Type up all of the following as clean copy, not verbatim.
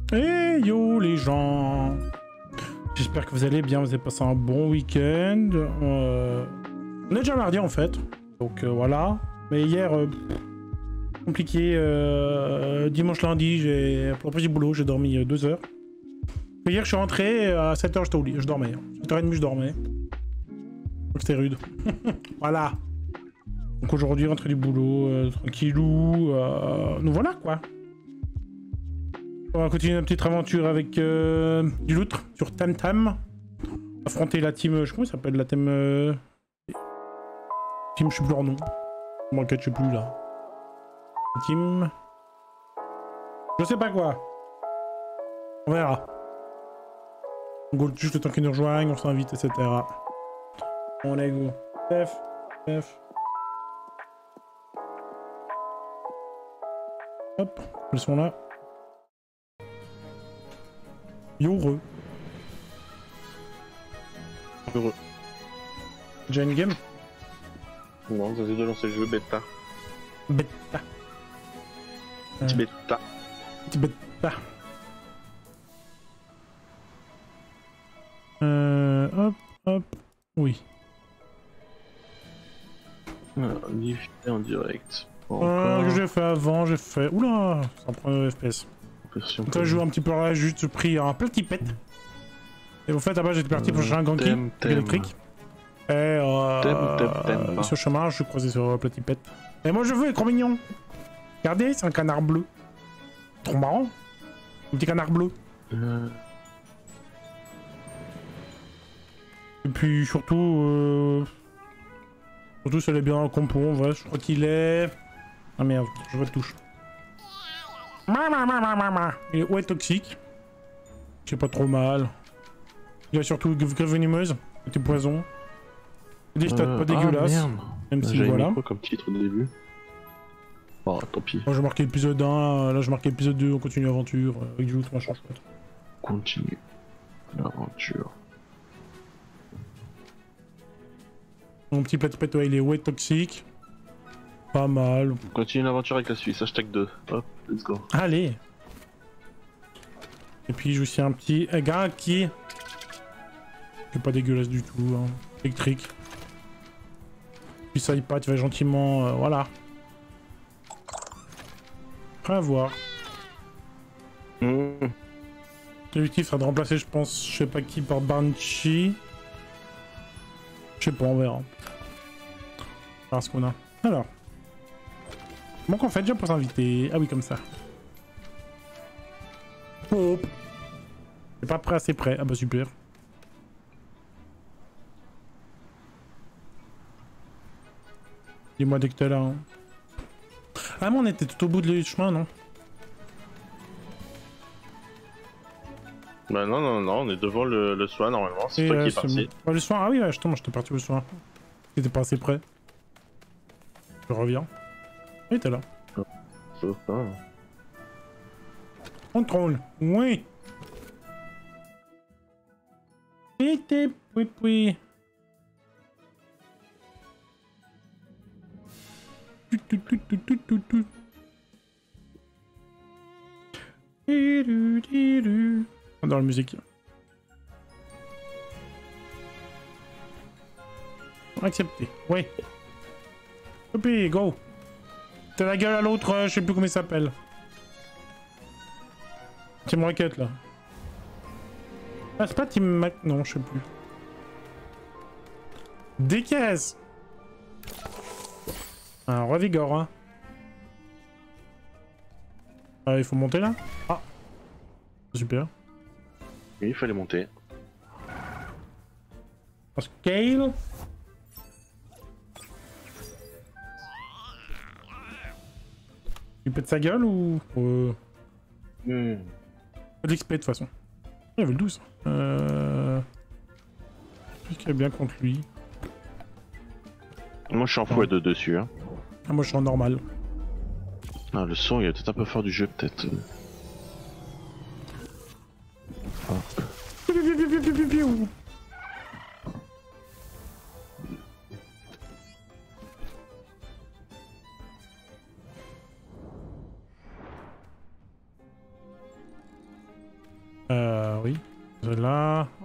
Hey yo les gens, j'espère que vous allez bien, vous avez passé un bon week-end. On est déjà mardi en fait, donc voilà. Mais hier, compliqué, dimanche lundi, pour le petit boulot, j'ai dormi 2 heures. Et hier je suis rentré, à 7h j'étais au lit, je dormais. 7h30 je dormais. Donc c'était rude. Voilà. Donc aujourd'hui, rentré du boulot, tranquillou, nous voilà quoi. On va continuer notre petite aventure avec du loot sur Temtem. Affronter la team, comment ça s'appelle la team team, je sais plus leur nom. Moi, je sais plus là. Team. Je sais pas quoi. On verra. On go juste le temps qu'ils nous rejoignent, on s'invite, etc. On est go. F. Hop, ils sont là. Yo heureux. Heureux. Déjà une game? Non, vous avez de lancer le jeu bêta. Bêta. Petit bêta. Petit bêta. Hop. Oui. Diffusé en direct. Que j'ai fait avant, j'ai fait... Oula, ça prend un FPS. Donc là, je joue un petit peu là, j'ai juste pris un petit pet. Et au fait, là-bas, j'étais parti pour chercher un ganky électrique. Et sur le chemin, je suis croisé sur un petit pet. Et moi, je veux, il est trop mignon. Regardez, c'est un canard bleu. Trop marrant. Un petit canard bleu. Et puis, surtout, ça allait bien en compo, en vrai. Je crois qu'il est... Ah merde, je vois de touche. Il est ouais toxique. C'est pas trop mal. Il a surtout grave venimeuse, c'était poison. Des stats pas dégueulasses. Même si voilà. Quoi comme titre au début? Oh tant pis. Moi j'ai marqué épisode 1, là j'ai marqué épisode 2, on continue l'aventure, avec du loot machin chouette. Continue l'aventure. Mon petit pet ouais il est ouais toxique. Pas mal. On continue l'aventure avec la Suisse, hashtag 2. Hop, let's go. Allez. Et puis j'ai aussi un petit gars qui est pas dégueulasse du tout, hein. Électrique. Puis ça il va gentiment, voilà. À voir. L'objectif sera de remplacer, je pense, je sais pas qui, par Banshee. Je sais pas, on verra. On verra ce qu'on a. Alors. Comment qu'on fait déjà pour s'inviter? Ah oui, comme ça. Hop. C'est pas prêt, assez prêt. Ah bah super. Dis-moi dès que t'es là. Hein. Ah mais on était tout au bout du chemin, non? Bah non, on est devant le soin normalement, c'est toi qui es parti. Bon. Le soin, ah oui, justement, j'étais parti au soin. T'étais pas assez près. Je reviens. Oui, t'es là. Ça va. Contrôle, oui. Oui. Dans la musique. Accepté, ouais. Hop, go. T'as la gueule à l'autre, je sais plus comment il s'appelle. Team Rocket là. Ah, c'est pas Team Mac. Non, je sais plus. Des caisses. Un revigore, hein. Ah, il faut monter là. Ah. Super. Oui, il fallait monter. Un scale. Il pète sa gueule ou... Pas d'XP de toute façon. Il y avait le 12. Je pense qu'il y a bien contre lui. Moi je suis en x2 dessus. Hein. Ah, moi je suis en normal. Ah, le son il est peut-être un peu fort du jeu peut-être.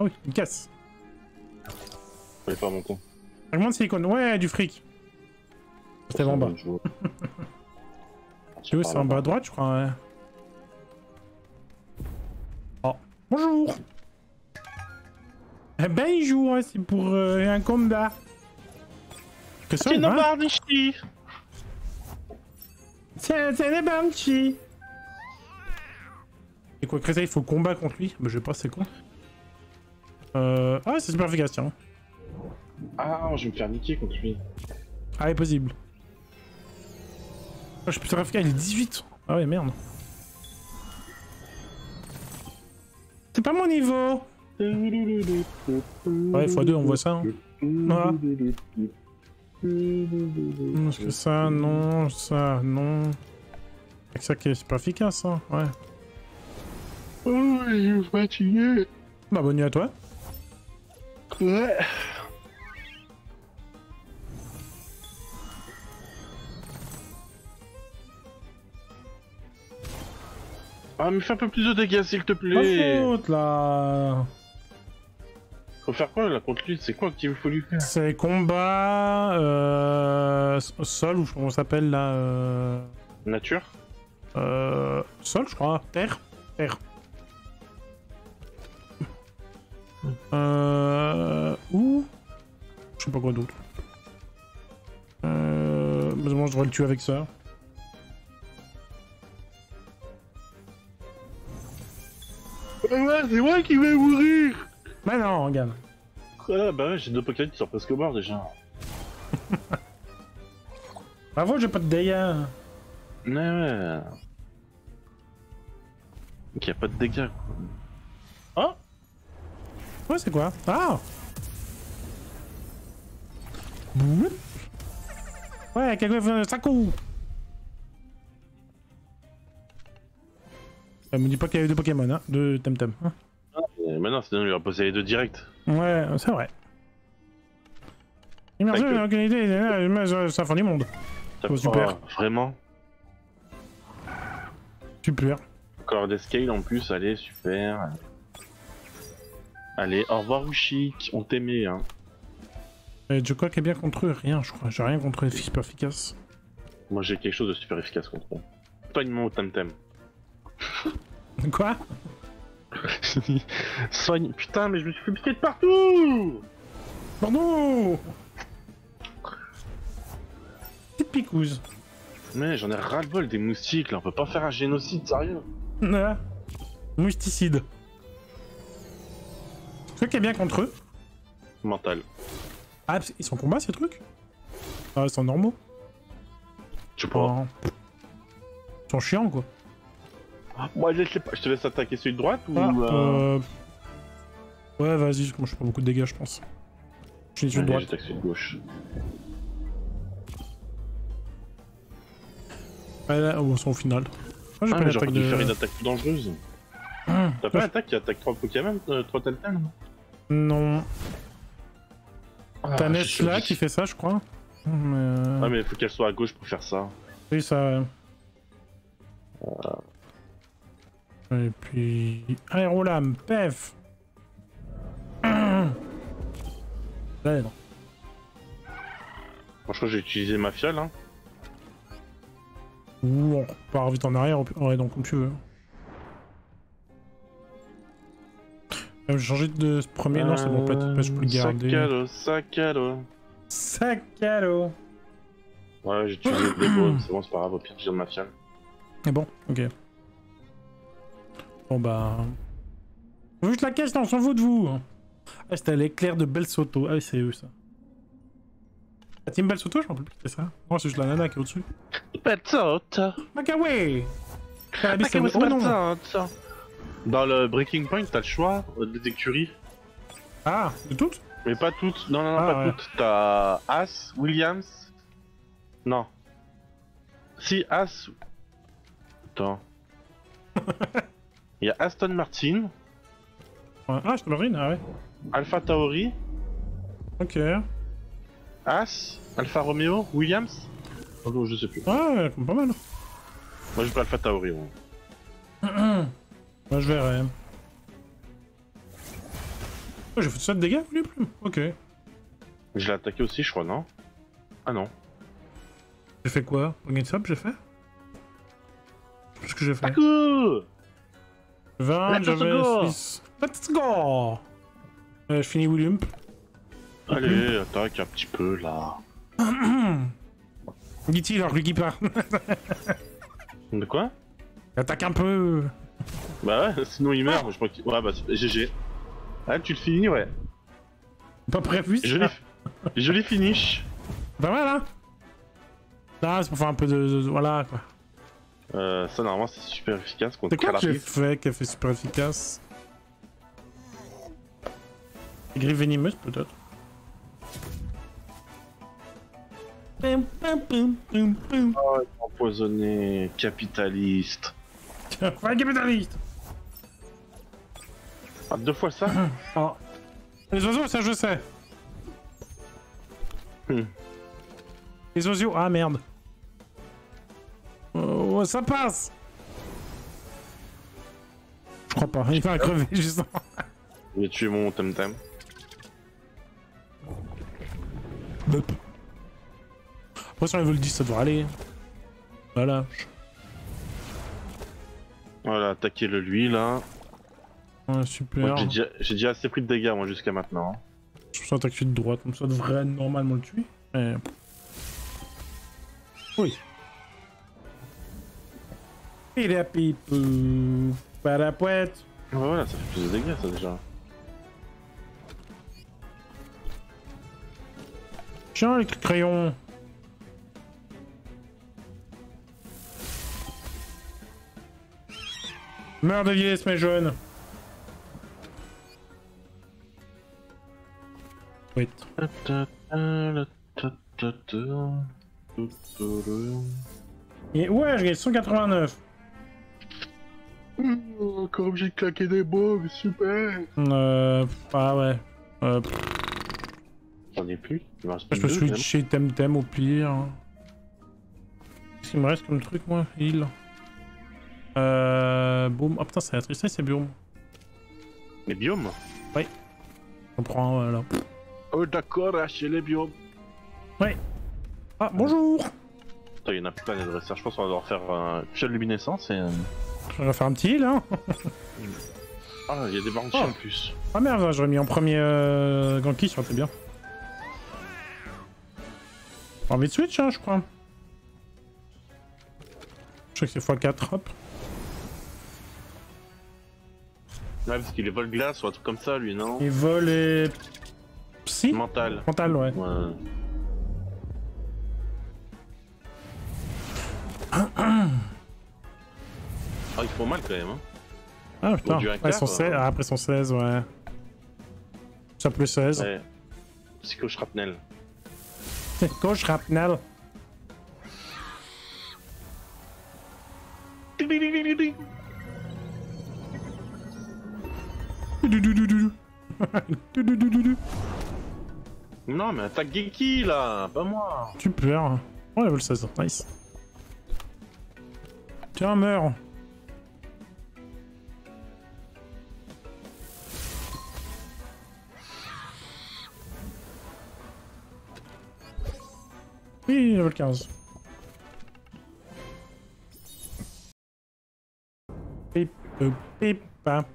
Oh, une caisse. Fallait pas monter. Fragment de silicone. Ouais, du fric. C'était en bas. C'est où? C'est en bas à droite, je crois, ouais. Oh, bonjour. Eh ben, il joue, hein, c'est pour un combat. Que ça, hein? C'est les Banshee. Et quoi, Cresa, il faut combat contre lui? Bah, je sais pas, c'est quoi. Ah, c'est super efficace, tiens. Ah, je vais me faire niquer contre lui. Ah, est possible. Ah, je suis super efficace, il est 18. Ah ouais, merde. C'est pas mon niveau. Ouais, x2, on voit ça. Hein. Voilà. Est-ce que ça, non, ça, non. C'est ça qui est super efficace, hein, ouais. Oh, je suis fatigué. Bah, bonne nuit à toi. Ouais. Ah, mais fais un peu plus de dégâts, s'il te plaît. Pas faute, là. Faut faire quoi, là, contre lui? C'est quoi qu'il faut lui faire? C'est combat... sol, ou comment ça s'appelle, là Nature? Sol, je crois. Terre. Terre. Ou... Je sais pas quoi d'autre. Mais bon, je devrais le tuer avec ça. Ouais, c'est moi qui vais mourir. Bah non, regarde. Ah, bah ouais, j'ai 2 Pokémon qui sont presque morts, déjà. Bravo, j'ai pas de dégâts. Ouais. Ok, y'a pas de dégâts, quoi. Oh. Ouais, c'est quoi? Ah! Bouh. Ouais, quelqu'un fait un sakou! Me dis pas qu'il y avait 2 Pokémon, hein, 2 Temtem. Hein. Mais non, sinon il aurait posé les 2 directs. Ouais, c'est vrai. Immersion, j'ai aucune idée, c'est la fin du monde. Oh, super. Vraiment? Super. Encore des scales en plus, allez, super. Allez, au revoir Ushik, on t'aimait, hein. Et je crois qu'il y a bien contre eux, rien, je crois. J'ai rien contre les filles super efficaces. Moi j'ai quelque chose de super efficace contre eux. Soigne-moi au Temtem. Quoi? Soigne. Putain, mais je me suis fait piquer de partout! Pardon! Petite picouse. Mais j'en ai ras-le-bol des moustiques là, on peut pas faire un génocide, sérieux? Ah. Mousticide. Ce qui est bien contre eux. Mental. Ah, ils sont combat ces trucs? Ah, ils sont normaux. Je sais pas. Ils sont chiants quoi. Moi je sais pas, je te laisse attaquer celui de droite ou. Ouais, vas-y, moi je fais pas beaucoup de dégâts, je pense. Je suis celui de droite. J'attaque celui de gauche. Ouais, là, oh, au final. Moi j'ai pas j'aurais l'attaque dû de... faire une attaque plus dangereuse. T'as pas l'attaque qui attaque 3 Pokémon, 3 Temtem? Non. T'as je Ness suis là vite. qui fait ça, je crois. Mais... Ouais, mais il faut qu'elle soit à gauche pour faire ça. Oui, ça... Et puis... Aérolame, pef. Là, non. Franchement, j'ai utilisé ma fiole, hein. Ou on part vite en arrière, ouais, donc comme tu veux. Je vais changer de ce premier, non, c'est bon, peut-être je peux le garder. Sac à dos. Sac à dos. Ouais, j'ai utilisé des balles, c'est bon, c'est pas grave, au pire, j'ai ma fiole. Mais bon, ok. Bon bah... Juste la caisse, on s'en fout de vous. Ah, c'était l'éclair de Belsoto. Ah oui, c'est eux, ça. La team Belsoto, je m'en rappelle plus que c'était ça. Non, c'est juste la nana qui est au-dessus. Belsoto. Makawe. Oh non. Dans le Breaking Point, t'as le choix des écuries. Ah, de toutes? Mais pas toutes. Non, non, non, Ah, pas ouais. toutes. T'as As, Williams. Non. Si, As. Attends. Il y a Aston Martin, Ouais. Ah, je te l'orine, ah ouais. Alpha Tauri, Ok. As, Alpha Romeo, Williams. Oh non, je sais plus. Ouais, pas mal. Moi, je prends Alpha Tauri. Ouais. Moi, je verrai. Oh, j'ai fait 7 dégâts, plus. Ok. Je l'ai attaqué aussi, je crois, non? Ah non. J'ai fait quoi? Against up, j'ai fait? Qu'est-ce que j'ai fait? Taco 20, Let's j'avais go. 6. Let's go! Je finis William. Allez, attaque un petit peu, là. Dit-il alors lui qui part. De quoi? Attaque un peu. Bah ouais, sinon il meurt, moi je crois qu'il... Ouais, bah c'est GG. Ah, tu le finis, ouais. Pas prévu ça. Joli finish. Pas mal, hein? Là, c'est pour faire un peu de voilà, quoi. Ça, normalement, c'est super efficace contre C'est quoi que j'ai Calaris. fait qui a fait super efficace? Griffe venimeuse, peut-être. Oh, empoisonné, capitaliste. Ouais, capitaliste! Ah, 2 fois ça? Oh. Les oiseaux, ça je sais. Les oiseaux, ah merde. Oh, ça passe! Je crois pas, il va crever juste. Je vais tuer mon Temtem. Après, sur level 10, ça devrait aller. Voilà. Voilà, attaquez-le lui, là. Ouais, super. Moi, j'ai déjà assez pris de dégâts, moi, jusqu'à maintenant. Je pense attaque de droite, comme ça devrait normalement le tuer. Mais... Oui. Il est à pipou. Parapouette. Ouais, voilà, ça fait plus de dégâts, ça, déjà. Tiens, les crayons. Meurs de vieillesse, mes jeunes. Wait. Et ouais, je gagne 189. Encore obligé de claquer des bombes, super. Ah ouais. J'en ai plus. Il me reste Je peux plus deux, switcher Temtem au pire. Qu'est-ce qu'il me reste comme truc, moi? Heal. Boom. Oh putain, c'est la tristesse, c'est Biome. Les biomes? On prend un, là. Oh d'accord, chez les biomes. Ouais. Ah, bonjour. Attends, il y en a plein des dresseurs. Je pense qu'on va devoir faire un pied de luminescence et... On va faire un petit heal, hein. Ah, il y a des bounties en plus. Ah merde, j'aurais mis en premier Ganki, ça aurait été bien. J'ai envie de switch, hein, je crois. Je sais que c'est x4, hop. Ouais, parce qu'il est vol glace ou un truc comme ça, lui, non? Et vol et... Psy. Mental. Mental, ouais. Ouais. Ah, ils font mal quand même, hein. Ah putain, du ouais, hacker, ils sont 16. Ah, après ils sont 16, ouais. Ça plus 16. Ouais. Psycho shrapnel. Gauche Rapnel. Non, mais attaque Geki là, pas moi. Super. Oh, level 16, nice. Tiens, meurs. Oui, level 15. Pip, pip, pip.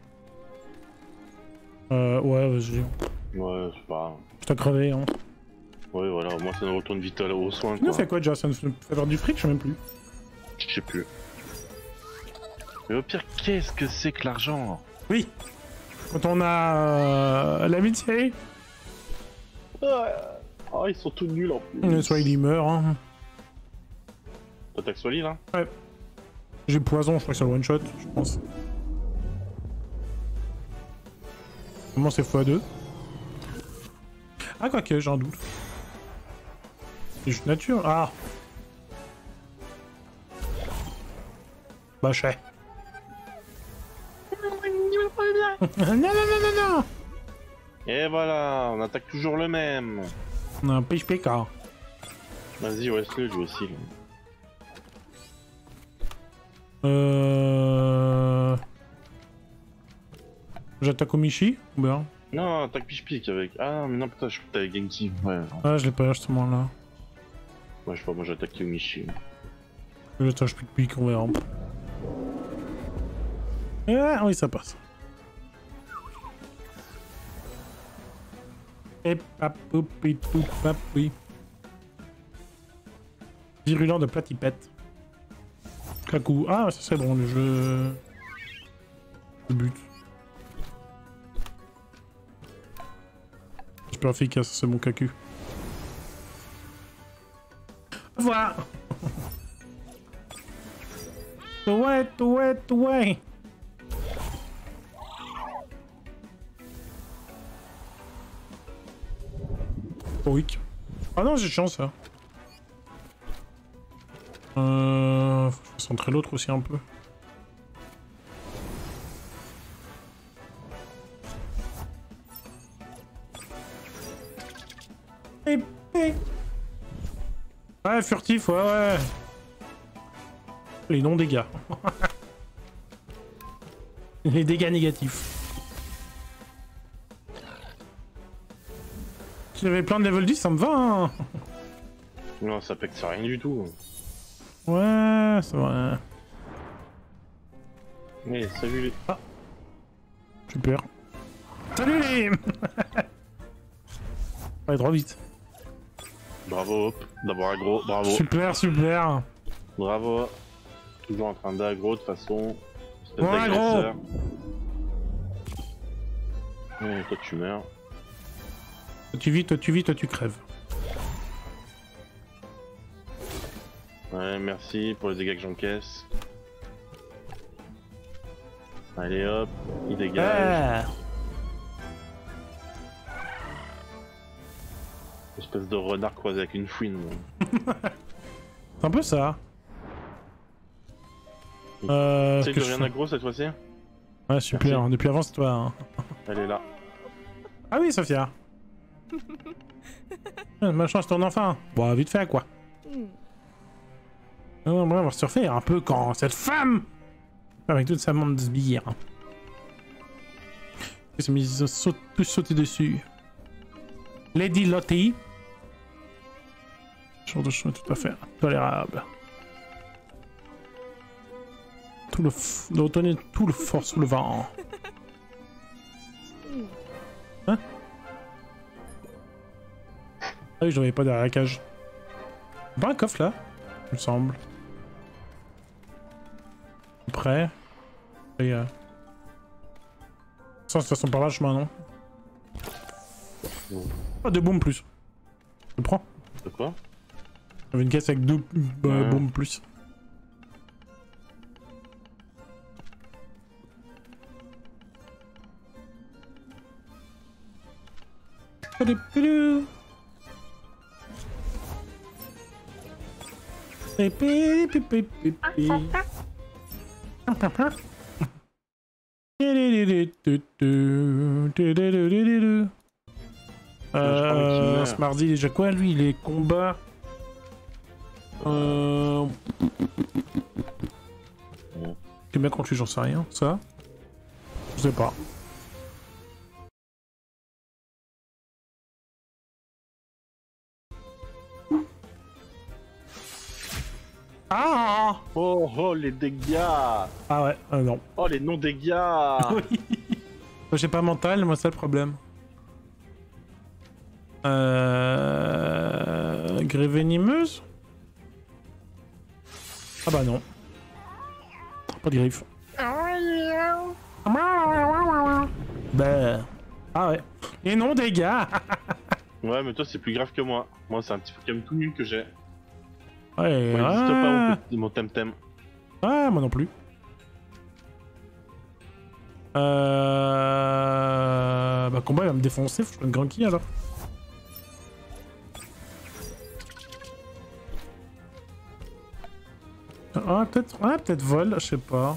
Ouais, vas-y. Ouais, c'est pas grave. Je t'ai crevé, hein. Ouais, voilà, moi ça nous retourne vite au soin, Il nous quoi. fait quoi déjà? Ça nous fait faire du fric, je sais même plus. Je sais plus. Mais au pire, qu'est-ce que c'est que l'argent? Oui. Quand on a l'amitié. Oh, ils sont tous nuls en plus. Soit il y meurt, hein. T'attaques Swally là? Ouais. J'ai poison, je crois que c'est le one shot, je pense. Comment c'est x2? Ah, quoique, j'ai un doute. C'est juste nature. Ah! Bah, je sais. Non, non, non, non, non! Et voilà, on attaque toujours le même. On a un PHPK. Vas-y, reste-le lui aussi. J'attaque au Michi ou bien? Non, attaque piche-pique avec. Ah mais non, putain, je crois que t'avais Genki. Ouais. Ah, je l'ai pas à ce moment-là. Ouais, je sais pas, moi j'attaque Yomichi. Je l'attache plus de pique, on verra. Ah oui, ça passe. Et papoupi tout papoui. Virulent de platipette. Kaku. Ah, ça c'est bon, le jeu. Le but. Super efficace, c'est mon Kaku. Voilà. Ouais. Oric. Ah non, j'ai chance ça. Faut que je centrer l'autre aussi un peu. Ouais, furtif, ouais. Les non-dégâts. Les dégâts négatifs. Si j'avais plein de level 10, ça me va, hein. Non, ça pète rien du tout. Ouais, c'est vrai. Mais salut les. Ah. Super. Salut les. Allez, trop vite. Bravo, hop. D'abord aggro, bravo. Super. Bravo. Toujours en train d'aggro de toute façon. Ouais, aggro. Et toi tu meurs. Toi tu vis, toi tu crèves. Ouais, merci pour les dégâts que j'encaisse. Allez hop, il dégage. Espèce de renard croisé avec une fouine. C'est un peu ça. C'est que rien aggro cette fois-ci. Ouais, super. Merci. Depuis avant, c'est toi. Hein. Elle est là. Ah oui, Sophia. Machin se tourne enfin. Bon, vite fait, quoi. On va se refaire un peu quand cette femme, avec toute sa bande de sbires, ils s'est mis tous sauter dessus. Lady Lottie. Genre de choses tout à fait tolérable. De retenir tout le fort sous le vent. Hein? Ah oui, j'en avais pas derrière la cage. Pas un coffre là, il me semble. Prêt. Et ça, de toute façon par là, chemin, non? Pas de boom plus. Je prends. De quoi? J'avais une caisse avec deux boom plus. Ce mardi, déjà quoi lui? Les combats. Le mec on tue, j'en sais rien. Ça? Je sais pas. Ah! Oh les dégâts! Ah ouais, non. Oh les non-dégâts! Oui. J'ai pas mental, moi c'est le problème. Grève venimeuse? Ah bah non. Pas de griffe. Bah. Ah ouais. Et non dégâts. Ouais mais toi c'est plus grave que moi. Moi c'est un petit Pokémon tout nul que j'ai. Ouais, moi, il existe pas mon temtem. Ouais, moi non plus. Bah combat il va me défoncer, faut que je prenne grand qui alors. Ah peut-être vol, je sais pas.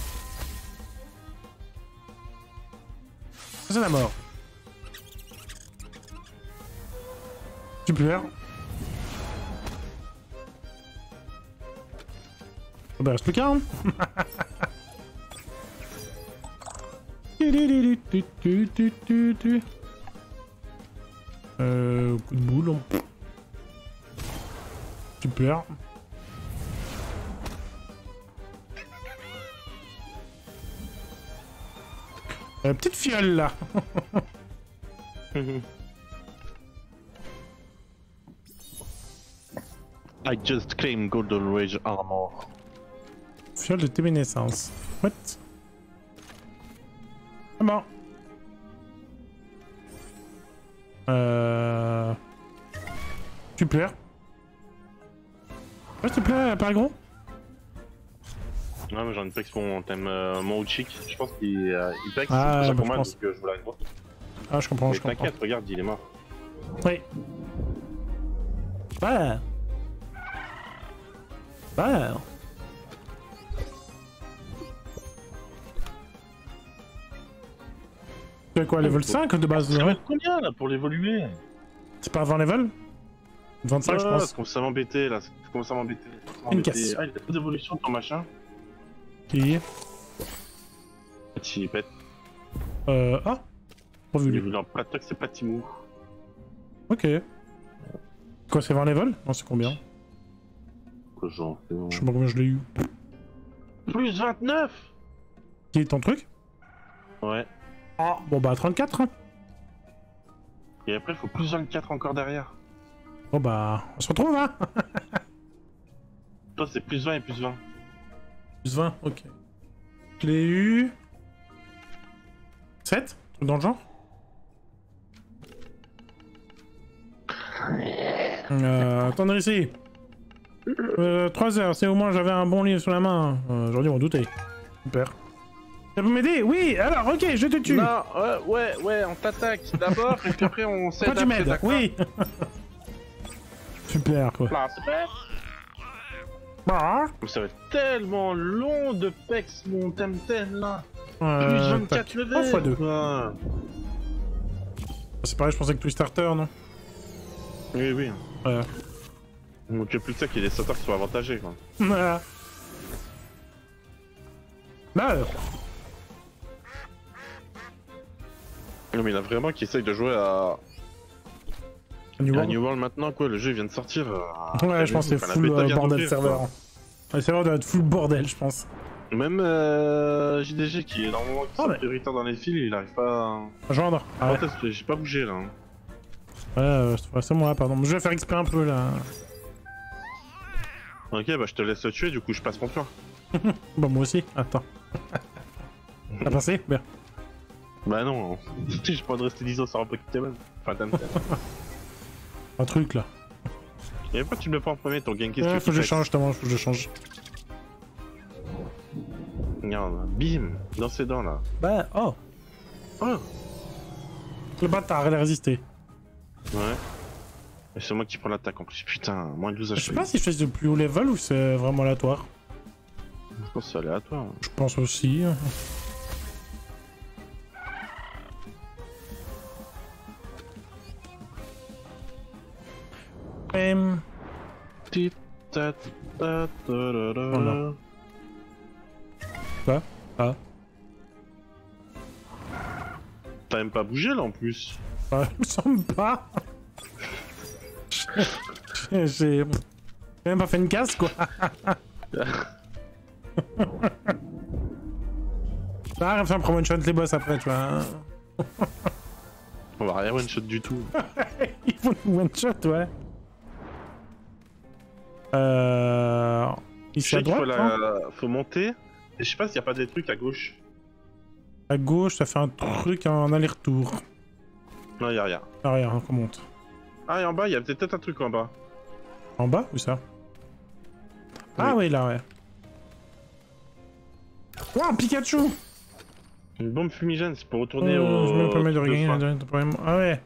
C'est la mort. Super. Bah reste plus qu'un. Coup de boule. Super. Petite fiole là. I just claim Golden Rage Armor. Fiole de téménescence. What? Ah bon. Super. Ouais, s'il te plaît, pas gros. Ouais, mais j'en ai pex pour mon thème mon chic. Je pense qu'il pex, Ah, c'est bah, pour moi, je pense. donc je voulais une grosse. Ah, je comprends, Mais je comprends. t'inquiète, regarde, il est mort. Oui. Ouais. Ouais. C'est quoi, level 5 de base? Ça va Ouais. être combien là pour l'évoluer? C'est pas 20 level? 25 je pense. Ça commence à m'embêter là, ça commence à m'embêter. Une casse. Ah, il y a pas d'évolution ton machin. Qui? Petit pète. Ah. Revu Il est lui. voulu en platoc, c'est pas Timou. Ok. Quoi, c'est 20 level? Non, c'est combien? Que j'en fais. Je sais pas combien je l'ai eu. Plus 29. Qui est ton truc? Ouais. Ah. Bon bah 34 hein. Et après, il faut plus 24 encore derrière. Bon bah, on se retrouve hein. Toi, c'est plus 20 et plus 20. Plus 20, ok. Je l'ai eu... 7? Truc dans le genre? Attendez ici. 3 heures, c'est au moins j'avais un bon livre sous la main. Aujourd'hui on doutait. Super. Ça peut m'aider? Oui, alors ok, je te tue. Non, ouais, on t'attaque d'abord et puis après on s'aide. Toi tu m'aides, oui. Super quoi. Là, super. Bah, Ça va être tellement long de pex mon Temtem là. Plus tac. 24 Oh, levels. fois 2. Ouais. C'est pareil, je pensais que plus starter, non? Oui, oui. Ouais. Donc il y a plus que ça qu'il y ait des starters qui sont avantagés quoi. Voilà. Bah, Non mais il a vraiment qui essaye de jouer à New World. New World maintenant quoi, le jeu il vient de sortir. Ouais, je pense que c'est la full bêta vient bordel d'ouvrir, serveur. quoi. Le serveur doit être full bordel, je pense. Même JDG qui est normalement prioritaire dans les fils, il arrive pas À joindre. Ah ouais, J'ai pas bougé là. Hein. ouais, c'est moi, pardon. Je vais faire XP un peu là. Ok, bah je te laisse le tuer, du coup je passe mon tour. Bah, moi aussi. Attends. T'as passé? Bien. Bah non, j'ai pas de rester 10 ans sur un Pokémon. Enfin, Temtem. Un truc là. Et pourquoi tu me le prends en premier ton Genki? Ouais, faut que je change, justement, faut que je change. Regarde, bim, dans ses dents là. Bah, oh. Oh. Le bâtard, elle a résisté. Ouais. Et c'est moi qui prends l'attaque en plus, putain, moins de 12 HP. Je sais pas si je fais de plus haut level ou c'est vraiment aléatoire. Je pense que c'est aléatoire. Je pense aussi. Voilà. Quoi? Ah. T'as même pas bougé là en plus. Il me semble pas. J'ai même pas fait une casse quoi. Ah, enfin, prends one shot les boss après, tu vois. On va rien one shot du tout. Ils font une one shot, ouais. Ici Je à sais qu'il droite, faut monter. Et je sais pas s'il y a pas des trucs à gauche. à gauche, ça fait un truc en aller-retour. Non, y a rien. Ah, rien, qu'on monte. Ah, et en bas, il y a peut-être un truc en bas. En bas, où ça? Ah oui, là, ouais. Wow, Pikachu! Une bombe fumigène, c'est pour retourner au. Je me permets de truc regagner fin. un problème. Ah ouais.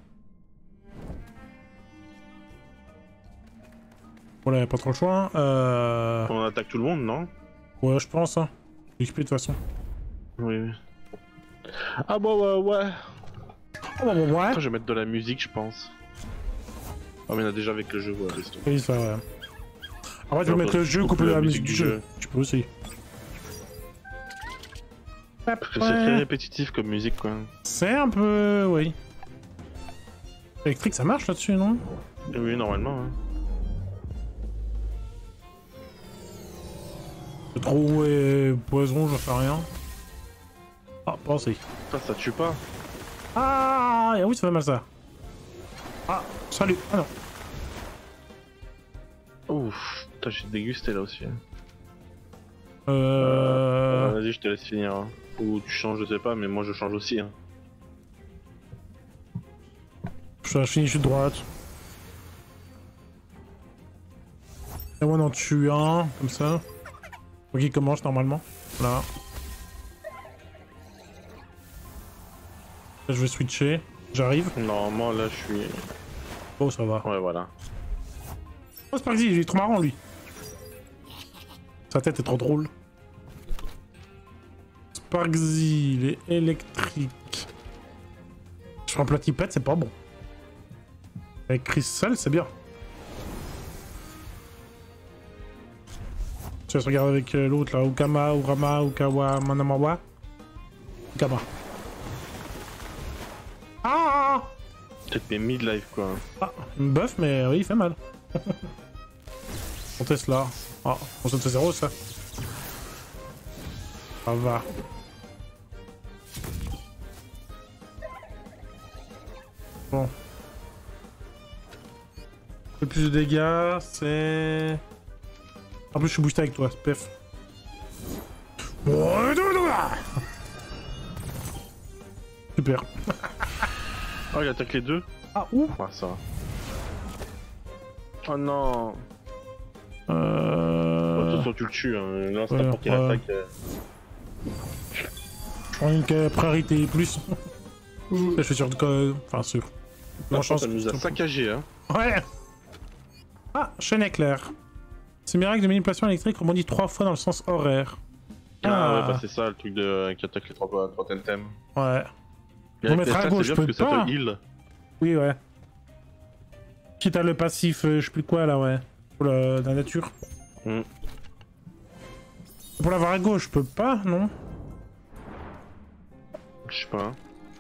Voilà, pas trop le choix. On attaque tout le monde, non? Ouais, je pense, hein. XP de toute façon. Oui, oui. Ah bon, ouais. Oh, bah, ouais. Après, je vais mettre de la musique, je pense. Ah, mais on a déjà avec le jeu, ouais, laisse tomber. Oui, ça, ouais. Après, tu peux Non, mettre le jeu, couper la musique du jeu. Tu peux aussi. Parce que c'est très répétitif comme musique, quoi. C'est un peu... oui. Électrique, ça marche là-dessus, non? Oui, normalement, hein. C'est trop poison, je fais rien. Ah, pensez. Ça tue pas. Ah, oui, ça fait mal ça. Ah, salut. Ah non. Ouf, putain, j'ai dégusté là aussi. Vas-y, je te laisse finir. Hein. Ou tu changes, je sais pas, mais moi je change aussi. Hein. Je finis, je suis de droite. Et on en tue un, comme ça. Faut qu'il commence normalement. Là. Là, je vais switcher. J'arrive. Normalement, là, je suis... Oh, ça va. Ouais, voilà. Oh, Sparky, il est trop marrant, lui. Sa tête est trop drôle. Sparksy, il est électrique. Sur un platipède, c'est pas bon. Avec Crystal, c'est bien. Tu vas se regarder avec l'autre là, Ukama, Urama, Ukawa, Manamawa. Ukama. Ah! Peut-être mes mid-life quoi. Ah, une buff, mais oui, il fait mal. On teste là. Ah, on saute à 0 ça. Ça va. Bon. Le plus de dégâts, c'est... En plus, je suis boosté avec toi, Spef. Super. Oh, il attaque les deux. Ah, ouh. Ouais, ça va. Oh non. Bon, de toute façon, tu le tues. Hein. Là, c'est Ouais, pour qu'il attaque. Je prends une priorité plus. Je suis sûr de quoi. Enfin, sûr. Bon chance, ça nous a saccagé, hein. Ouais. Ah, chaîne éclair. Ce miracle de manipulation électrique rebondit 3 fois dans le sens horaire. Ah ouais, bah c'est ça le truc de qui attaque les 3 temtem. Ouais. On mettra à gauche, je peux pas. Ça te heal. Oui, ouais. Quitte à le passif, je sais plus quoi là, ouais. Pour la nature. Pour l'avoir à gauche, je peux pas, non? Je sais pas.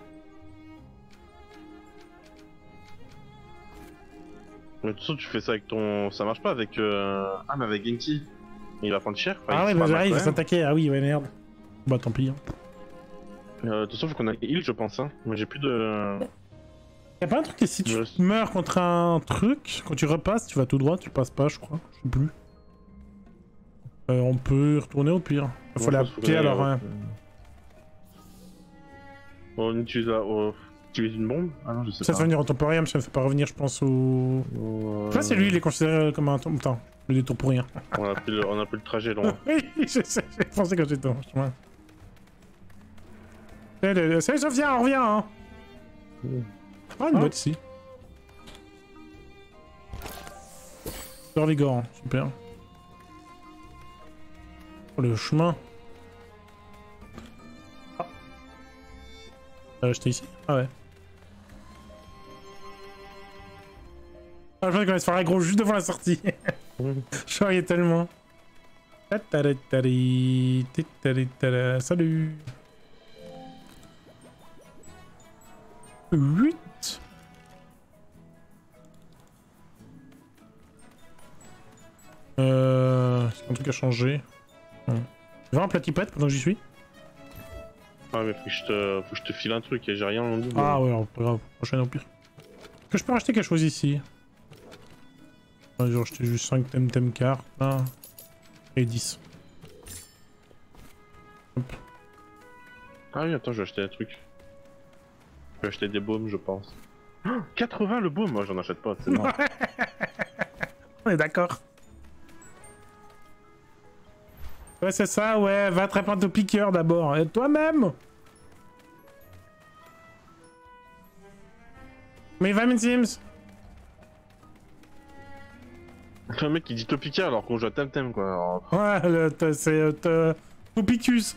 Mais de toute façon, tu fais ça avec ton. Ça marche pas avec. Ah, mais avec Genki. Il va prendre cher. Ah ouais, bah j'arrive, il va s'attaquer. Ah oui, ouais, merde. Bah tant pis. Hein. De toute façon, faut qu'on ait heal, je pense. Hein. Moi, j'ai plus de. Y'a pas un truc que si tu meurs contre un truc, quand tu repasses, tu vas tout droit, tu passes pas, je crois. Je sais plus. On peut retourner au pire. Il faut l'appeler alors. Hein. On utilise la. Tu utilise une bombe? Ah non, je sais pas. Ça fait venir en temporaire, mais ça ne fait pas revenir, je pense, au. Je sais pas si lui, il est considéré comme un. Attends, le détour pour rien. On a plus le trajet long. Oui, j'ai pensé quand j'étais dans. Salut Sophia, on revient, hein! Ah, une botte ici. Vigorant, super. Oh, le chemin. Ah. J'étais ici? Ah ouais. Ah, je pense qu'on va se faire aggro juste devant la sortie. Je croyais tellement. Salut. 8. C'est un truc à changer. Il y a un platipède pendant que j'y suis. Ah mais faut que je te file un truc et j'ai rien en double. Ah ouais, alors, pas grave, prochaine au pire. Est-ce que je peux racheter quelque chose ici? J'ai acheté juste 5 temtem cartes là. Et 10. Hop. Ah oui, attends, je vais acheter des trucs. Je vais acheter des baumes, je pense. Oh, 80 le baume, moi j'en achète pas, c'est mort. On est d'accord. Ouais, c'est ça, ouais, va attraper un ton piqueur d'abord. Et toi-même! Mais va, Sims! Un mec qui dit Topica alors qu'on joue à Temtem quoi. Alors... Ouais, c'est Topicus.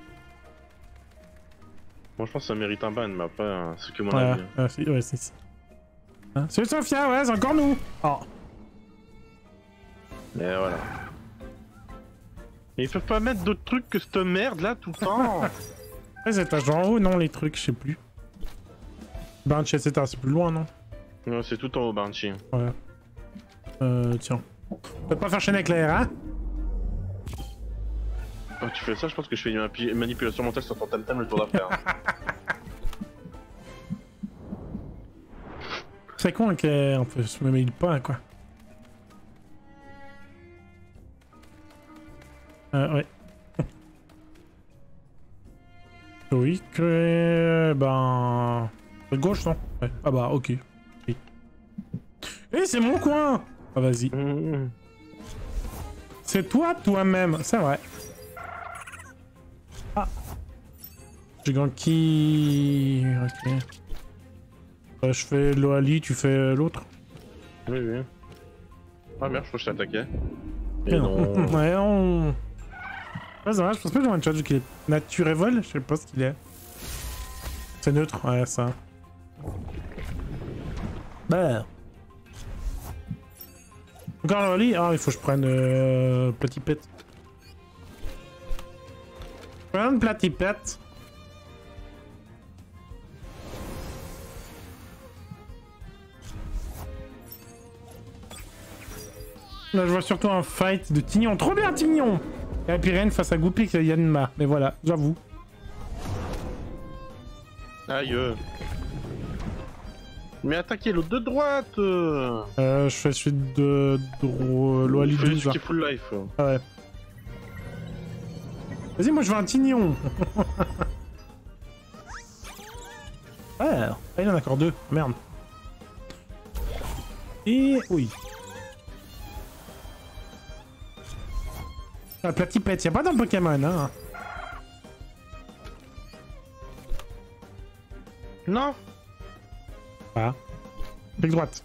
Moi je pense que ça mérite un ban, mais après, c'est que mon ouais, avis. Ouais, c'est. Hein, c'est Sophia, ouais, c'est encore nous! Oh. Mais voilà. Mais ils peuvent pas mettre d'autres trucs que cette merde là tout le temps. Les étages en haut, non, les trucs, je sais plus. Banshee, etc. C'est plus loin, non? Non, c'est tout en haut, Banshee. Ouais. Tiens. Tu peux pas faire chaîner éclair, hein? Oh, tu fais ça, je pense que je fais une manipulation mentale sur ton tam-tam le tour d'après. Hein. C'est con qu'on peut se mêler pas, quoi. Ouais. Oui, que... Ben... De gauche, non? Ouais. Ah bah, ok. Oui. Eh, c'est mon coin! Ah, vas-y. C'est toi, toi-même, c'est vrai. Ah. Giganki... Ok. Je fais l'Oali, tu fais l'autre? Oui, oui. Ah merde, je crois que je t'attaquais. Et non. Ouais, on... Ouais, c'est vrai, je pense pas que j'ai un charge qui est nature et vol, je sais pas ce qu'il est. C'est neutre, ouais, ça. Bah. Encore l'Oali? Ah, il faut que je prenne Platipette. Je prends Platipette. Là, je vois surtout un fight de Tignon. Trop bien, Tignon! Et Pyrénées face à Goupik et Yanma. Mais voilà, j'avoue. Aïe. Mais attaquez l'autre de droite. Je fais celui de Loali 12. Il fait full life. Ah ouais. Vas-y, moi je veux un Tignon. Ouais, ah, il en a encore deux. Merde. Et... oui. Ah, Platipette, y'a pas d'un Pokémon, hein. Non. Ah. Clic droite.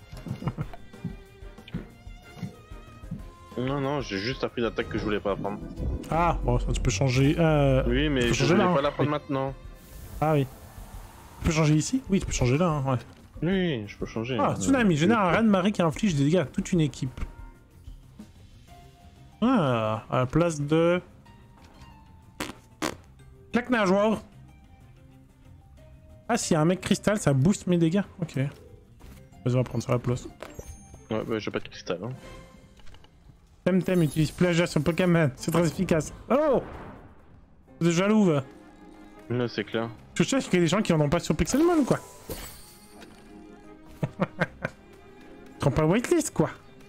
Non, non, j'ai juste appris l'attaque que je voulais pas apprendre. Ah, bon, ça tu peux changer. Oui, mais je voulais pas l'apprendre maintenant. Ah oui. Tu peux changer ici? Oui, tu peux changer là, hein, ouais. Oui, je peux changer. Ah, Tsunami, génère un raz-de-marée qui inflige des dégâts à toute une équipe. Ah, à la place de... Claque nageoire. Ah, s'il y a un mec cristal, ça booste mes dégâts. Ok. Vas-y, on va prendre ça à la place. Ouais, bah j'ai pas de cristal. Hein. Temtem utilise plagiat sur Pokémon, c'est très efficace. Oh! Vous êtes jaloux, va. Là, c'est clair. Je sais qu'il y a des gens qui en ont pas sur Pixelmon ou quoi. Ils sont pas whitelist, quoi.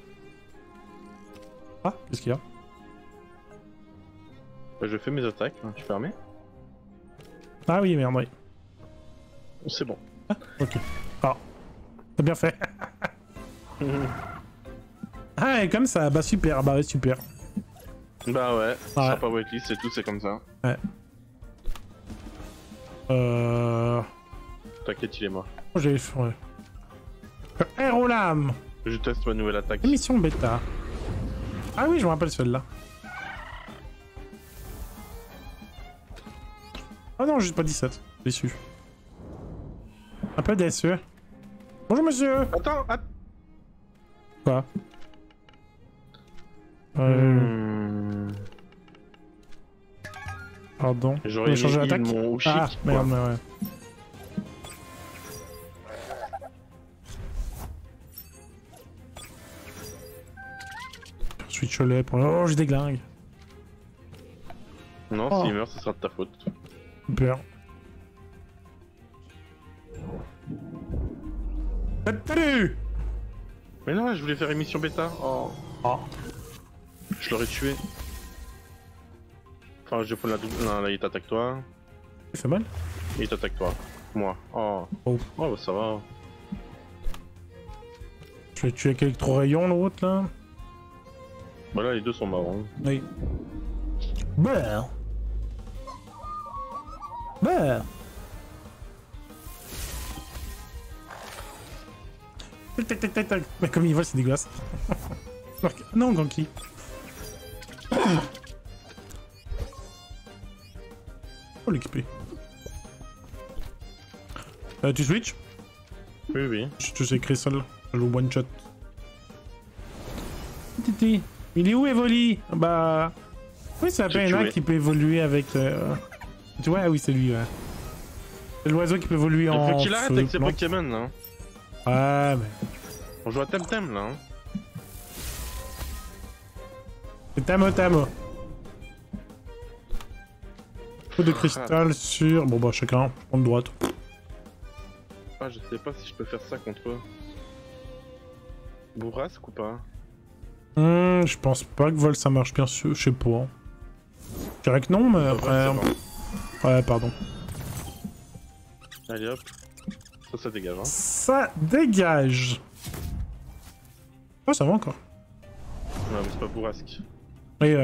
Ah, qu'est-ce qu'il y a? Bah, je fais mes attaques, tu fermé? Ah oui, merde, oui. C'est bon. Ah, ok. Ah, t'as bien fait. Ah, et comme ça, bah super, bah ouais, super. Bah ouais, ça sera pas whitelist, c'est tout, c'est comme ça. Ouais. T'inquiète, il est mort. J'ai... ouais. Aérolam. Je teste ma nouvelle attaque. Émission bêta. Ah oui, je me rappelle celle-là. Ah non, juste pas 17. Déçu. Un peu déçu. Bonjour monsieur. Attends, Quoi? Pardon. J'aurais changé l'attaque. mon chic, Ah, merde, mais ouais. Switch au lait pour... Oh, je déglingue. Non, s'il meurt, ce sera de ta faute. Super. Salut. Mais non, je voulais faire émission bêta. Oh. Oh. Je l'aurais tué. Enfin, je vais prendre la double. Non, là, il t'attaque toi. Il fait mal? Il t'attaque toi. Moi. Oh. Oh. Oh, bah, ça va. Je vais tuer avec électro-rayon l'autre là. Bah là, les deux sont marrants. Oui. Bah. Bah. Tac tac tac tac tac. Mais comme il vole, c'est dégueulasse. Non, Ganki. Oh l'XP. Tu switch? Oui, oui. Je sais écrire seul. Je joue one shot. Titi. Il est où Evoli? Bah. Oui, ça s'appelle un qui peut évoluer avec. Ouais, oui, c'est lui, ouais. C'est l'oiseau qui peut évoluer en. Il faut qu'il arrête avec ses non. Pokémon là. Ouais, mais. On joue à Temtem là. C'est Tamo. Coup de cristal sur. Bon, bah, chacun, je prends de droite. Ah, je sais pas si je peux faire ça contre eux. Bourrasque ou pas? Je pense pas que vol ça marche bien sûr, je sais pas. Je dirais que non, mais après. Ouais, pardon. Allez hop. Ça dégage. Hein. Ça dégage. Oh, ça va encore. Ouais, mais c'est pas bourrasque. Oui,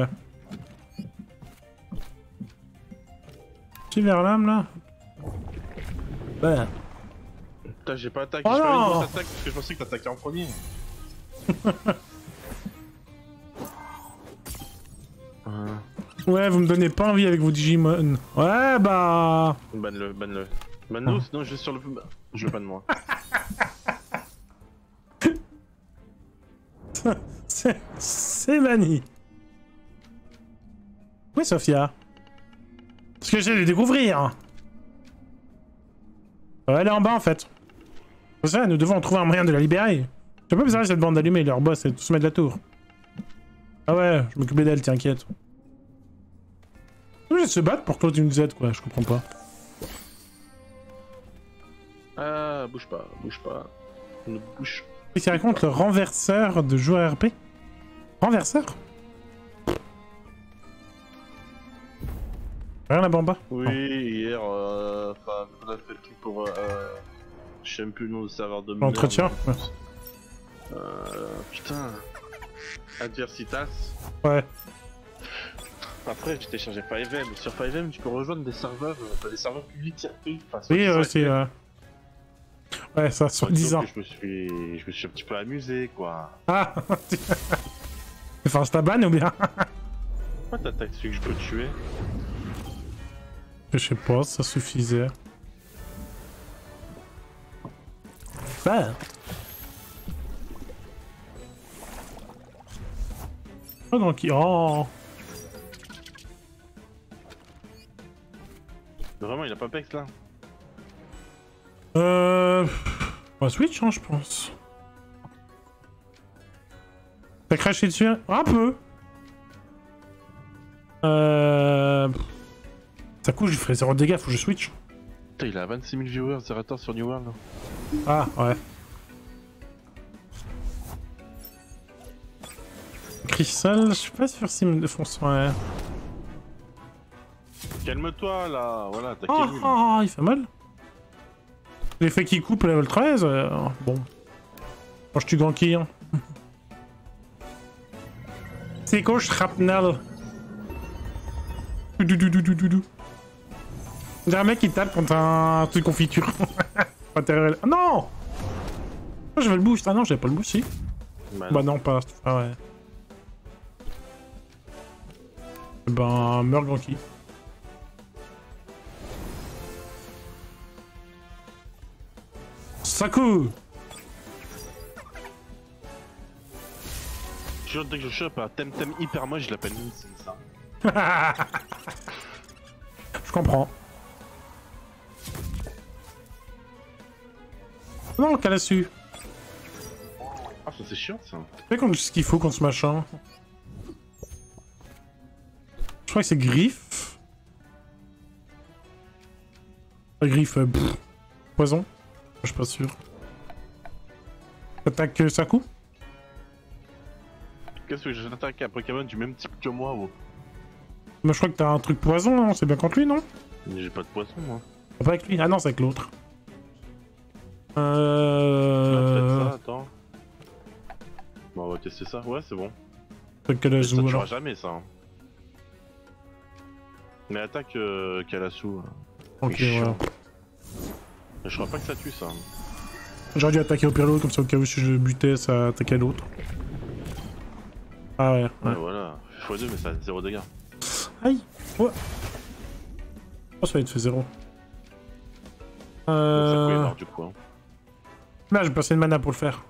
Petit vers l'âme là. Ben. Putain, j'ai pas attaqué. Oh j'ai pas non une grosse attaque parce que je pensais que t'attaquais en premier. Ouais, vous me donnez pas envie avec vos Digimon. Ouais, bah. Banne-le. Banne-le, sinon je vais sur le. Je le banne moi. C'est Mani. Oui, Sophia. Parce que j'ai de découvrir. Elle est en bas en fait. Pour ça, nous devons trouver un moyen de la libérer. C'est pas bizarre cette bande allumée, leur boss est tout sommet de la tour. Ah ouais, je m'occupais d'elle, t'inquiète. On est obligé de se battre pour que toi tu nous aides quoi, je comprends pas. Ah, bouge pas. Ne bouge. Qu'est-ce qu'il raconte le renverseur de joueur RP? Renverseur? Rien là-bas en bas? Oui, Non. hier, enfin, on a fait le truc pour. Je sais même plus le nom du serveur de L'entretien? Ouais. Putain. Adversitas. Ouais. Après, j'ai téléchargé 5M. Sur 5M, tu peux rejoindre des serveurs, des serveurs publics RP. Enfin, Oui, c'est. Ouais, ça, sur 10 ans. Je me suis un petit peu amusé, quoi. Ah! Enfin, c'est ta banne ou bien? Pourquoi t'attaques celui que je peux tuer? Je sais pas, ça suffisait. Bah. Oh, donc il... Oh! Vraiment, il a pas pex là? On va switch, hein, je pense. T'as craché dessus? Un peu! Ça couche, je ferai 0 dégâts, faut que je switch. Putain, il a 26 000 viewers, Zerator sur New World. Ah, ouais. Crystal, je suis pas sûr s'il me défonce, ouais. Calme-toi là, voilà, t'as Oh, Kevin. oh, il fait mal. L'effet qui coupe level 13, bon. Quand je tue Ganki, hein. C'est quoi, shrapnel? Doudou. J'ai un mec qui tape contre un truc confiture. Ah non! J'avais le boost. Ah non, j'avais pas le boost, si. Bah non, pas. Ah ouais. Ben, meurt Ganki. Saku! Toujours dès que je chope un Temtem hyper moche, je l'appelle Mincy, ça. Je comprends. Non, qu'elle a su. Ah, ça c'est chiant ça. C'est qu'on ce qu'il faut contre ce machin. Je crois que c'est griffe. Griffe, poison. Je suis pas sûr. Attaque Saku. Qu'est-ce que j'attaque un Pokémon du même type que moi, oh. Mais je crois que t'as un truc poison, non? C'est bien contre lui, non? J'ai pas de poisson, moi. Pas avec lui. Ah non, c'est avec l'autre. Peut-être ça, attends. Bon, on va tester ça. Ouais, c'est bon. Kalasu, Ça tuera alors. jamais, ça. Hein. Mais attaque Kalasu. Ok, ouais. Je crois pas que ça tue, ça. J'aurais dû attaquer au pire l'autre, comme ça au cas où si je butais, ça attaquait l'autre. Ah ouais. Ouais, voilà. x2, mais ça a 0 dégâts. Aïe! Ouais. Oh, ça va être fait 0. Ça peut y avoir du coup. Hein. Là, j'ai passé une mana pour le faire.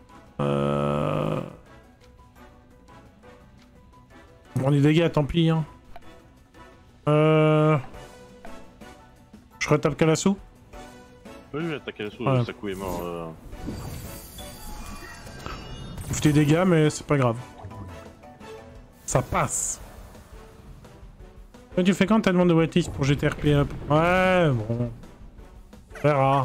On prend des dégâts, tant pis. Hein. retape Kalasu? Oui, attaquer la souris, Ouais. Saku est mort. On fait des dégâts, mais c'est pas grave. Ça passe. Toi, tu fais quand ta demande de whitelist pour GTRP up? Ouais, bon. On verra.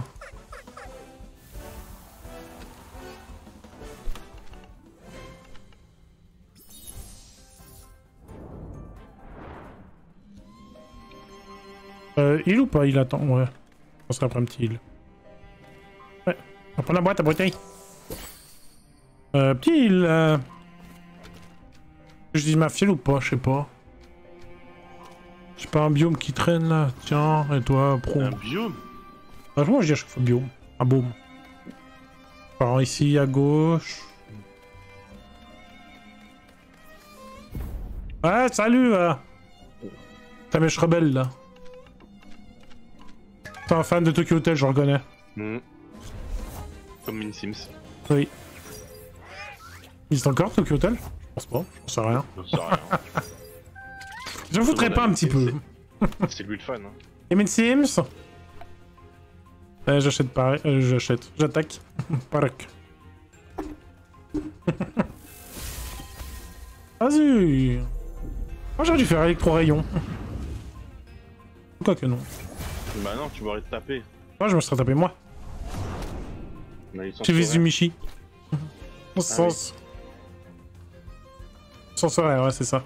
Heal ou pas? Il attend, ouais. On sera après un petit heal. Ouais. On va prendre la boîte à bouteille. Petit heal. Je dis ma fiole ou pas? Je sais pas. J'ai pas un biome qui traîne là. Tiens, et toi, pro. Un biome? Franchement, je dis à chaque fois biome. Un boom. Par ici à gauche. Ouais, salut! T'as mes rebelle là. T'es un fan de Tokyo Hotel, je reconnais. Comme Min Sims. Oui. Il existe encore Tokyo Hotel? Je pense pas, j'en sais rien. Je sais rien. Je me foutrais pas un petit peu. C'est lui le fan. Hein. Et Min Sims? J'achète pareil. J'achète. J'attaque. Parc. Vas-y. Moi j'aurais dû faire électro-rayon. Quoi que non. Bah non, tu m'aurais tapé. Moi je me serais tapé moi. J'ai vu Zumichi. Sens. Sens horaire, ouais, c'est ça.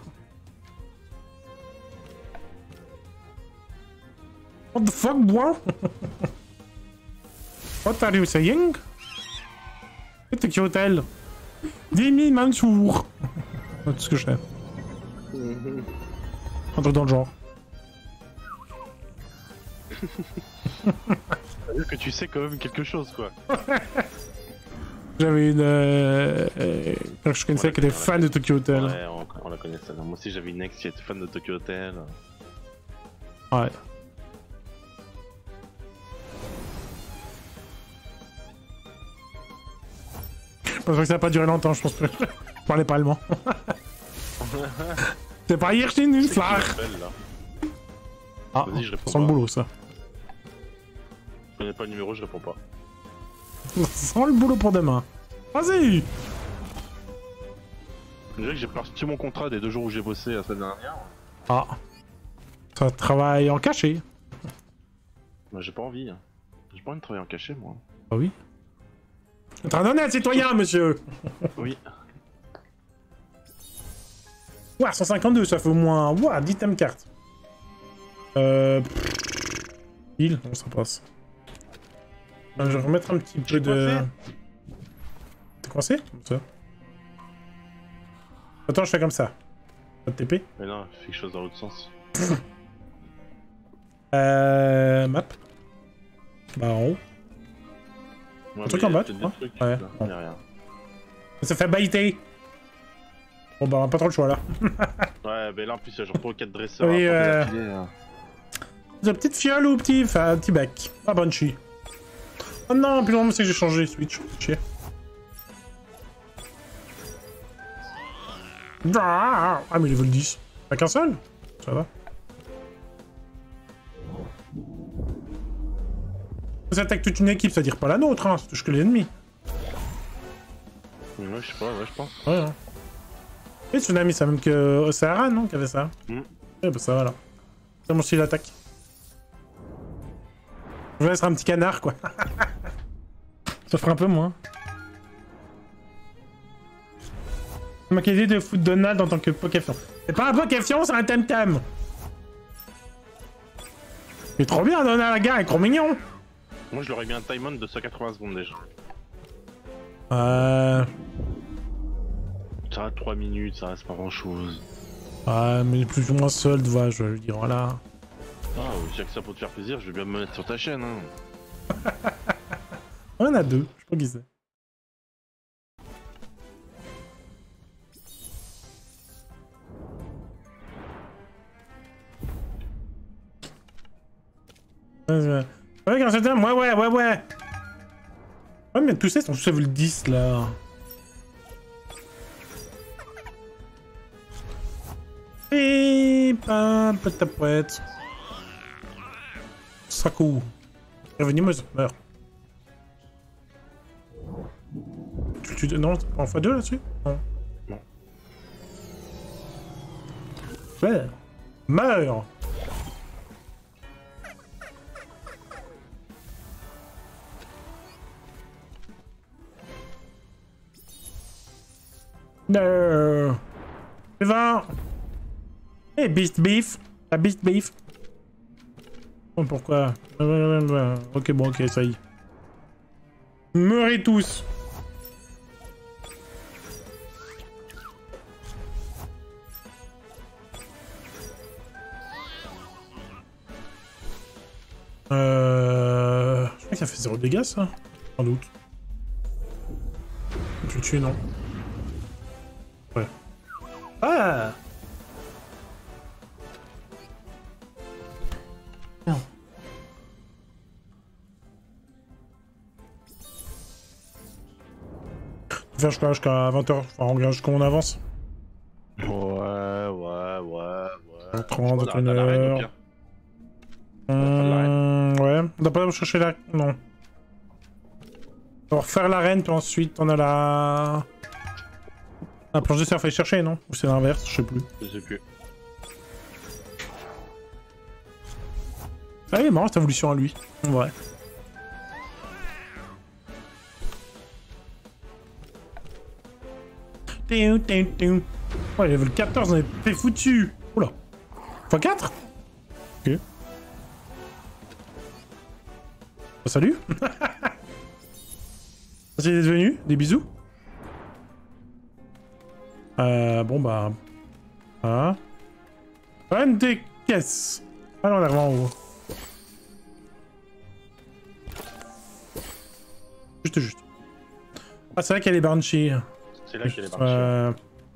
What the fuck, boy? What are you saying? C'est Tokyo Hotel. Demi Mansour. C'est tout ce que je sais. Un truc dans le genre. C'est-à-dire que tu sais quand même quelque chose, quoi. J'avais une... quand je connaissais qui était fan de Tokyo Hotel. Ouais, on la connaissait. Moi aussi, j'avais une ex qui était fan de Tokyo Hotel. Ouais. Je pense que ça n'a pas duré longtemps, je pense que je parlais pas allemand. C'est pas hier, j'ai une flare. Ah, Vas-y, je réponds ça sent le pas. boulot, ça. Je connais pas le numéro, je réponds pas. Ça sent le boulot pour demain. Vas-y. Je dirais que j'ai parti mon contrat des 2 jours où j'ai bossé la semaine dernière. Ah. Ça travaille en cachet. Bah, j'ai pas envie. J'ai pas envie de travailler en cachet, moi. Ah oui. Être un honnête citoyen, monsieur. Oui. Ouah, 152, ça fait au moins... Ouah, 10 thèmes cartes. Il, bon, ça passe. Je vais remettre un petit peu de... T'es coincé? Ça. Attends, je fais comme ça. Pas de TP. Mais non, fais quelque chose dans l'autre sens. Map. Bah en haut. Ouais, Un truc en bas, tu des crois? trucs, Ouais. là, y a rien. Ça fait baiter. Bon bah on a pas trop le choix là. Ouais, mais là en plus, il y a genre 4 dresseurs. Oui, à porter d'affilée, là. De petite fiole ou petit, enfin, petit bec. Ah Banshee. Oh non, plus longtemps c'est que j'ai changé Switch. Chier. Ah mais level 10. Pas qu'un seul? Ça va. Ça attaque toute une équipe, c'est-à-dire pas la nôtre, hein, ça touche que l'ennemi. Ouais, je sais pas, ouais, je pense. Ouais, hein. Et Tsunami, c'est même que Osahara, non, qui avait ça. Ouais, bah ça va là. C'est mon style d'attaque. Je vais être un petit canard, quoi. Ça fera un peu moins. C'est ma qualité de foutre Donald en tant que Pokéfion. C'est pas un Pokéfion, c'est un Temtem. Il est trop bien, Donald, la gars, il est trop mignon. Moi, je leur ai mis un time-on de 180 secondes déjà. Ça reste 3 minutes, ça reste pas grand-chose. Ouais, mais plus ou moins seul, va, je veux dire, voilà. Ah, j'ai que ça pour te faire plaisir, je vais bien me mettre sur ta chaîne, hein. On en a deux, je sais pas qui c'est. Ouais, quand c'était... Ouais. Ouais, mais tous ces sont tous level 10, là. Et pas ta poète. Fakou. Venimeuse, meurs. Non, en x2 là-dessus? Non. Non. Meurs. Meurs. Non. Suivant. Eh, Beast Beef. La Beast Beef. Bon, pourquoi? Ok, bon, ok, ça y est. Meurez tous. Je crois que ça fait 0 dégâts, ça. Sans doute. Tu le tues, non? Ouais. Ah! Non. Faire jusqu'à 20h, enfin, on regarde jusqu'à on avance. Ouais. 30, On arrête à l'arène, au 21h. pire. Ouais, on doit pas chercher la... Non. On va refaire l'arène, puis ensuite on a la planche de surf à aller chercher, non? Ou c'est l'inverse, je sais plus. Je sais plus. Ah, il est marrant cette évolution à lui. Ouais. Ouais, level 14, on est fait foutu. Oula. x4? Ok. Oh, salut. Merci d'être venu. Des bisous. Bon bah... Ah. Reine des caisses. Ah, on est vraiment en haut. Juste. Ah, c'est vrai qu'il y a les Banshee. C'est là qu'il y a les marchés.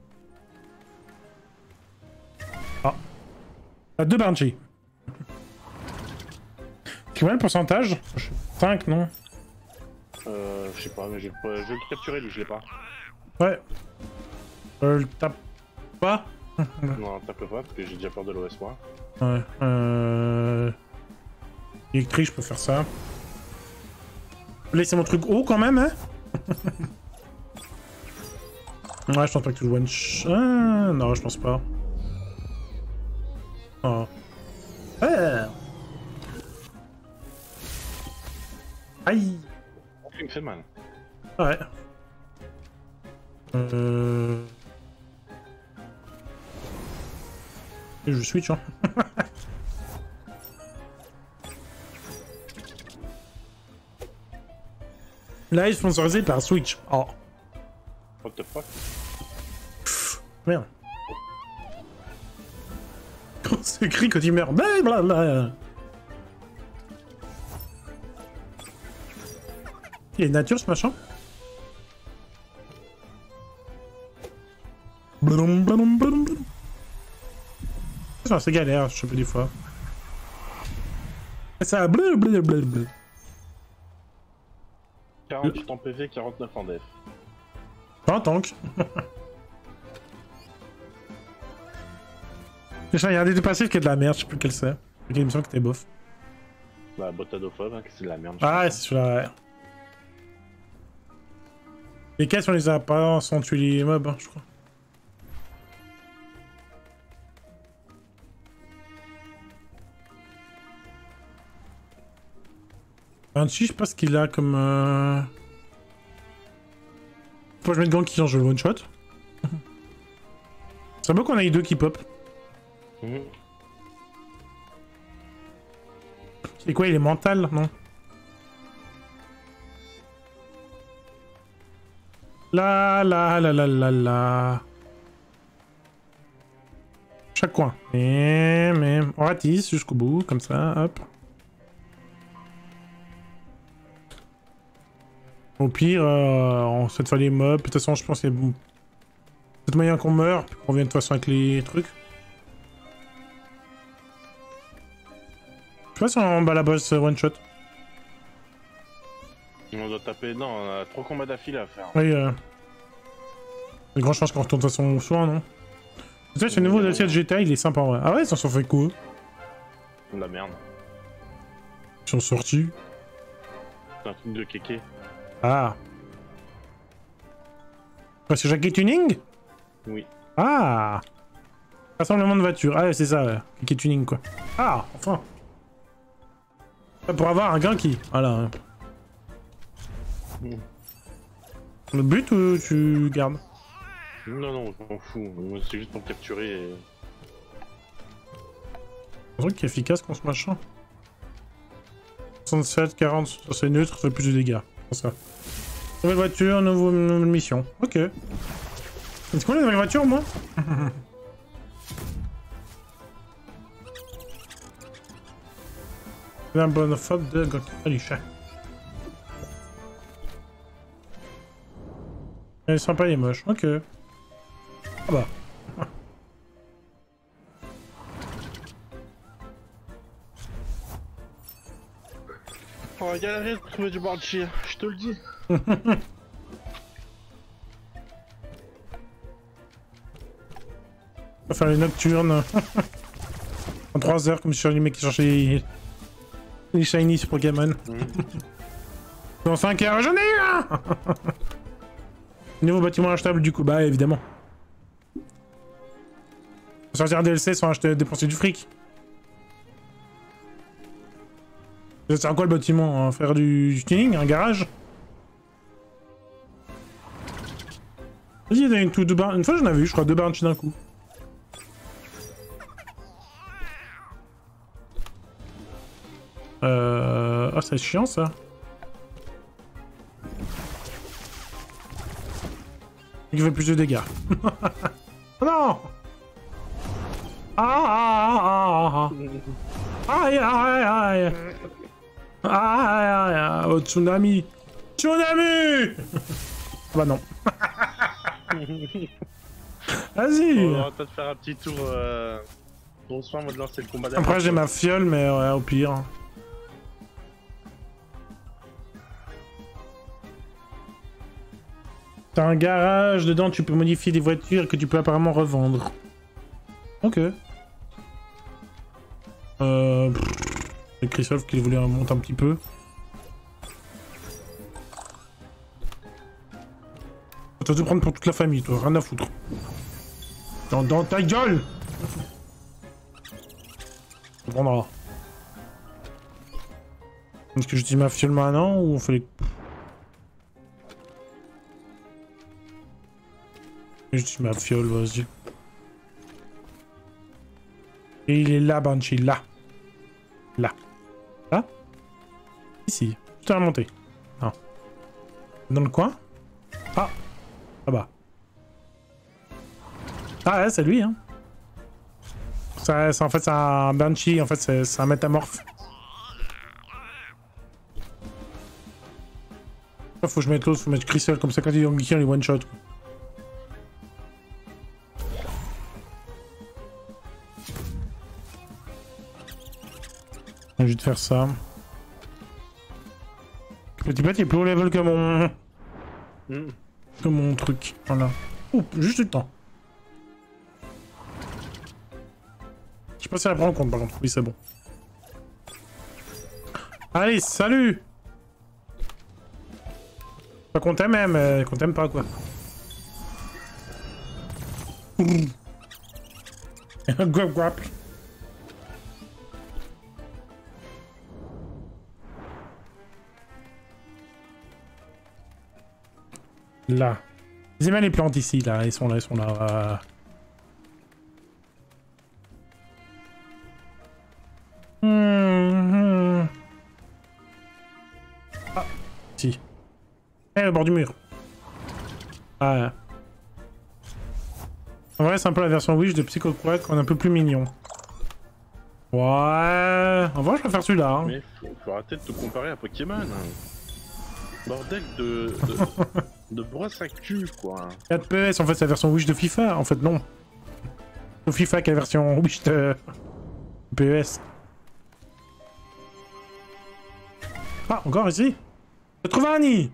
Ah, 2 Banshee. Combien le pourcentage? 5, non? Je sais pas, mais je vais le capturer lui, je l'ai pas. Ouais. Le tape pas? Non, tape pas, parce que j'ai déjà peur de l'OS moi. Ouais. Électrique, je peux faire ça. Laissez mon truc haut quand même, hein? Ouais, je pense pas que tu le one shot. Ah, non, je pense pas. Oh. Ouais. Aïe. Il me fait mal. Ouais. Je switch, hein. Là, il est sponsorisé par Switch. Oh. What the fuck? Merde. Ce cri quand il meurt. Blablabla. Il est nature ce machin. Blum, blum, blum, blum. C'est assez galère, je sais pas des fois. Ça blablabla. 48 en PV, 49 en def. Pas un tank. Il y a un des deux passifs qui est de la merde, je sais plus quel c'est. Il me semble que t'es bof. Bah, botadophobe, hein, que c'est de la merde. Ah, c'est celui-là, ouais. Les caisses, on les a pas sans tuer les mobs, hein, je crois. Banshee, je sais pas ce qu'il a comme... Faut que je mette gants qui change le one shot. C'est beau qu'on ait 2 qui pop. C'est quoi, il est mental, non? La. Chaque coin. Mais on ratisse jusqu'au bout, comme ça, hop. Au pire, on cette fois les mobs. De toute façon, je pense qu'il y a peut-être moyen qu'on meure, puis qu'on revienne de toute façon avec les trucs. Je sais pas si on bat la boss one shot. On doit taper. Non, on a 3 combats d'affilée à faire. Oui, il y a de grandes chances qu'on retourne de toute façon au soin, non? Tu sais, ce nouveau DLC de GTA, il est sympa en vrai. Ah ouais, ça s'en fait cool. De la merde. sont sortis. C'est un truc de kéké. Ah. C'est Jackie Tuning? Oui. Ah. Rassemblement de voitures. Ah, c'est ça, Jackie Tuning, quoi. Ah, enfin. Pour avoir un gain qui... Voilà. Le but ou tu gardes? Non, non, je m'en fous. C'est juste pour me capturer et... Un truc qui est efficace contre ce machin. 67, 40, ça c'est neutre, ça fait plus de dégâts. C'est ça. Nouvelle voiture, nouvelle mission. Ok. C'est quoi la nouvelle voiture, moi? Un bon faute de Gokalicha. Elle est sympa, il est moche. Ok. Ah bah. On va galérer de trouver du Banshee, je te le dis. On va faire les nocturnes. En 3 heures, comme sur les mecs qui cherchaient les shiny sur Pokémon. Dans 5 heures, j'en ai eu un. Nouveau bâtiment achetable du coup, bah évidemment. Sortir un DLC sans acheter, dépenser du fric. Ça sert à quoi le bâtiment? Faire du tuning? Un garage? Vas-y, il y a une fois j'en avais eu, je crois, 2 Banshee d'un coup. Ah, c'est chiant ça. Il fait plus de dégâts. Oh non! Ah! Aïe aïe aïe! Aïe aïe aïe! Oh, tsunami! Tsunami! Bah non. Vas-y! On va peut-être faire un petit tour. Bonsoir, moi de lancer le combat. Après j'ai ma fiole, mais ouais, au pire. T'as un garage, dedans tu peux modifier des voitures que tu peux apparemment revendre. Ok. C'est Christophe qui voulait monter un petit peu. T'as tout prendre pour toute la famille, toi, rien à foutre. Dans ta gueule! Tu prendras. Est-ce que j'utilise ma fiole maintenant ou on fait les... J'utilise ma fiole, vas-y. Et il est là, Banshee, là. Là. Là? Ici. Je t'ai remonté. Non. Dans le coin? Ah. Là-bas. Ah ouais, c'est lui, hein. Ça, en fait, c'est un Banshee, en fait, c'est un métamorphe. Là, faut que je mette l'autre, faut mettre Crystal, comme ça, quand il est en Mickey, on les one-shot. Je vais te faire ça. Petit pet, il est plus haut level que mon... Que mon truc. Voilà. Oh, juste le temps. Je sais pas si elle prend en compte, par contre. Oui, c'est bon. Allez, salut! Pas qu'on t'aime, mais qu'on t'aime pas, quoi. Guap, guap. Là. Ils aiment bien les plantes ici, là. Ils sont là, ils sont là. Ah, si. Eh, au bord du mur. Ah. En vrai, c'est un peu la version Wish de Psycho Quack, on est un peu plus mignon. Ouais. En vrai, je préfère celui-là. Hein. Mais faut arrêter de te comparer à Pokémon. Bordel de brosse à cul, quoi. 4 PS, en fait, c'est la version Wish de FIFA. En fait, non. C'est FIFA qui est la version Wish de PES. Ah, encore ici. Je trouve un nid.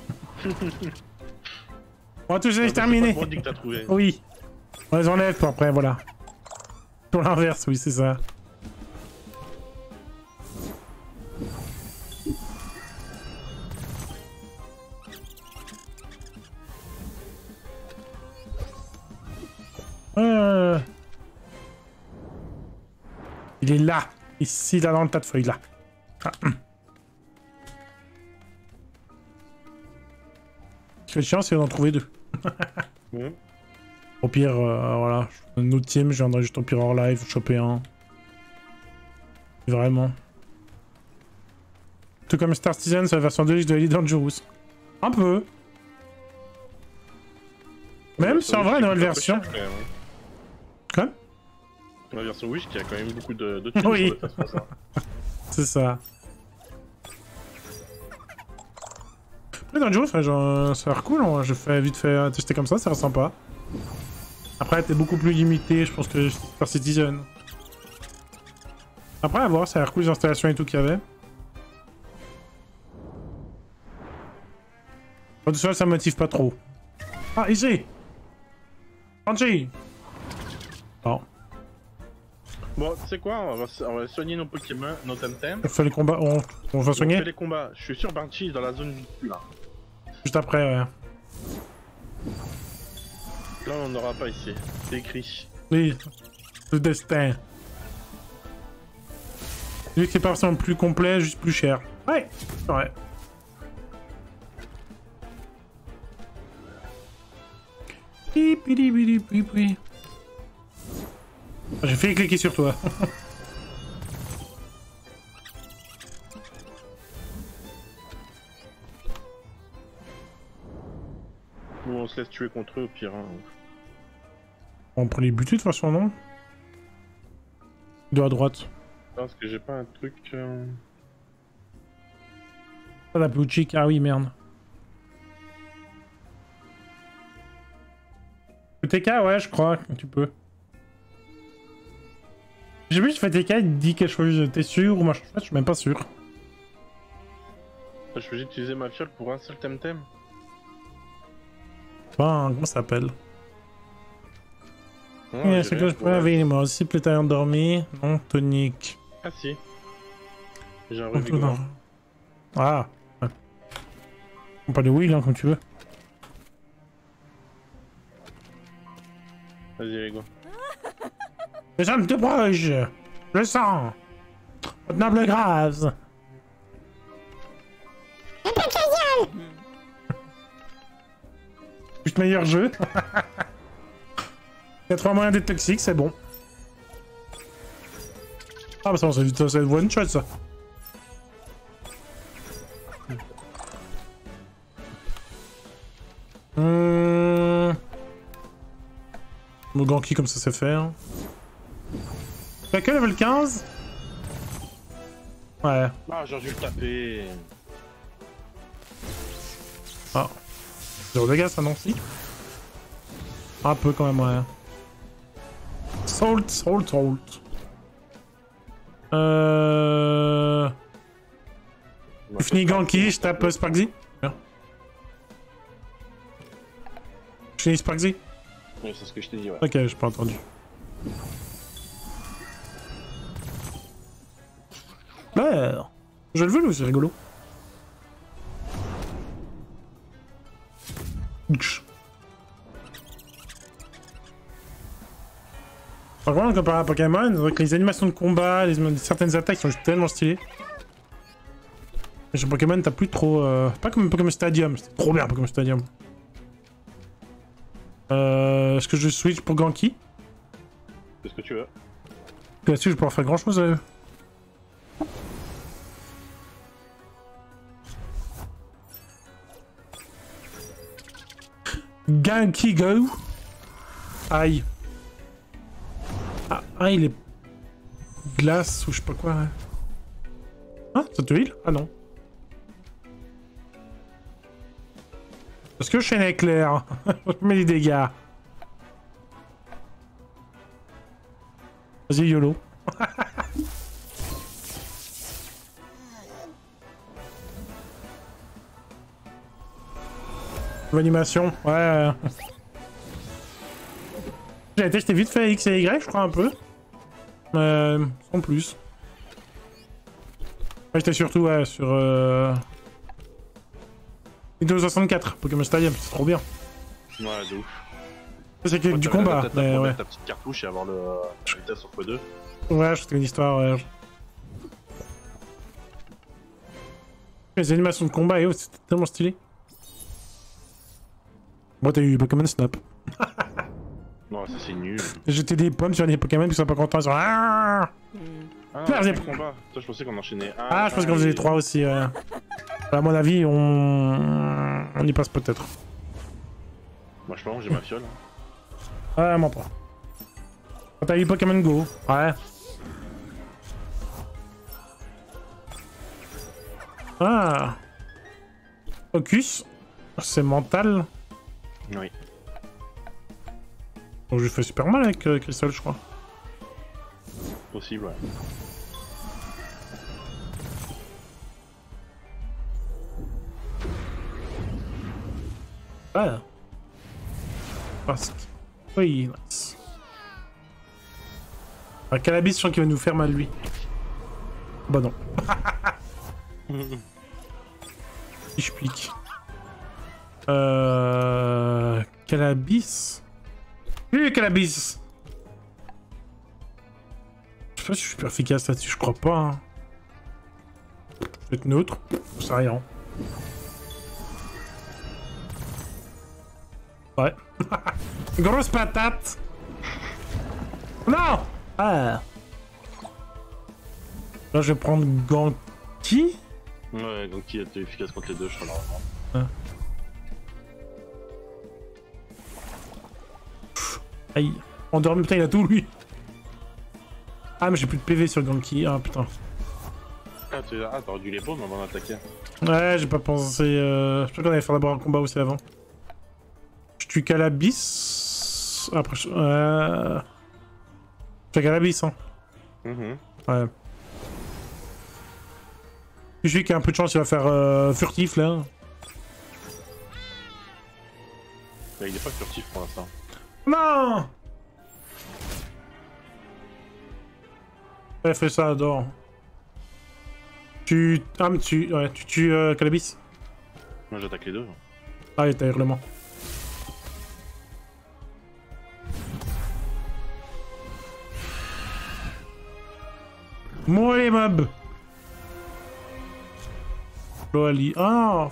Bon, tout c'est terminé. C'est pas dit que t'as trouvé. Oui. On les enlève pour après, voilà. Pour l'inverse, oui, c'est ça. Il est là. Ici, là, dans le tas de feuilles, là. Ah. Ce qui est chiant, c'est d'en trouver deux. Mmh. Au pire, voilà. Un autre team, je viendrai juste au pire hors live, choper un. Vraiment. Tout comme Star Citizen, c'est la version 2X de Elite Dangerous. Un peu. Même si en vrai, la nouvelle version. Quoi? La version Wish qui a quand même beaucoup de Oui. sur le face, ça. C'est ça. Mais Dangerous, ouais, genre, ça a l'air cool. Hein. J'ai fait vite fait tester comme ça a l'air sympa. Après, t'es beaucoup plus limité, je pense, que Star Citizen. Après, à voir, ça a l'air cool les installations et tout qu'il y avait. Bon, tout ça, ça me motive pas trop. Ah, ici! Angie! Bon. Bon, tu sais quoi, on va soigner nos Pokémon, nos Temtem. On fait les combats, on va On soigner? fait les combats. Je suis sur Banshee dans la zone du là. Juste après, ouais. Là, on n'aura pas ici. C'est écrit. Oui, le destin. Vu que c'est pas forcément plus complet, juste plus cher. Ouais, c'est vrai. J'ai fait cliquer sur toi. Ou on se laisse tuer contre eux au pire. Hein. On prend les buts de toute façon, non? Deux à droite. Non, parce que j'ai pas un truc. Ah, la blue chick. Ah oui, merde. Le TK, ouais, je crois que tu peux. J'ai vu, je fais TK, il dit quelque chose. T'es sûr ou machin? Je suis même pas sûr. Je peux utiliser ma fiole pour un seul Temtem. Enfin, comment ça s'appelle? Ouais, C'est que je peux laver moi aussi, plus endormi. Non, tonique. Ah si. J'ai un revigorant. Ah. Ouais. On peut aller wheel, hein, comme tu veux. Vas-y, les gars. Les hommes de proche, je le sens. Votre noble grâce. Juste meilleur jeu. 80 moyens d'être toxique, c'est bon. Ah bah ça, c'est one shot ça. Le Ganki comme ça c'est fait. Hein. T'as que level 15? Ouais. Ah, j'ai dû le taper. Ah. 0 dégâts ça non si? Un peu quand même ouais. Salt. Tu finis Ganki, je tape Sparksy. Je finis Sparksy. Oui, c'est ce que je t'ai dit, ouais. Ok, j'ai pas entendu. Ouais. Je le veux, c'est rigolo. Par contre, comparé à Pokémon, c'est vrai que les animations de combat, certaines attaques sont tellement stylées. Mais sur Pokémon, t'as plus trop... Pas comme Pokémon Stadium, c'est trop bien Pokémon Stadium. Est-ce que je switch pour Ganki? C'est ce que tu veux. Là-dessus, je vais pouvoir faire grand chose à eux. Ganki go. Aïe. Ah, il est... glace ou je sais pas quoi. Hein. Ah, ça te heal? Ah non. Est-ce que je chaîne éclair? Je mets des dégâts. Vas-y, YOLO. Animation, ouais. J'ai testé vite fait X et Y, je crois un peu. Sans plus. Ouais, j'étais surtout ouais, sur Nintendo 64, Pokémon Stadium, c'est trop bien. Ouais, de ouf. C'est que du combat, Peut-être mais ouais. ta petite cartouche et avoir le la vitesse sur x2. Ouais, je trouve une histoire, ouais. Les animations de combat, et oh, c'était tellement stylé. Moi, t'as eu Pokémon Snap. Non, ça c'est nul. J'étais des pommes sur des Pokémon qui sont pas contents, ils sont... Ah, Ah, c'est combat. Toi, je pensais qu'on enchaînait. je pense qu'on faisait les 3 aussi, ouais. À mon avis, on y passe peut-être. Moi, je pense que j'ai ma fiole. Ouais, moi pas. T'as eu Pokémon Go. Ouais. Ah. Focus. C'est mental. Oui. Donc je fais super mal avec Crystal, je crois. Possible, ouais. Ouais. Parce que... Oui, nice. Un Cannabis, je sens qu'il va nous faire mal, lui. Bah non. Si je pique. Cannabis. Oui, Cannabis. Je sais pas si je suis super efficace là-dessus, je crois pas. Hein. Je vais être neutre, je sais rien. Ouais. Grosse patate. Non. Ah. Là, je vais prendre Ganki. Ouais, donc qui était efficace contre les deux, je crois, normalement. Ah. Aïe. Endormi, putain, il a tout, lui. Ah, mais j'ai plus de PV sur Ganki. Ah, putain. Ah, t'aurais dû les paumes avant d'attaquer. Ouais, j'ai pas pensé... Je crois qu'on allait faire d'abord un combat aussi avant. Je tue Cannabis. Après, je fais Cannabis, hein. Ouais. Celui qui a un peu de chance, il va faire furtif, là. Mais il est pas furtif pour l'instant. Non. Ouais, fais ça, adore. Tu... Ah, mais tu... Ouais, tu tues Cannabis. Moi, j'attaque les deux. Ah, et t'as hurlement. Moi les mobs. Loali. Ah.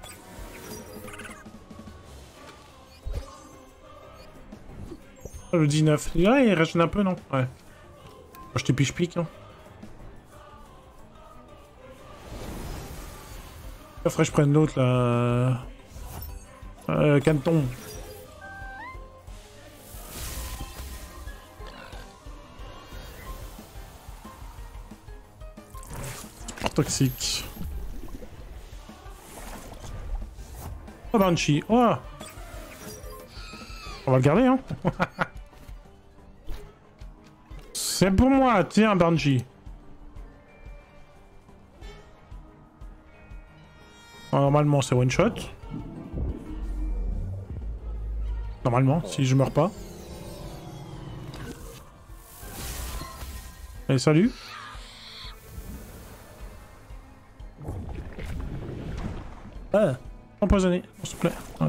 Le 19. Ouais, il reste un peu, non? Ouais. Moi, je te piche-pique, hein. Il faudrait que je prenne l'autre, là. Canton. Toxique. Oh, Banshee. Oh. On va le garder, hein. C'est pour moi, tiens, Banshee. Normalement, c'est one shot. Normalement, si je meurs pas. Allez, salut. Ah, empoisonné, s'il te plaît. Ah,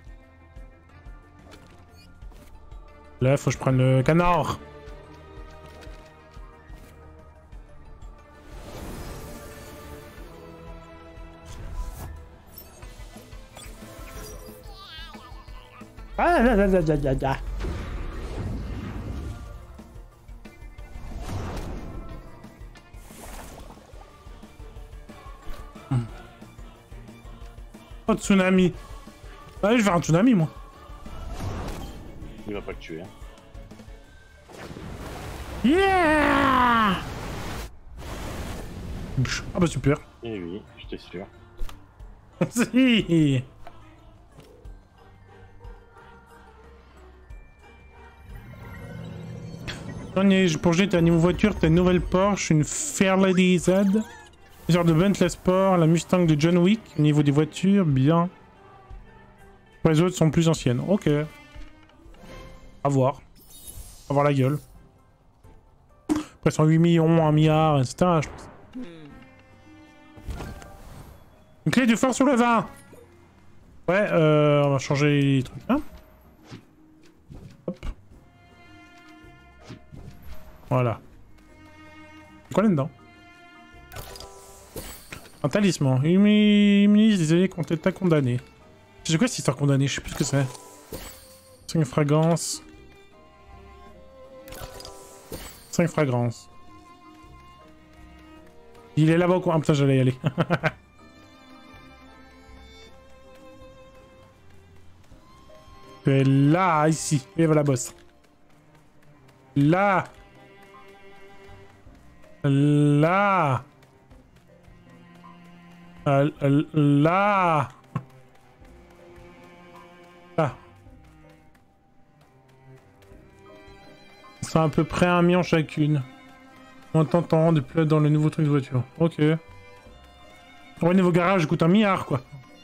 là, faut que je prenne le canard. Ah, là, là, là, là, là, là. Oh, tsunami. Allez, je vais faire un tsunami, moi. Il va pas le tuer. Hein. Yeah. Ah bah super. Eh oui, j'étais sûr. Si. Pour jeter ta niveau voiture, ta nouvelle Porsche, une Fairlady Z. Genre de Bentley Sport, la Mustang de John Wick, au niveau des voitures, bien. Les autres sont plus anciennes, ok. À voir. À voir la gueule. Après, 108 millions, 1 milliard, etc. Je pense. Une clé du fort sur le vin. Ouais, on va changer les trucs là. Voilà. C'est quoi là-dedans? Un talisman. Immunise les alliés quand t'es condamné. C'est quoi cette histoire condamnée? Je sais plus ce que c'est. C'est une fragrance. 5 fragrances. Il est là-bas quoi. Ah putain, j'allais y aller. C'est là, ici. Et voilà, boss. Là. Là. Là. Là. C'est à peu près 1 million chacune. On t'entend de plus dans le nouveau truc de voiture. Ok. Pour le nouveau garage, coûte 1 milliard, quoi.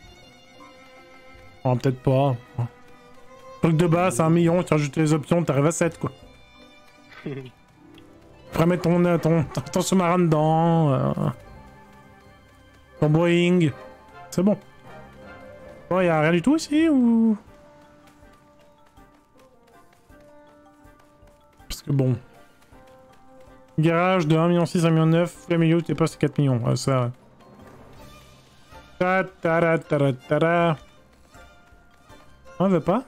Oh, peut-être pas. Truc de base, c'est 1 million, tu rajoutes les options, t'arrives à 7, quoi. Tu pourrais mettre ton sous-marin dedans. Ton Boeing. C'est bon. Bon, y'a rien du tout ici, ou... Parce que bon... Garage de 1,6 million, 1,9 million, le milieu, t'es pas, c'est 4 millions. Ouais, ça... Ta ta ta ta ta ta. On veut pas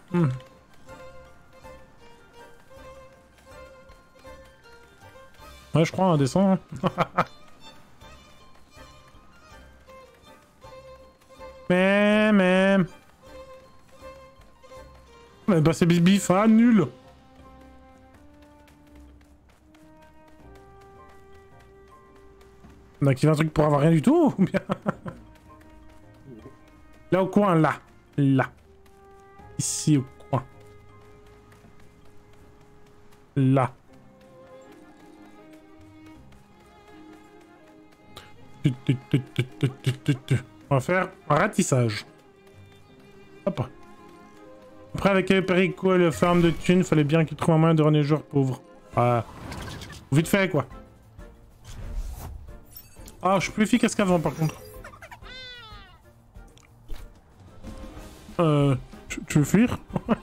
Ouais, je crois, on descend. Mais... Mais bah c'est bif, ah, nul. On a activé un truc pour avoir rien du tout ou bien... Là au coin, là. Là. Ici au coin. Là. On va faire un ratissage. Hop. Après avec Perico et le farm de thunes, fallait bien qu'il trouve un moyen de rendre les joueurs pauvres. Ah. Vite fait quoi. Ah, je suis plus efficace qu'avant par contre. Tu veux fuir?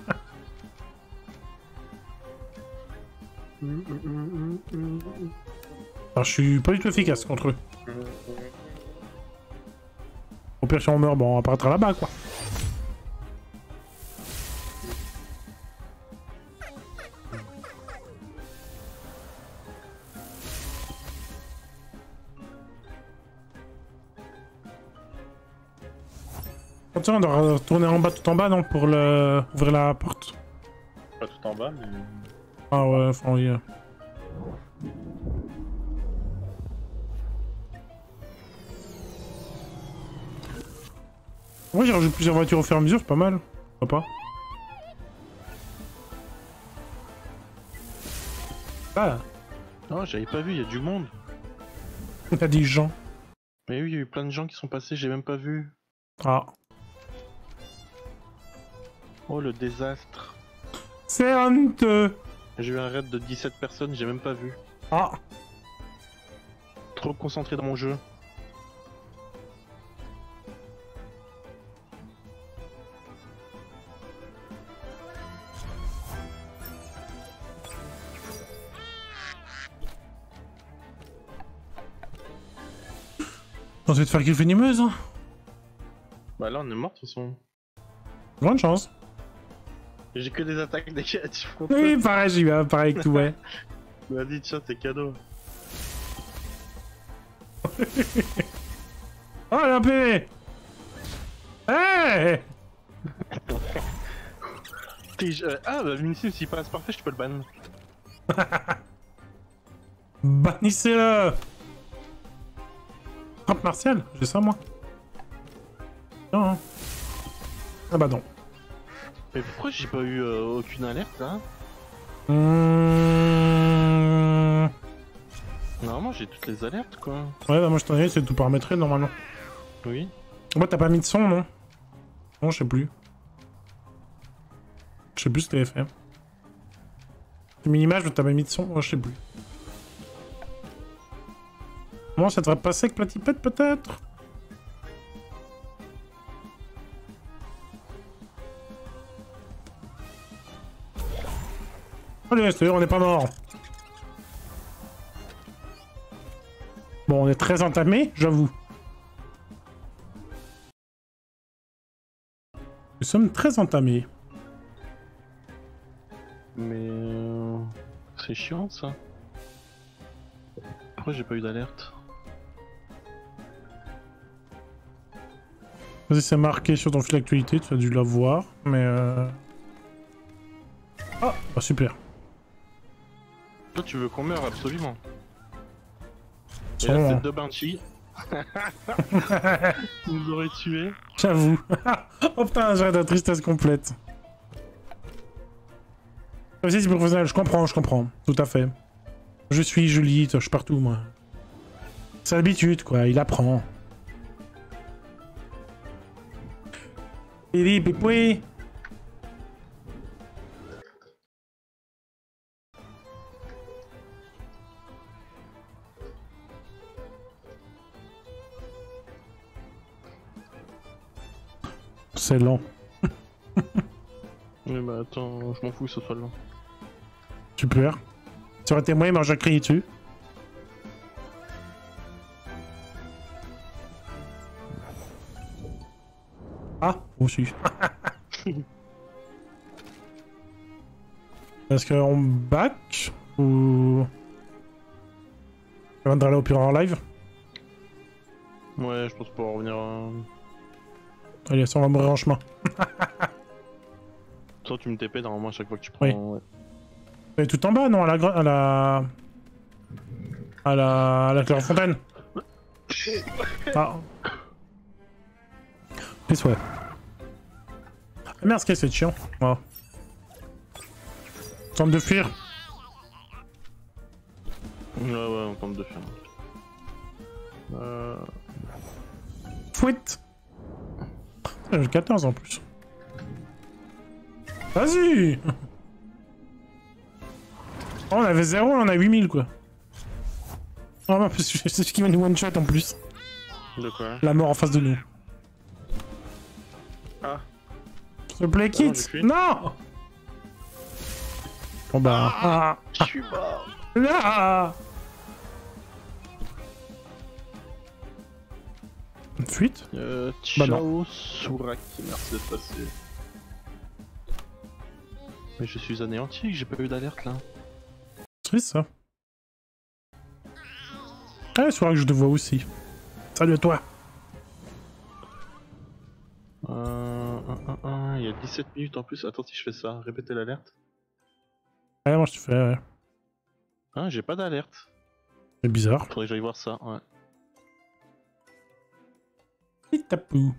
Alors, je suis pas du tout efficace contre eux. Au pire si on meurt, bon on apparaîtra là-bas quoi. Tiens, on doit retourner en bas, tout en bas, non, pour ouvrir la porte. Pas tout en bas, mais... Ah ouais, enfin oui. Ouais, j'ai rajouté plusieurs voitures au fur et à mesure, c'est pas mal. Pourquoi pas? Ah. Oh, j'avais pas vu, il y a du monde. T'as des gens. Mais oui, il y a eu plein de gens qui sont passés, j'ai même pas vu. Ah. Oh, le désastre. C'est honteux. J'ai eu un raid de 17 personnes, j'ai même pas vu. Ah. Trop concentré dans mon jeu. On va te faire griffer une imeuse, hein. Bah là, on est mort de toute façon. Bonne chance. J'ai que des attaques négatives contre Oui, pareil, j'y vais, pareil avec tout, ouais. Vas-y, tiens, c'est cadeau. Oh, la PV. Hey. Ah, bah, Minisim, s'il passe parfait, je peux le ban. Bannissez-le. Frappe martiale, j'ai ça moi. Non, hein. Ah bah non. Mais pourquoi j'ai pas eu aucune alerte là? Normalement j'ai toutes les alertes quoi. Ouais bah moi je t'en ai, c'est tout paramétré normalement. Oui. Moi t'as pas mis de son non? Non je sais plus. Je sais plus ce que t'avais fait. J'ai mis l'image mais t'as pas mis de son? Moi je sais plus. Moi ça devrait passer avec Platipette peut-être? Allez, c'est on n'est pas mort. Bon, on est très entamé, j'avoue. Nous sommes très entamés. Mais... c'est chiant, ça. Pourquoi j'ai pas eu d'alerte? Vas-y, c'est marqué sur ton fil d'actualité, tu as dû l'avoir, mais Ah, bah super. Toi, tu veux qu'on meure absolument. Et Sans la nom, tête hein. de Banshee. Tu nous aurais tués. J'avoue. Oh putain, j'ai de tristesse complète. Vas-y, c'est professionnel, je comprends. Tout à fait. Je suis Julie, je suis partout, moi. C'est l'habitude, quoi, il apprend. Pipi, pipoui. C'est lent. Oui, bah attends, je m'en fous que ce soit lent. Super. Ça aurait été moi, il m'a crié dessus. Ah, aussi. Est-ce qu'on back ou... On va aller au pire en live? Ouais, je pense pouvoir revenir... Allez, ça on va mourir en chemin. Toi, tu me TP normalement à chaque fois que tu prends... Oui. Ouais. Mais tout en bas, non, à la Clairefontaine. Ah. Qu'est-ce ouais. Ah merde, ce qu'est-ce que c'est chiant. Oh. Tente de fuir. Ouais, on tente de faire. Fouette. J'ai 14 en plus. Vas-y. Oh, on avait 0, on en a 8000 quoi. Oh non, c'est ce qui va nous one shot en plus. De quoi? La mort en face de nous. Ah. S'il te plaît, quitte. Non. Bon bah... Ah. Je suis mort. Là. Une fuite. Ciao, non. Sourak, merci d'être passé. Mais je suis anéanti, que j'ai pas eu d'alerte là. C'est triste ça. Ah, c'est vrai que je te vois aussi. Salut à toi. Il y a 17 minutes en plus. Attends, si je fais ça, répétez l'alerte. Ouais, moi je te fais, ouais. Ah, j'ai pas d'alerte. C'est bizarre. Faudrait que j'aille voir ça, ouais. Tapou.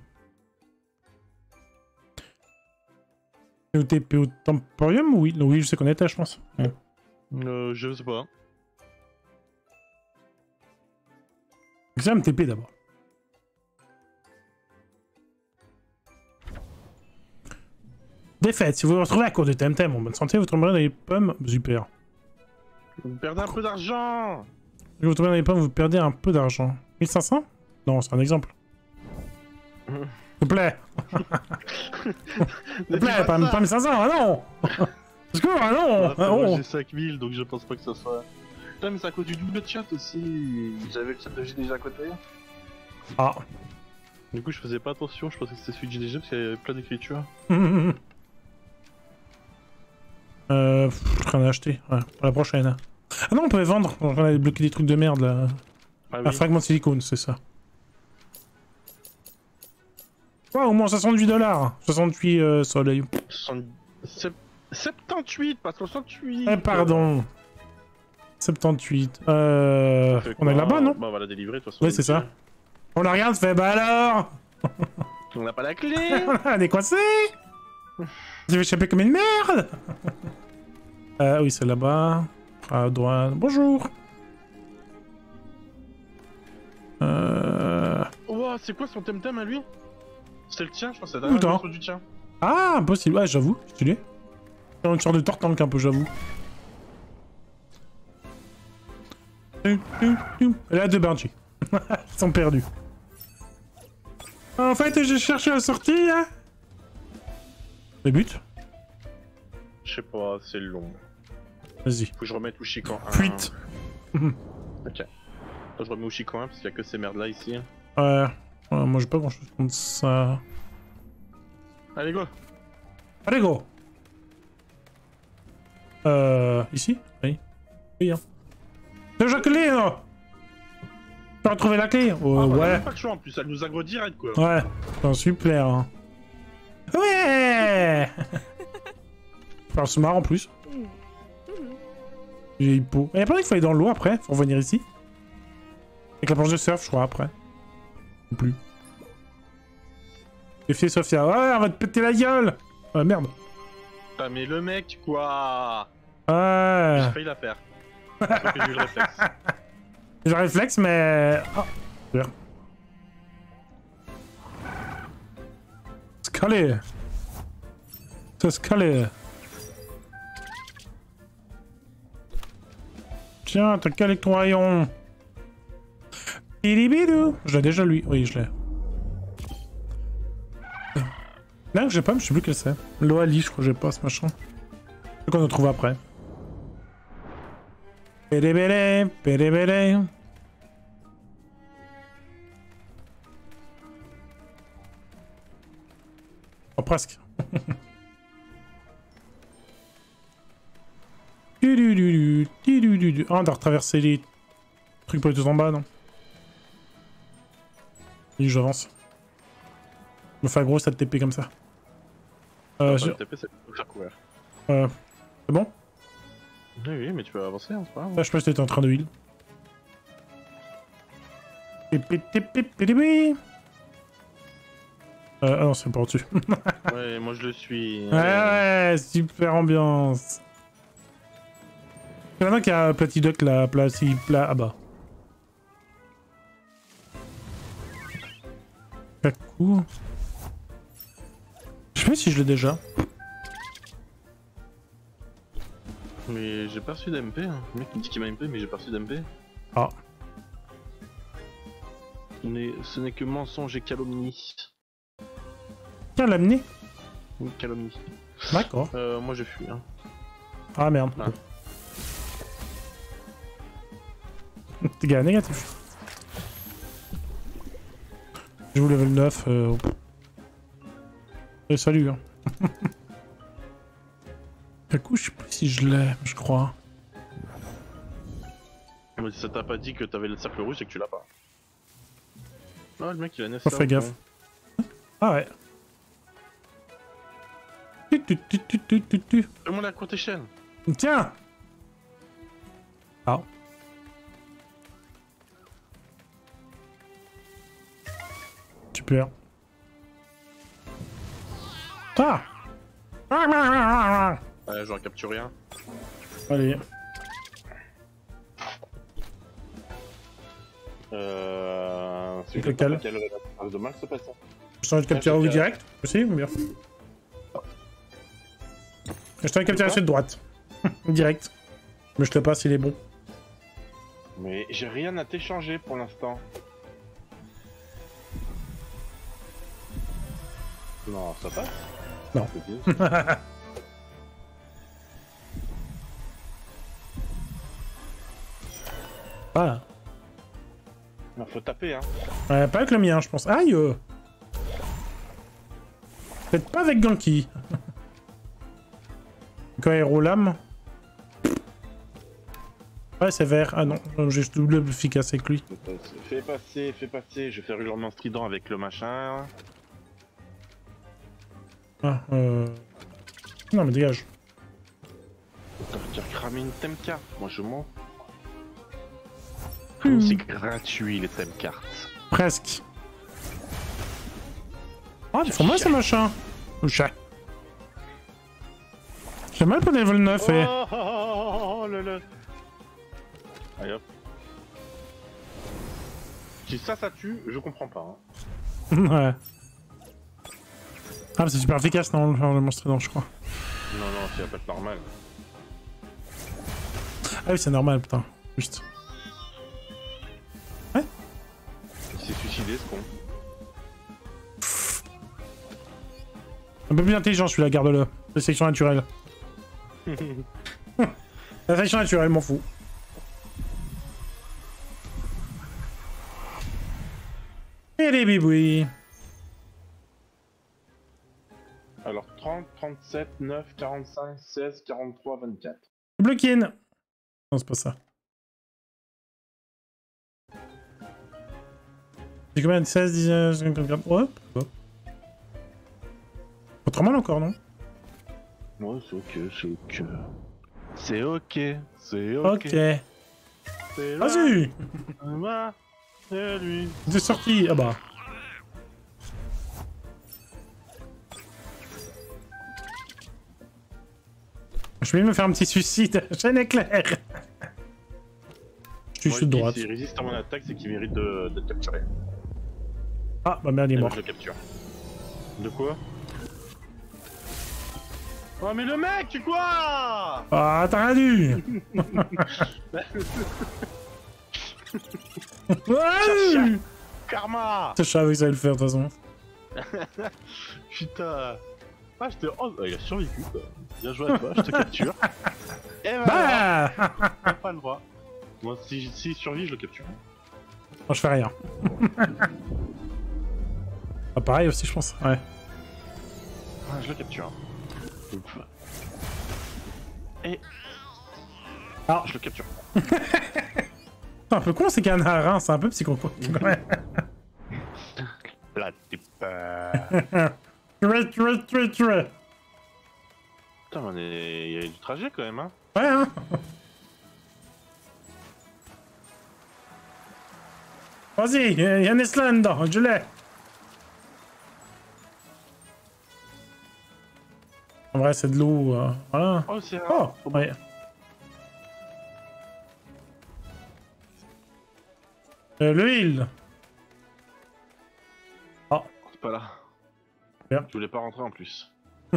TP au Temporium? Oui, oui, je sais qu'on était, je pense. Ouais. Je sais pas. Examen TP d'abord. Défaite. Si vous vous retrouvez à court de Temtem en bonne santé, vous tomberez dans les pommes. Super. Vous perdez un peu d'argent. Si vous tombez dans les pommes, vous perdez un peu d'argent. 1500? Non, c'est un exemple. S'il te plaît. S'il te plaît, pas 1500, ah non. Secours, ah non. Ouais, Ah, oh. j'ai 5000, donc je pense pas que ça soit... Putain, mais c'est à cause du double chat aussi. J'avais le chat de GDG à côté. Ah. Du coup, je faisais pas attention, je pensais que c'était celui de GDG parce qu'il y avait plein d'écritures. Rien à acheter, ouais, pour la prochaine. Ah non, on pouvait vendre, on avait bloqué des trucs de merde là. Ah Un oui. fragment de silicone, c'est ça. Ouais, au moins 68 $. 68 soleil. 78, pas 68. Eh, pardon. 78. On est là-bas, non? Bah, on va la délivrer, de toute façon. Oui, c'est ça. On la regarde, fait bah alors. On n'a pas la clé. Elle est coincée. Tu veux échapper comme une merde. Oui, c'est là-bas. À droite. Bonjour. Oh, c'est quoi son temtem à lui? C'est le tien, je pense que c'est Putain. la dernière du tien. Ah, impossible. Ouais, j'avoue. Stylé. Une sorte de tortank un peu, j'avoue. Et là, deux Banshee. Ils sont perdus. En fait, j'ai cherché la sortie, hein. Les buts. Je sais pas, c'est long. Vas-y. Faut que je remette Ushik en 1. Fuite. Ok. Attends, je remets Ushi quand même parce qu'il y a que ces merdes là ici. Ouais. Ouais, moi j'ai pas grand chose contre ça. Allez go. Allez go. Ici? Oui. Oui hein. C'est Jacqueline. Tu as retrouvé la clé? Ouais. Pas le choix en plus, elle nous aggro direct quoi. Ouais. C'est super hein. Ouais. Alors c'est marrant en plus. J'ai hippo. Il y a pas qu'il faut aller dans l'eau après, faut revenir ici. Avec la planche de surf, je crois, après. Ou plus. Défier Sophia. Ouais, on va te péter la gueule. Merde. Ah mais le mec quoi. Ouais. J'ai failli la faire. J'ai eu le réflexe. J'ai le réflexe, mais... Oh. Super. Scalé. C'est scalé. Tiens, t'as qu'à avec ton rayon. Bidibidou. Je l'ai déjà lui. Oui, je l'ai. Là, j'ai pas, mais je sais plus quel c'est. L'Oali, je crois que j'ai pas ce machin. C'est qu'on en trouve après. Pédébélé, pédébélé. Oh, presque. Ah, on doit retraverser les trucs pour aller tout en bas, non? Oui, j'avance. Me faire gros, ça te TP comme ça. Le TP, c'est faire couvert. C'est bon? Oui, mais tu peux avancer, hein, c'est pas grave. Là, je pense que t'étais en train de heal. Ah non, c'est pas au-dessus. Ouais, moi je le suis. Ouais, super ambiance. Il y en a qui a Platiduck là, ah bah. Kaku. Je sais pas si je l'ai déjà. Mais j'ai pas reçu d'MP, hein. Le mec me dit qu'il m'a MP, mais j'ai pas reçu d'MP. Ah. Ce n'est que mensonge et calomnie. Tiens, l'amener. Oui, calomnie. D'accord. Moi je fuis, hein. Ah merde. Ah. T'es gars négatif. Je vous level 9. Et salut. Hein. Du coup, je sais plus si je l'ai, je crois. Mais si ça t'a pas dit que t'avais le cercle rouge, c'est que tu l'as pas. Ah, le mec il a 9. Pas fait gaffe. Ah ouais. Fais-moi la courte échelle. Tiens. Ah. Super. Ah. Ouais, j'en capture rien. Allez. C'est lequel? De mal se passe ça. Je t'en ai capturé au direct aussi ou bien? Je t'en ai capturé sur de droite. Direct. Mais je sais pas s'il est bon. Mais j'ai rien à t'échanger pour l'instant. Non, ça passe? Non. Voilà. Non, faut taper, hein. Pas avec le mien, je pense. Aïe. Peut-être pas avec Ganki. Quand héros lame. Ouais, c'est vert. Ah non, j'ai double efficace avec lui. Fais passer. Je vais faire hurlement strident avec le machin. Ah, non, mais dégage. Tu as cramé une thème carte. Moi, je mens. Hmm. C'est gratuit, les thème cartes. Presque. Ah, ils font mal ce machin. Le chat. J'ai mal pour level 9 et... Allez hop. Si ça tue, je comprends pas. Hein. Ouais. Ah, c'est super efficace, non, le monstre non, je crois. Non, c'est pas normal. Ah oui, c'est normal, putain. Juste. Ouais. Il s'est suicidé, ce con. Un peu plus intelligent, celui-là, garde-le. La sélection naturelle. La sélection naturelle, m'en fous. biboui. Alors 30, 37, 9, 45, 16, 43, 24. Bloquin. Non, c'est pas ça. C'est combien? 16, 19, 54. Ouais, pas trop mal encore, non? Ouais, c'est ok, c'est ok. C'est ok, c'est ok. Ok. C'est là, Vas-y. là, c'est lui. C'est sorti. Ah bah. Je vais me faire un petit suicide. J'ai un éclair. Je suis de droite. S'il résiste à mon attaque, c'est qu'il mérite de capturer. Ah, bah merde, il est mort. Je le capture. De quoi? Oh mais le mec, quoi? Ah, t'as rien dû. Ouais. Karma. Je savais que ça allait le faire de toute façon. Putain. Ah, j'étais... Oh, il a survécu, quoi. Bien joué à toi, je te capture. Et Bah. t'as pas le droit. Moi, s'il survit, je le capture. Non, je fais rien. Ah, pareil aussi, je pense. Ouais. Ah, je le capture. Ouf. Et... Ah. Je le capture. C'est un peu con ces canards, hein. C'est un peu psychopathe. Là, t'es pas... Tuer. Putain, il y a du trajet, quand même, hein. Ouais, hein. Vas-y, il y a un Eslan dedans, je l'ai. En vrai, c'est de l'eau, voilà. Oh, c'est... Oh, ouais. L'huile. Oh, C'est pas là. Bien. Je voulais pas rentrer en plus.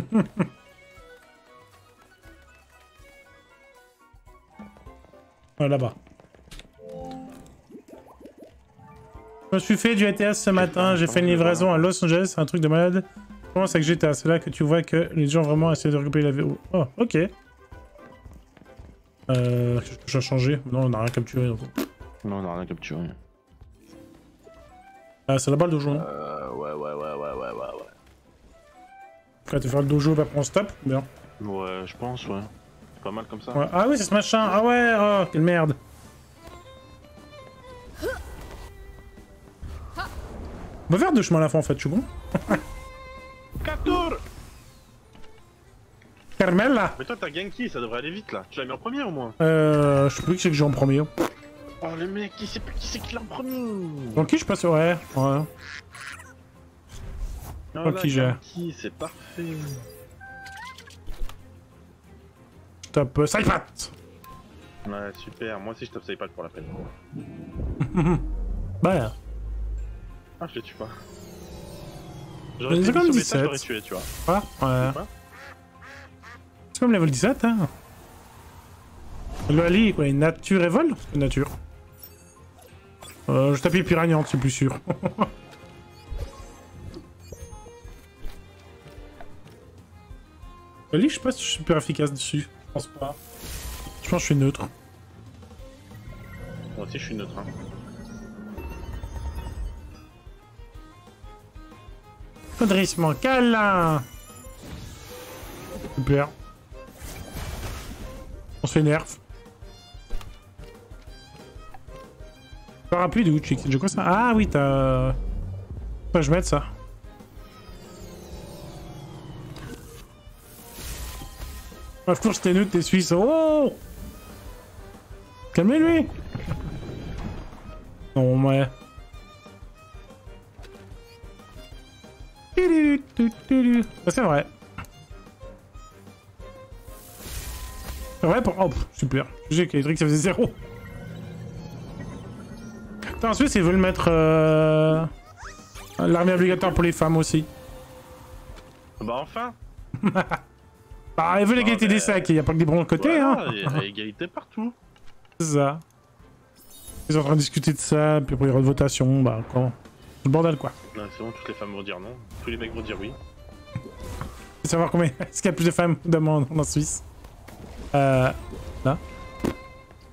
là-bas. Je me suis fait du ETS ce matin, j'ai fait une livraison à Los Angeles, c'est un truc de malade. Comment c'est que GTA? C'est là que tu vois que les gens vraiment essaient de récupérer la VO. Oh, ok. Qu'est-ce que j'ai changé? Non, on n'a rien capturé. Donc. Non, on a rien capturé. C'est la balle dojo. Hein. Ouais. Après, tu faire le dojo, après on stop. Bien. Ouais, je pense, ouais. C'est pas mal comme ça. Ouais. Ah oui, c'est ce machin. Ah ouais, oh, quelle merde. On va faire deux chemins à la fin en fait, je suis bon. Katour. Carmel là. Mais toi, t'as Genki, ça devrait aller vite là. Tu l'as mis en premier au moins. Je sais plus qui c'est que j'ai en premier. Oh, le mec, il sait plus qui c'est qui l'a en premier. Donc qui je suis pas sûr, ouais. Oh, Ok, j'ai. Genki, c'est parfait. Je tape Saipat. Ouais, super. Moi aussi, je tape Saipat pour la peine. Bah. Ah, je le tue pas. Mais J'aurais c'est été comme mis sur 17. métal, j'aurais tué, tu vois. Ouais. Quoi? C'est comme level 17, hein. Le Ali, ouais, nature et vol? Nature. Je tapais Piranhante, c'est plus sûr. Le Ali, je sais pas si je suis super efficace dessus. Je pense pas. Je pense que je suis neutre. Moi aussi, je suis neutre. Hein. Redressement, câlin. Super. On se fait nerf. Parapluie de Uchi. J'ai quoi ça? Ah oui, t'as... Faut que je mette ça. Of course, t'es neutre, t'es suisse. Oh! Calmez-lui! Non, ouais. C'est vrai. C'est vrai pour... Oh, super. J'ai qu'Electric, ça faisait 0. Attends, ensuite, ils veulent mettre... l'armée obligatoire pour les femmes aussi. Bah enfin. Bah, ils veulent l'égalité des sacs, il n'y a pas que des bons côtés, Voilà, hein. il y a égalité partout. C'est ça. Ils sont en train de discuter de ça, puis après il y aura une votation, bah, quoi. Le bordel, quoi. Non, c'est bon, toutes les femmes vont dire non. Tous les mecs vont dire oui. Faut savoir combien... Est-ce qu'il y a plus de femmes ou d'hommes en Suisse? Là.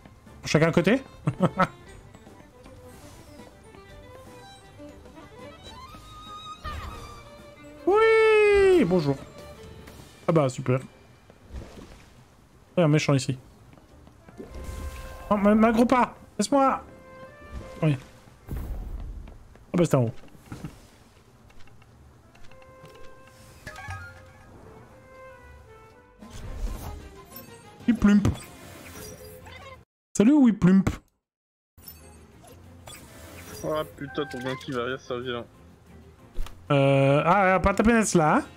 Chacun à côté. Oui, bonjour. Ah bah, super. Il y a un méchant ici. Non, m'aggro pas. Laisse-moi. Oui. Ah bah, c'est en haut. Whiplump. Salut Whiplump. Oh putain, ton gars qui va rien servir. Ah, pas taper là, hein.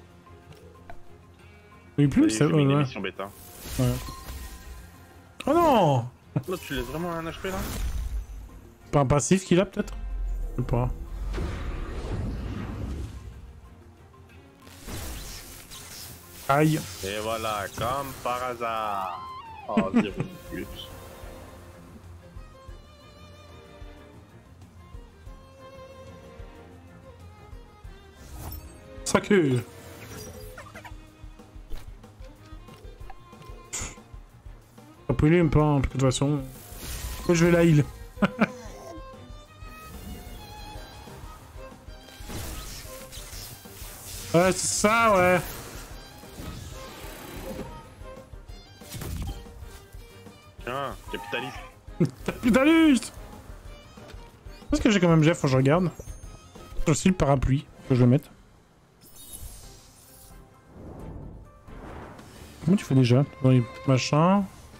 Whiplump, c'est... une ouais. émission bêta. Ouais. Oh non. Là, tu laisses vraiment un HP là? Pas un passif qu'il a peut-être? Je sais pas. Aïe. Et voilà, comme par hasard. Oh, 0 de plus. Ça que... Appelez un peu, hein, de toute façon. Moi, je vais la heal. Ouais, c'est ça, ouais. Tiens, capitaliste. Capitaliste. Qu'est-ce que j'ai quand même, Jeff? Faut que je regarde. J'ai aussi le parapluie. Faut que je le mette. Comment tu fais déjà? Oui, machin.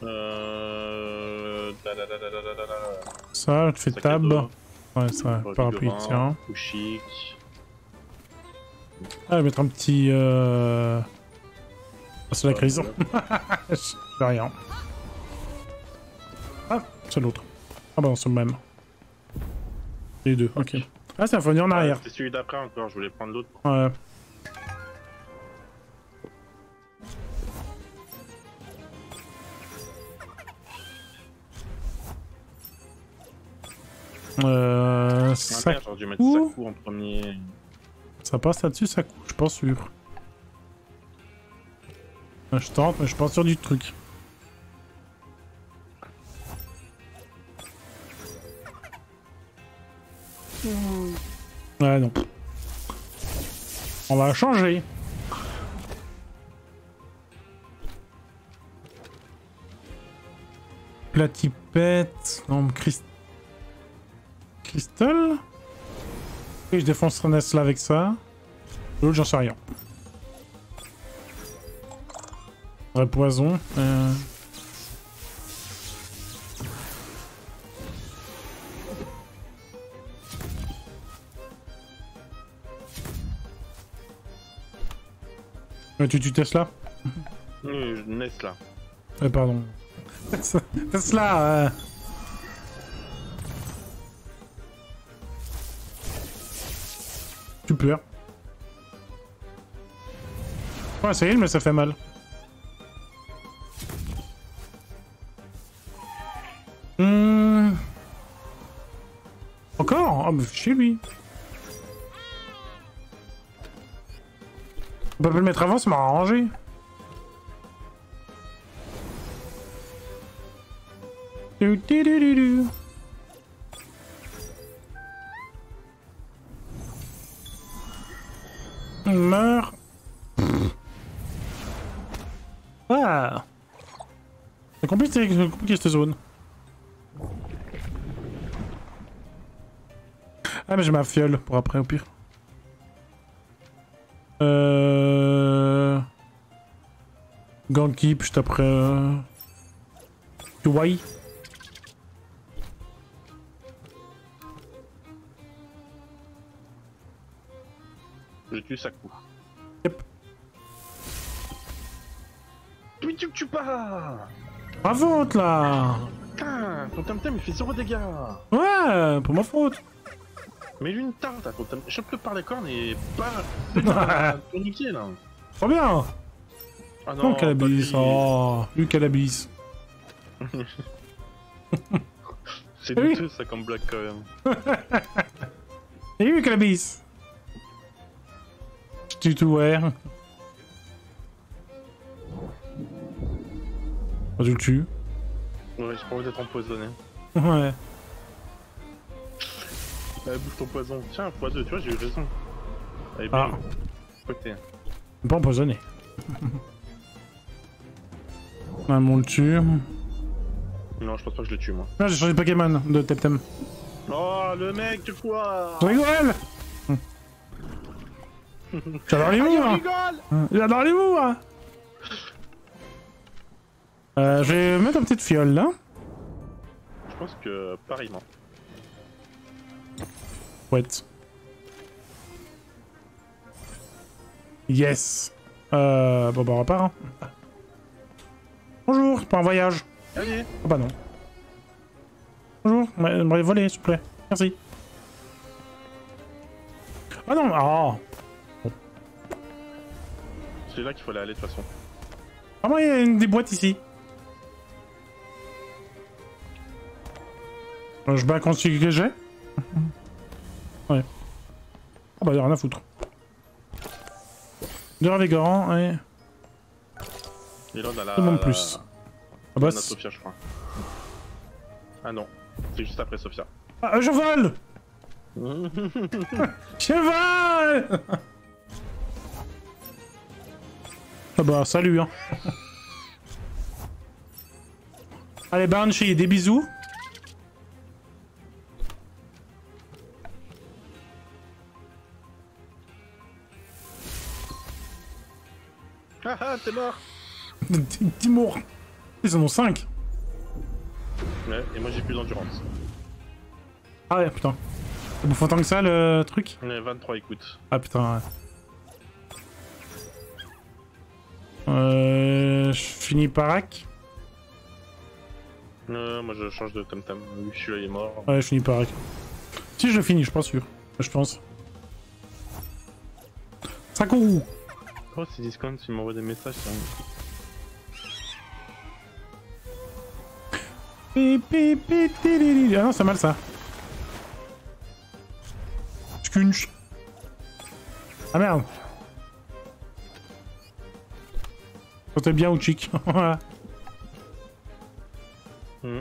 Ça, tu fais Sac à tab. dos. Ouais, ça, parapluie, tiens. Ou chic. Ah, je vais mettre un petit... Ah, c'est la crise. Je fais rien. Ah, c'est l'autre. Ah bah non, c'est le même. Les deux, ok. Ah, c'est un fourni en arrière. C'est celui d'après encore, je voulais prendre l'autre. Ouais. Ça... Merde, j'aurais dû mettre Saku en premier. Ça passe là-dessus, ça coupe, je suis pas sûr. Je tente, mais je suis pas sûr du truc. Ouais, non. On va changer. Platipette... Non, Crystal. Et je défoncerai Nesla avec ça. L'autre, j'en sais rien. Vrai poison. Tu Tesla? Oui, Nesla. Pardon. Tesla. Super. Ouais, c'est il, mais ça fait mal. Encore? Ah, mais chez lui. On peut pas le mettre avant, ça m'a arrangé. Meurs. Ah. C'est compliqué cette zone. Ah mais j'ai ma fiole pour après au pire. Gankeep juste après. Kawaii. Je tue Saku. Yep. Mais tu me tues pas! Bravo là. Putain, ton tam-tam il fait 0 dégâts! Ouais, pour ma faute. Mais lui une tarte, ton tam... chope-le par les cornes et pas tourniquet là! Trop bien. Ah Non, cannabis. Oh, lui cannabis. C'est douteux ça comme blague quand même. Et lui cannabis. Je tue tout, ouais. Je le tue. Ouais, j'ai pas envie d'être empoisonné. Ouais. Allez, bouffe ton poison. Tiens, x2, tu vois, j'ai eu raison. Allez, Ah. côté. Pas empoisonné. Ah, on le tue. Non, je pense pas que je le tue, moi. Ah, j'ai changé de Pokémon de Temtem. Oh, le mec, tu quoi? Je rigole. J'adore les mots, hein. J'adore les mots, hein. Je vais mettre une petite fiole, là. Je pense que pareillement. Ouais. Yes. Bon, bah, on repart, hein. Bonjour, c'est pour un voyage. Allez. Oh bah non. Bonjour, m'aurait volé, s'il vous plaît. Merci. Ah non, ah. C'est là qu'il faut aller de toute façon. Ah moi, il y a des boîtes ici. Je bats contre celui que j'ai. Ouais. Ah bah, y'a rien à foutre. Deux ravigorants et... Et là, on a la... Tout le monde plus. Ah On bah, a Sophia, je crois. Ah non, c'est juste après Sophia. ah, je vole. Je vole. Ah bah, salut, hein. Allez, Banshee, des bisous. Ah ah, t'es mort. T'es mort. Ils en ont 5. Ouais, et moi j'ai plus d'endurance. Ah ouais, putain. Ça bouffe autant que ça, le truc? Ouais, 23, écoute. Ah putain, ouais. Je finis par hack. Moi je change de tam-tam, vu que celui-là il est mort. Ouais, je finis par hack. Si je le finis, je suis pas sûr. Je pense. Ça court. Oh, c'est Discount, il m'envoie des messages. Ça. Ah non, c'est mal ça. Skunch. Ah merde. C'était bien ou chic. Mm.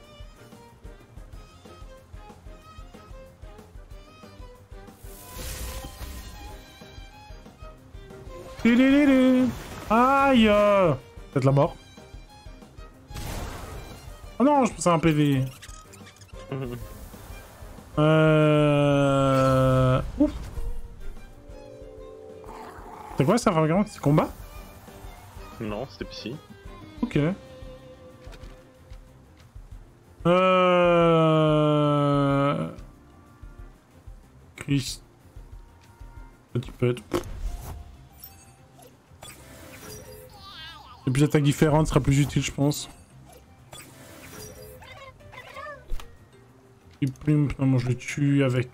Aïe. Peut-être la mort. Oh non, je pensais à un PV. Ouf. C'est quoi ça, vraiment? C'est combat? Non, c'était psy. Ok. Chris. Petit pet. Et puis l'attaque différente sera plus utile, je pense. Et plume, non, je le tue avec...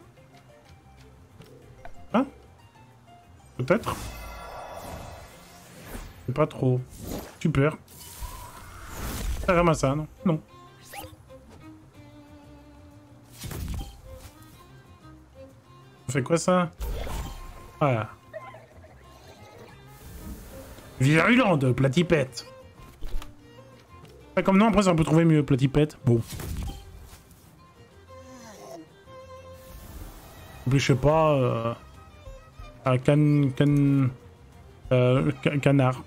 Hein? Peut-être? C'est pas trop. Super. Ça ramasse ça, non? Non. Ça fait quoi ça? Voilà. Virulente, platipette. Comme non, après ça on peut trouver mieux, platipette. Bon. Je sais pas... canard.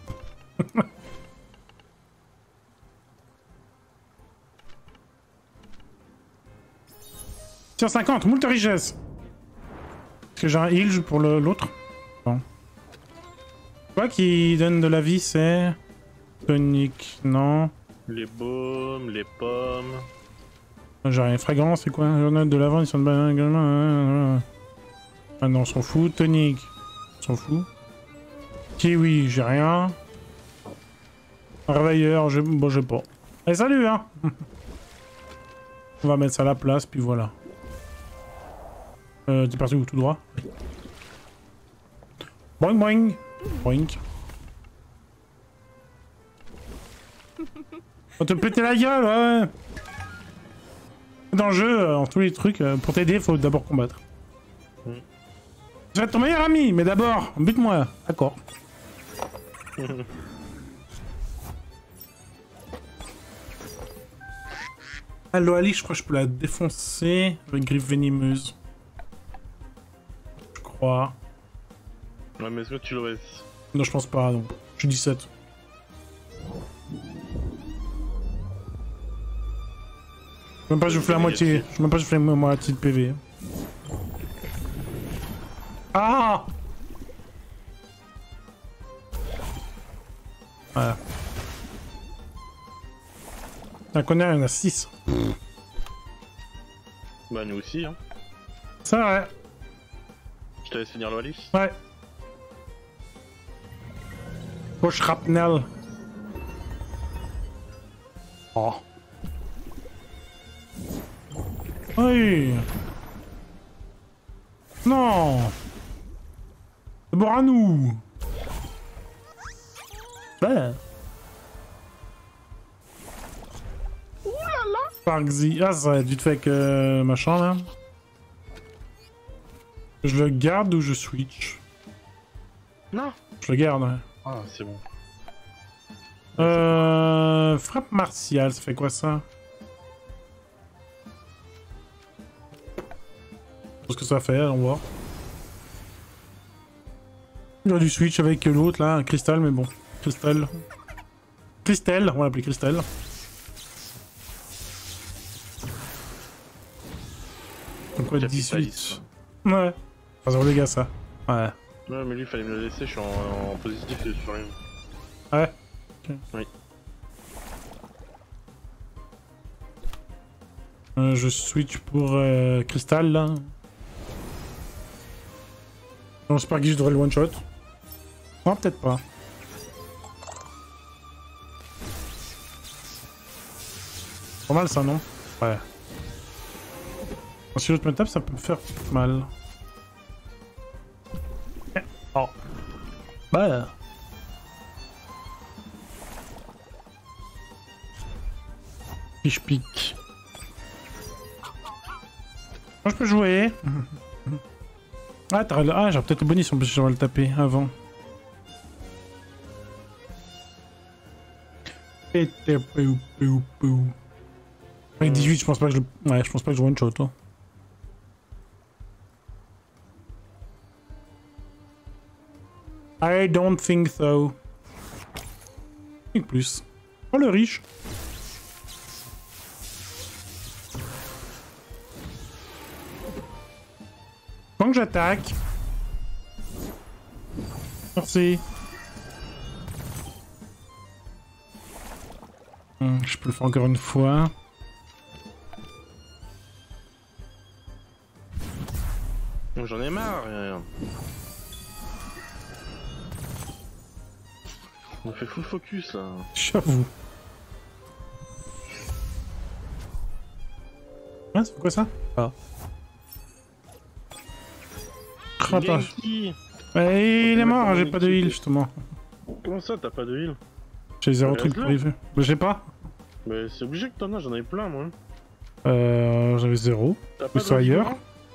150, moult richesse. Est-ce que j'ai un heal pour l'autre? Non. Quoi qui donne de la vie, c'est... Tonique, non. Les baumes, les pommes... J'ai rien. Fragrance, c'est quoi? Journal de l'avant, ils sont de banane également. Ah non, on s'en fout. Tonique, on s'en fout. Kiwi, j'ai rien. Réveilleur, bon, j'ai pas. Allez, salut, hein. On va mettre ça à la place, puis voilà. T'es parti où? Tout droit? Boing, boing. Boing. On va te péter la gueule, ouais. Dans le jeu, en tous les trucs, pour t'aider, il faut d'abord combattre. Je vais être ton meilleur ami, mais d'abord, bute-moi. D'accord. Allo Ali, je crois que je peux la défoncer avec griffe venimeuse. Je crois. Ouais, mais est-ce que tu l'aurais Non, je pense pas, non. Je suis 17. Même pas, je fais la moitié. Même pas, je fais la moitié de PV. Ah! Voilà. Un connard, il y en a 6. Bah, nous aussi, hein. C'est vrai. Je te laisse finir le Wallis. Ouais. Oh, shrapnel. Oh. Oui. Non. D'abord à nous. Ouais. Oulala. Parkzy. Ah, ça a dû te faire que machin là. Je le garde ou je switch? Non. Je le garde, ouais. Ah, c'est bon. Frappe martiale, ça fait quoi ça? Je sais ce que ça fait, on voit. J'aurais dû switch avec l'autre là, un cristal, mais bon. Cristal. Christelle, on va l'appeler Christelle. Donc quoi, 18. Ouais. Enfin, 0 dégâts ça. Ouais. Ouais, mais lui, il fallait me le laisser, je suis en positif sur lui. Ouais. Okay. Oui. Je switch pour Cristal là. Non, j'espère que je devrais le one shot. Non, peut-être pas. Pas mal ça, non? Ouais. Si l'autre me tape, ça peut me faire mal. Oh. Bah. Et je pique. Moi je peux jouer. Ah, j'aurais peut-être le bonus en plus, je vais le taper avant. Avec 18, je pense pas que je le... Ouais, je pense pas que je one shot. Hein. I don't think so. Et plus. Oh le riche. Quand j'attaque. Merci. Je peux le faire encore une fois. J'en ai marre. On fait full focus là. J'avoue. Ah, c'est quoi ça? Ah. Attends. Ouais, il est mort, j'ai pas de heal justement. Comment ça, t'as pas de heal? J'ai 0 truc privé. Mais j'ai pas. Mais c'est obligé que t'en as, j'en avais plein moi. J'avais 0. Ou soit ailleurs.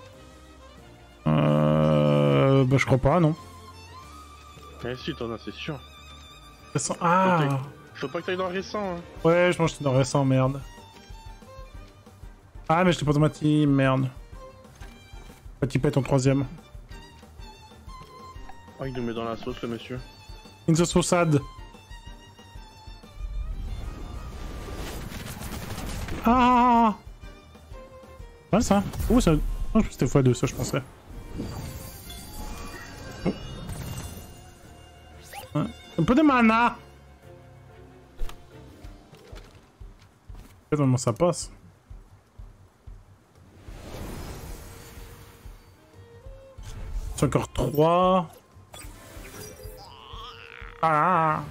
Bah je crois pas, non. Mais si, t'en as, c'est sûr. Récent. Ah! Faut pas que t'ailles dans le récent. Hein. Ouais, je pense que j'étais dans le récent, merde. Ah, mais j'étais pas dans ma team, merde. Ma team est en 3ème. Oh, il nous met dans la sauce, le monsieur. In the saucade. Ah! Ouais, ça. Oh, ça. Oh, c'était x2, ça, je pensais. Oh. Ouais. Un peu de mana! Comment ça passe? C'est encore 3. Ah!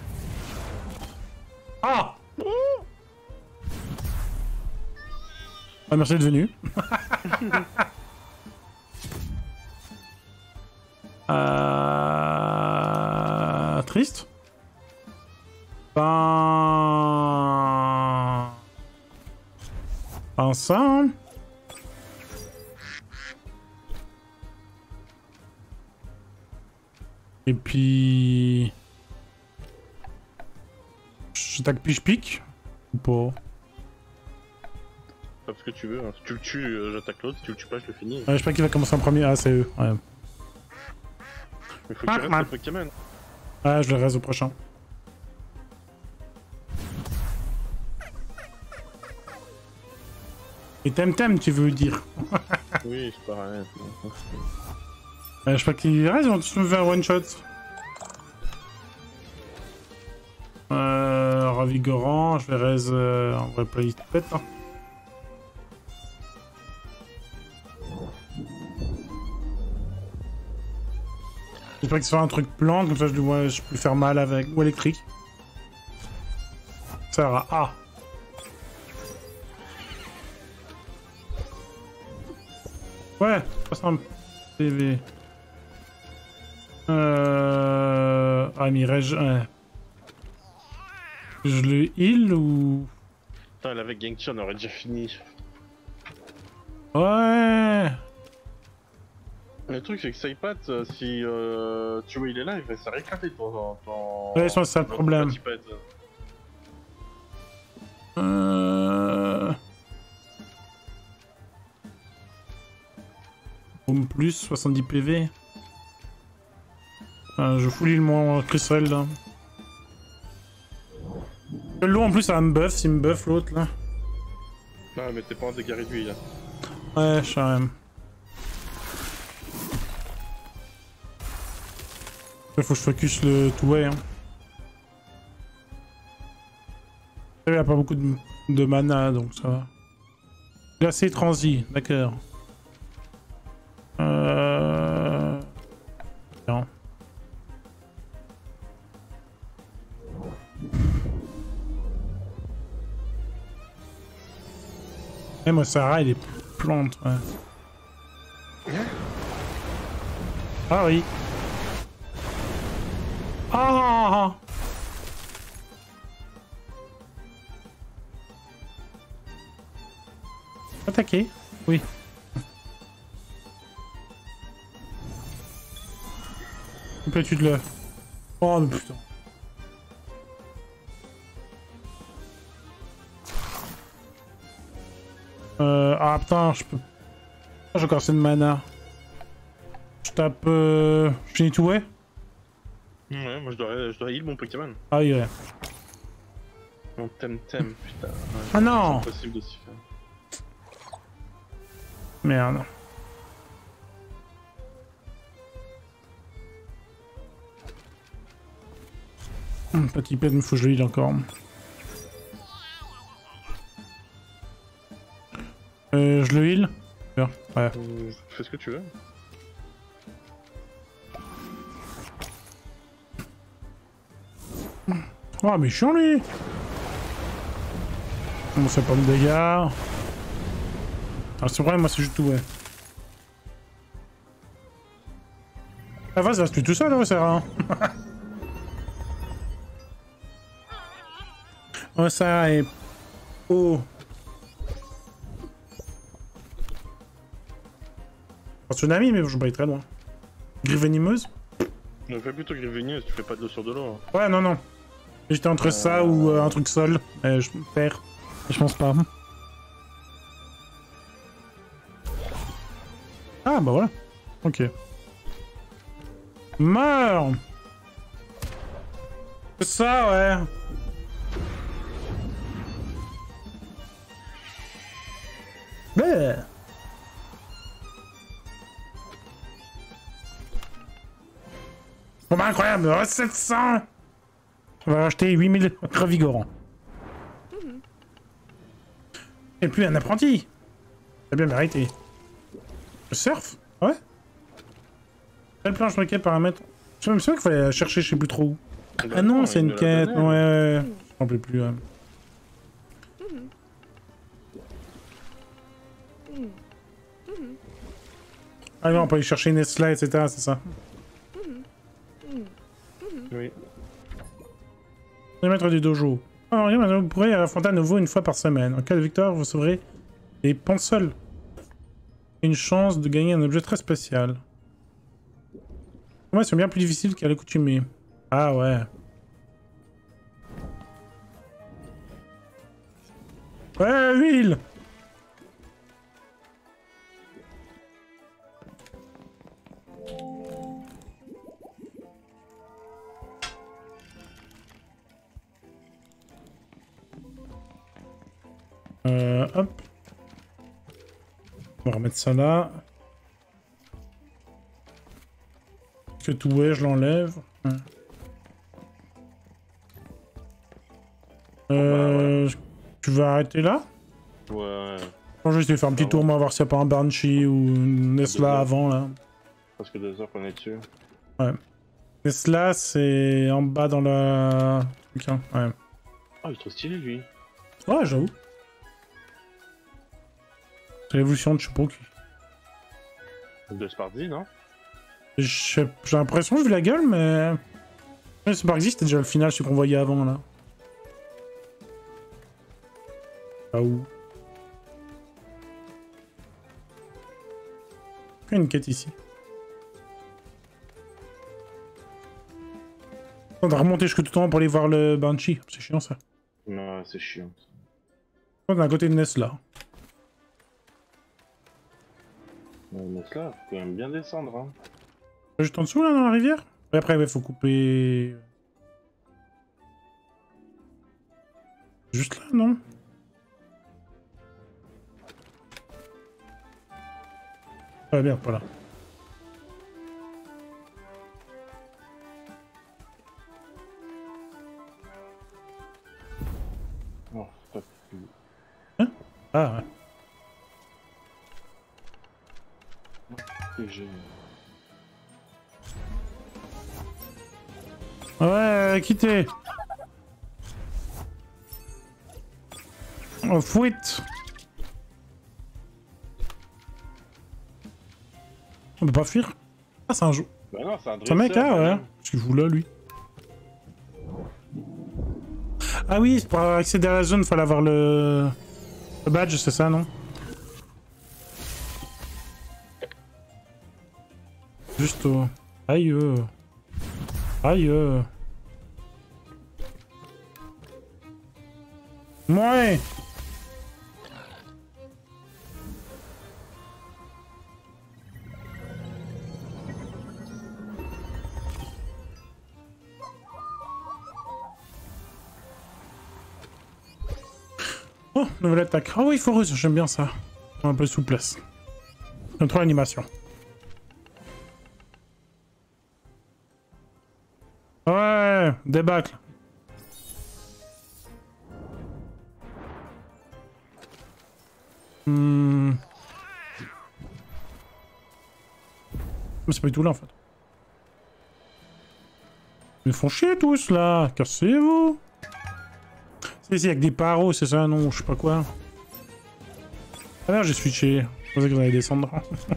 Ah! Ah, merci d'être venu. Triste. Ben ça. Et puis... J'attaque puis je pique. Ou pas? Parce que tu veux, hein. Si tu le tues, j'attaque l'autre, si tu le tues pas, je le finis. Ouais, je sais pas qui va commencer en premier. Ah, c'est eux. Ouais. Il faut que tu restes le Pokémon. Ah, je le reste au prochain. Et Temtem, tu veux dire? Oui, c'est pareil. Je sais pas qu'il reste, ils vont tous me faire one shot. Ravigorant, je vais raise. On va pas y pète. Hein. J'espère que ce soit un truc plante, comme ça je peux faire mal avec. Ou électrique. Ça va. Ah! Ouais, 60 PV. Ah, mais ouais. Je le heal ou... Putain, avec Genki, on aurait déjà fini. Ouais. Le truc, c'est que Saipat, si tu vois, il est là, il va se rééclater ton... Ouais, c'est ça le problème. Boom plus, 70 PV. Je fous l'île mon cristal là. Le loup en plus, ça me buff, s'il me buff l'autre là. Non, mais t'es pas en dégâts réduits là. Ouais, je sais même. Il faut que je focus le two-way. Hein. Il n'y a pas beaucoup de mana donc ça va. Glacé transi, d'accord. Non. Et moi, Sarah, il est plante, ouais. Ah oui. Ah! Attaquer? Oui. Amplitude là. Oh, mais putain. Ah putain, je peux... J'ai encore assez de mana. Je tape... Je finis tout, ouais? Ouais, moi je dois heal mon Pokémon. Ah oui, ouais. Mon Temtem, putain. Ouais, Ah non! c'est impossible de s'y faire. Merde. Petit pet, il faut que je le heal encore. Je le heal? Bien, ouais. Fais ce que tu veux. Oh, mais chiant lui! Bon, ça pas de dégâts. Ah, c'est vrai, moi c'est juste tout, ouais. La vase va se tuer tout seul, ouais, c'est rare. Ouais, ça est... Oh. Un tsunami, mais je vais pas aller très loin. Griffe venimeuse? On fait plutôt Grivenius, tu fais pas de l'eau sur de l'eau. Hein. Ouais, non, non. J'étais entre ça ou un truc sol. Je perds. Je pense pas. Ah, bah voilà. Ok. Meurs! C'est ça, ouais. Bleh. Bon bah incroyable, 700. On va acheter 8000 revigorants. Et puis un apprenti. T'as bien mérité. Le surf? Ouais. Quelle planche requête paramètres? Je suis même sûr qu'il fallait la chercher, je sais plus trop où. Ah non, c'est une quête. Ouais, ouais. Je m'en rappelle plus. Ouais. Ah non, on peut aller chercher une Nesla, etc. C'est ça. Oui. Les maîtres du dojo. Alors, vous pourrez affronter à nouveau une fois par semaine. En cas de victoire, vous sauverez les pensols. Une chance de gagner un objet très spécial. Moi, c'est bien plus difficile qu'à l'accoutumée. Ah ouais. Ouais, huile! Hop. On va remettre ça là. Que tout, ouais, je l'enlève. Tu vas arrêter là? Ouais. Je vais essayer de faire un petit tour, moi, voir s'il n'y a pas un Banshee ou une Nesla avant, là. Parce que 2 heures qu'on est dessus. Ouais. Nesla, c'est en bas dans la... truc, hein. Ouais. Ah, il est trop stylé, lui. Ouais, j'avoue. C'est l'évolution de je sais pas qui. De Spardy, non? J'ai l'impression, vu la gueule, mais... Ouais, Sparky, c'était déjà le final, celui qu'on voyait avant, là. Ah où? Il y a une quête ici. On va remonter jusque tout le temps pour aller voir le Banshee. C'est chiant, ça. Non, c'est chiant. On est à côté de Nesla. Mais là, faut quand même bien descendre, hein. Juste en dessous, là, dans la rivière? Et après, il faut couper... Juste là, non? Ah merde, pas là. Oh, pas plus. Hein? Ah ouais. PG. Ouais, quittez. Oh, fouette. On peut pas fuir. Ah, c'est un jeu. Bah non, c'est un C'est un mec, ah ouais. même. Qu'est-ce qu'il fout là, lui? Ah oui, pour accéder à la zone, il fallait avoir le badge, c'est ça, non? Juste au... Aïe. Aïe. Ouais. Oh, nouvelle attaque. Ah oui, foreuse, j'aime bien ça. Un peu de souplesse. J'aime trop l'animation. Ouais, débâcle. Mais c'est pas du tout là en fait. Ils font chier tous là, cassez-vous. C'est avec des paros, c'est ça, non, je sais pas quoi. Ah merde, j'ai switché. Je pensais que vous allez descendre.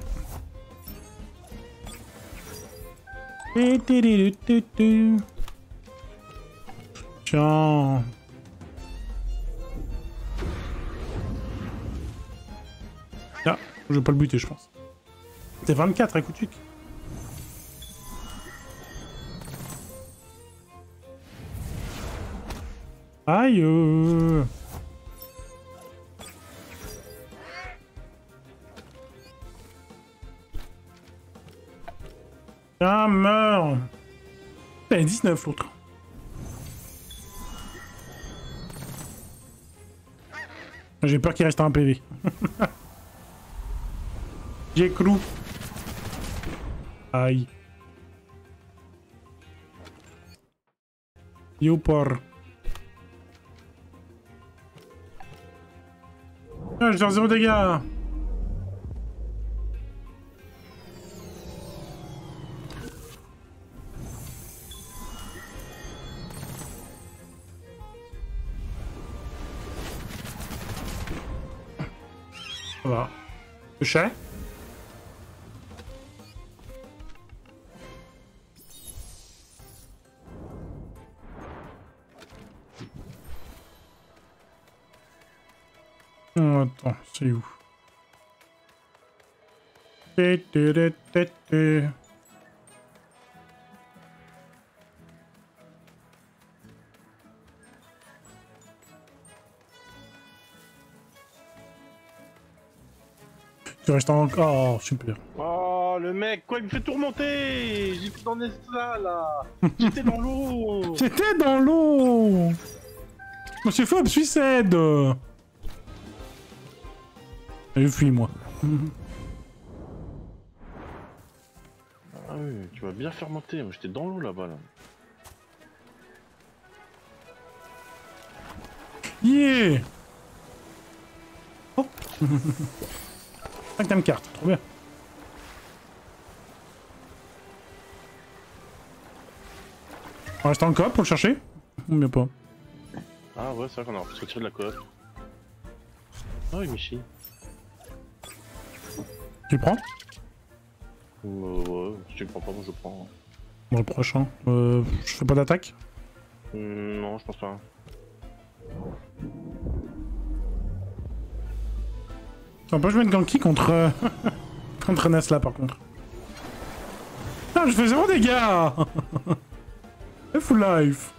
Tiens. Ah, je vais pas le buter, je pense. C'est 24, écoute. Aïe. Ah, meurs. T'as 19 l'autre. J'ai peur qu'il reste un PV. J'ai cru. Aïe. Yo por. Ah, j'ai 0 dégâts. Ça va. Le chat. Attends, c'est où? Tu restes encore. Oh, super. Oh, le mec, quoi, il me fait tout remonter. J'étais dans Nesla, là. J'étais dans l'eau. J'étais dans l'eau. Monsieur Fob, suicide. Allez, fuis-moi. Ah oui, tu vas bien faire monter. Moi, j'étais dans l'eau là-bas là. Yeah. Oh. 5ème carte, trop bien. On reste en coop pour le chercher? Ou bien pas? Ah ouais, c'est vrai qu'on a pu se retirer de la coop. Ah oui, Michi. Tu le prends? Ouais, si tu le prends pas, moi je prends. Dans le prochain. Je fais pas d'attaque? Non, je pense pas. On peut jouer une Ganki contre... contre Nesla par contre. Ah, je fais 0 dégâts. Full life.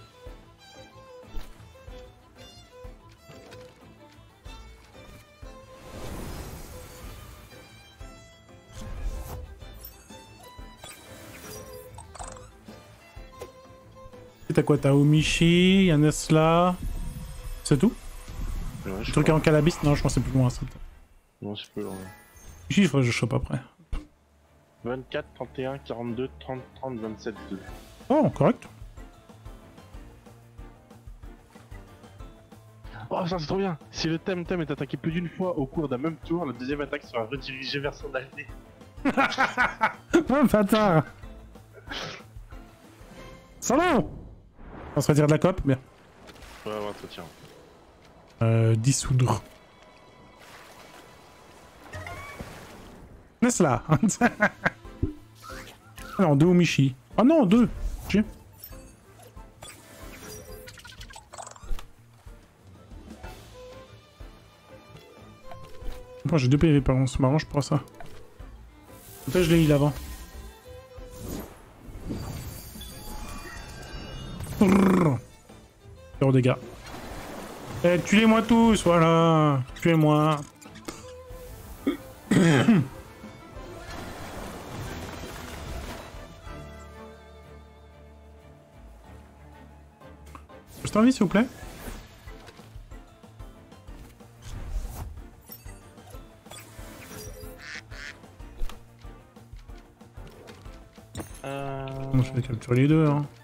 T'as quoi? T'as Omishi, y'a Nesla... C'est tout? Ouais, Le truc en Calabis? Non, je pense que c'est plus loin ça peut-être. Non, c'est plus loin. Ici, il faudrait que je chope après. 24, 31, 42, 30, 30, 27, 2. Oh, correct. Oh, ça c'est trop bien! Si le thème est attaqué plus d'une fois au cours d'un même tour, la deuxième attaque sera redirigée vers son allié. Oh, bâtard! Salaud! On se retire de la coop? Bien. Ouais, ça tient. Dissoudre. Nesla! Ah non, 2 Omishi. Ah non, 2! Chier. Moi j'ai 2 PV par contre, c'est marrant, je prends ça. Peut-être je l'ai eu avant. Zéro dégâts. Eh, tuez-moi tous, voilà. Tuez-moi. Juste envie, s'il vous plaît. Non, je vais capturer les deux, hein.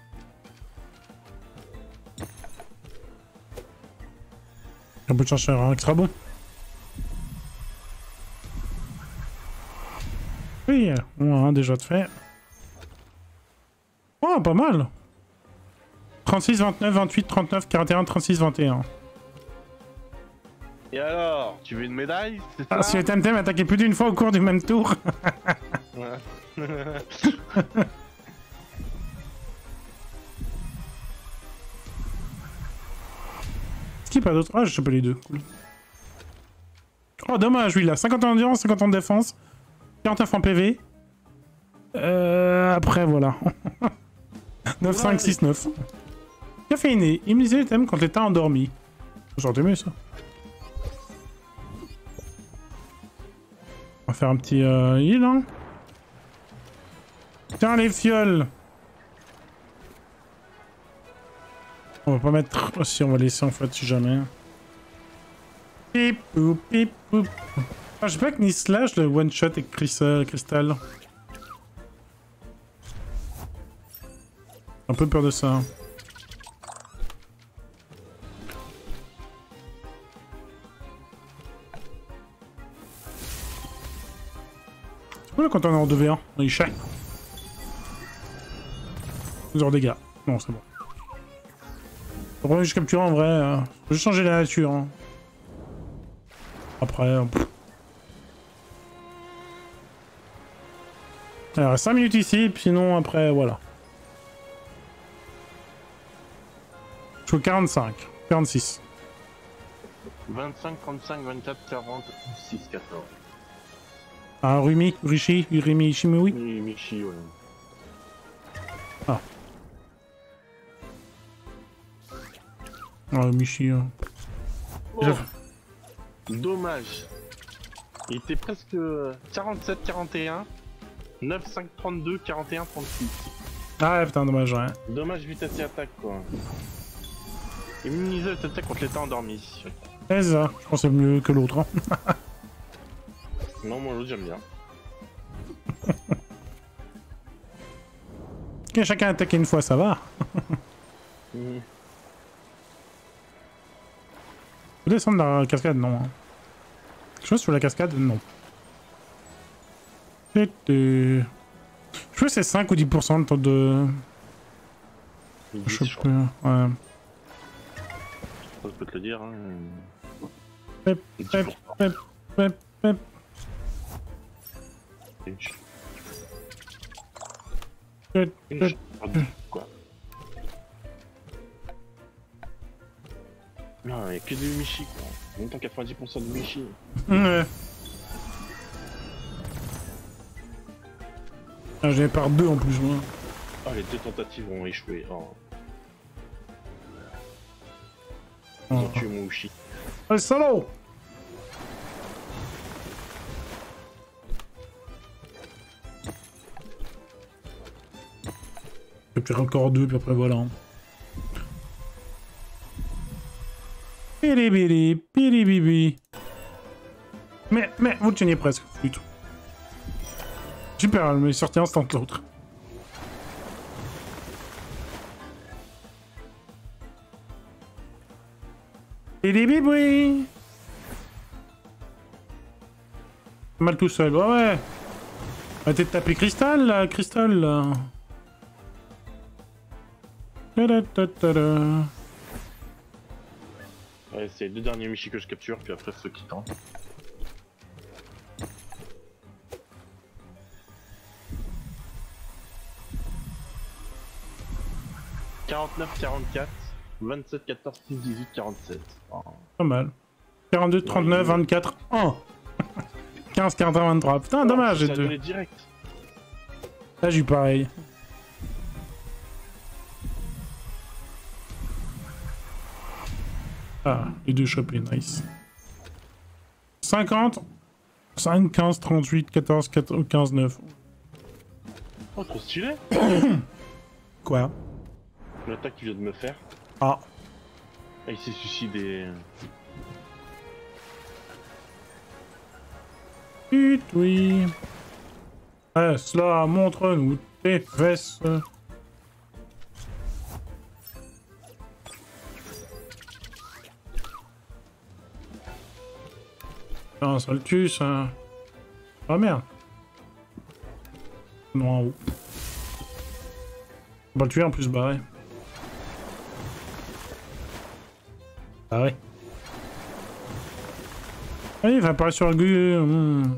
On peut chercher un extra bon. Oui, on a un déjà de fait. Oh, pas mal. 36, 29, 28, 39, 41, 36, 21. Et alors, tu veux une médaille? C'est ça? Ah, si le Temtem attaquait plus d'une fois au cours du même tour. Ouais. Est-ce qu'il n'y a pas d'autres? Ah, je sais pas les deux. Cool. Oh, dommage, lui, il a 50 en endurance, 50 en défense, 49 en PV. Après, voilà. 9, 5, 6, 9. Caféiné. Immuniser le thème quand l'état endormi. J'aurais aimé ça. On va faire un petit heal, hein. Tiens, les fioles. On va pas mettre... Oh, si, on va laisser en fait, si jamais. Pip, poup, pip, poup. Ah, je sais pas que ni slash le one shot avec Crystal. Un peu peur de ça. C'est cool quand on est en 2v1, on est cher. 0 dégâts. Non, c'est bon. On va juste capturer en vrai. Faut juste changer la nature. Hein. Après. Alors, 5 minutes ici, puis sinon après, voilà. Je fais 45, 46. 25, 35, 24, 40, 6, 14. Ah, Rumi, Rishi, Urimi, Ishimui. Oui, Michi, ouais. Ah. Ah, Michi. Oh. Dommage. Il était presque 47, 41. 9, 5, 32, 41, 36. Ah ouais, putain, dommage, ouais. Dommage vitesse et attaque, quoi. Immuniser le attaque contre l'état endormi. C'est ça, je pense que c'est mieux que l'autre. Hein. Non, moi l'autre j'aime bien. Ok, chacun attaque une fois, ça va. Mhm. Faut descendre la cascade, non. Hein. Quelque chose sur la cascade, non. Je crois que c'est 5 ou 10% de temps de... Ils Je disent, sais plus. Ouais. Je peux te le dire. Hein. Pep, Et 10%. pep, pep, pep, pep. Pep, pep. Quoi. Non, il n'y a que des Michi quoi. En même temps 90% de Michi. Ouais. Ah, j'avais par 2 en plus, moi. Ah, les deux tentatives ont échoué. Oh. Ils Oh. ont tué mon Uchi. Ah, salaud! Et puis encore 2, puis après voilà. Piribiri, piribibi. Mais, vous teniez presque, flûte. Super, elle m'est sortie instant l'autre. Piribibi. Mal tout seul, ouais. Arrêtez de taper Cristal, là, Cristal, là. Ta-da-ta-ta-da. Ouais, c'est les deux derniers Michi que je capture, puis après ceux qui tentent. « 49, 44, 27, 14, 6, 18, 47. Oh. Pas mal. 42, 39, 24, 1. 15, 41, 23. Putain, dommage, j'ai Ça a deux. donné direct. Là, j'ai eu pareil. Ah, les deux chopés, nice. 50, 5, 15, 38, 14, 14, 15, 9. Oh, trop stylé. Quoi? L'attaque qu'il vient de me faire. Ah. Ah, il s'est suicidé. Oui. Eh, cela montre-nous tes fesses. Putain, ça le tue, ça. Ah merde. Non, en haut. On va le tuer en plus, bah ouais. Ah ouais. Allez, il va apparaître sur le gu.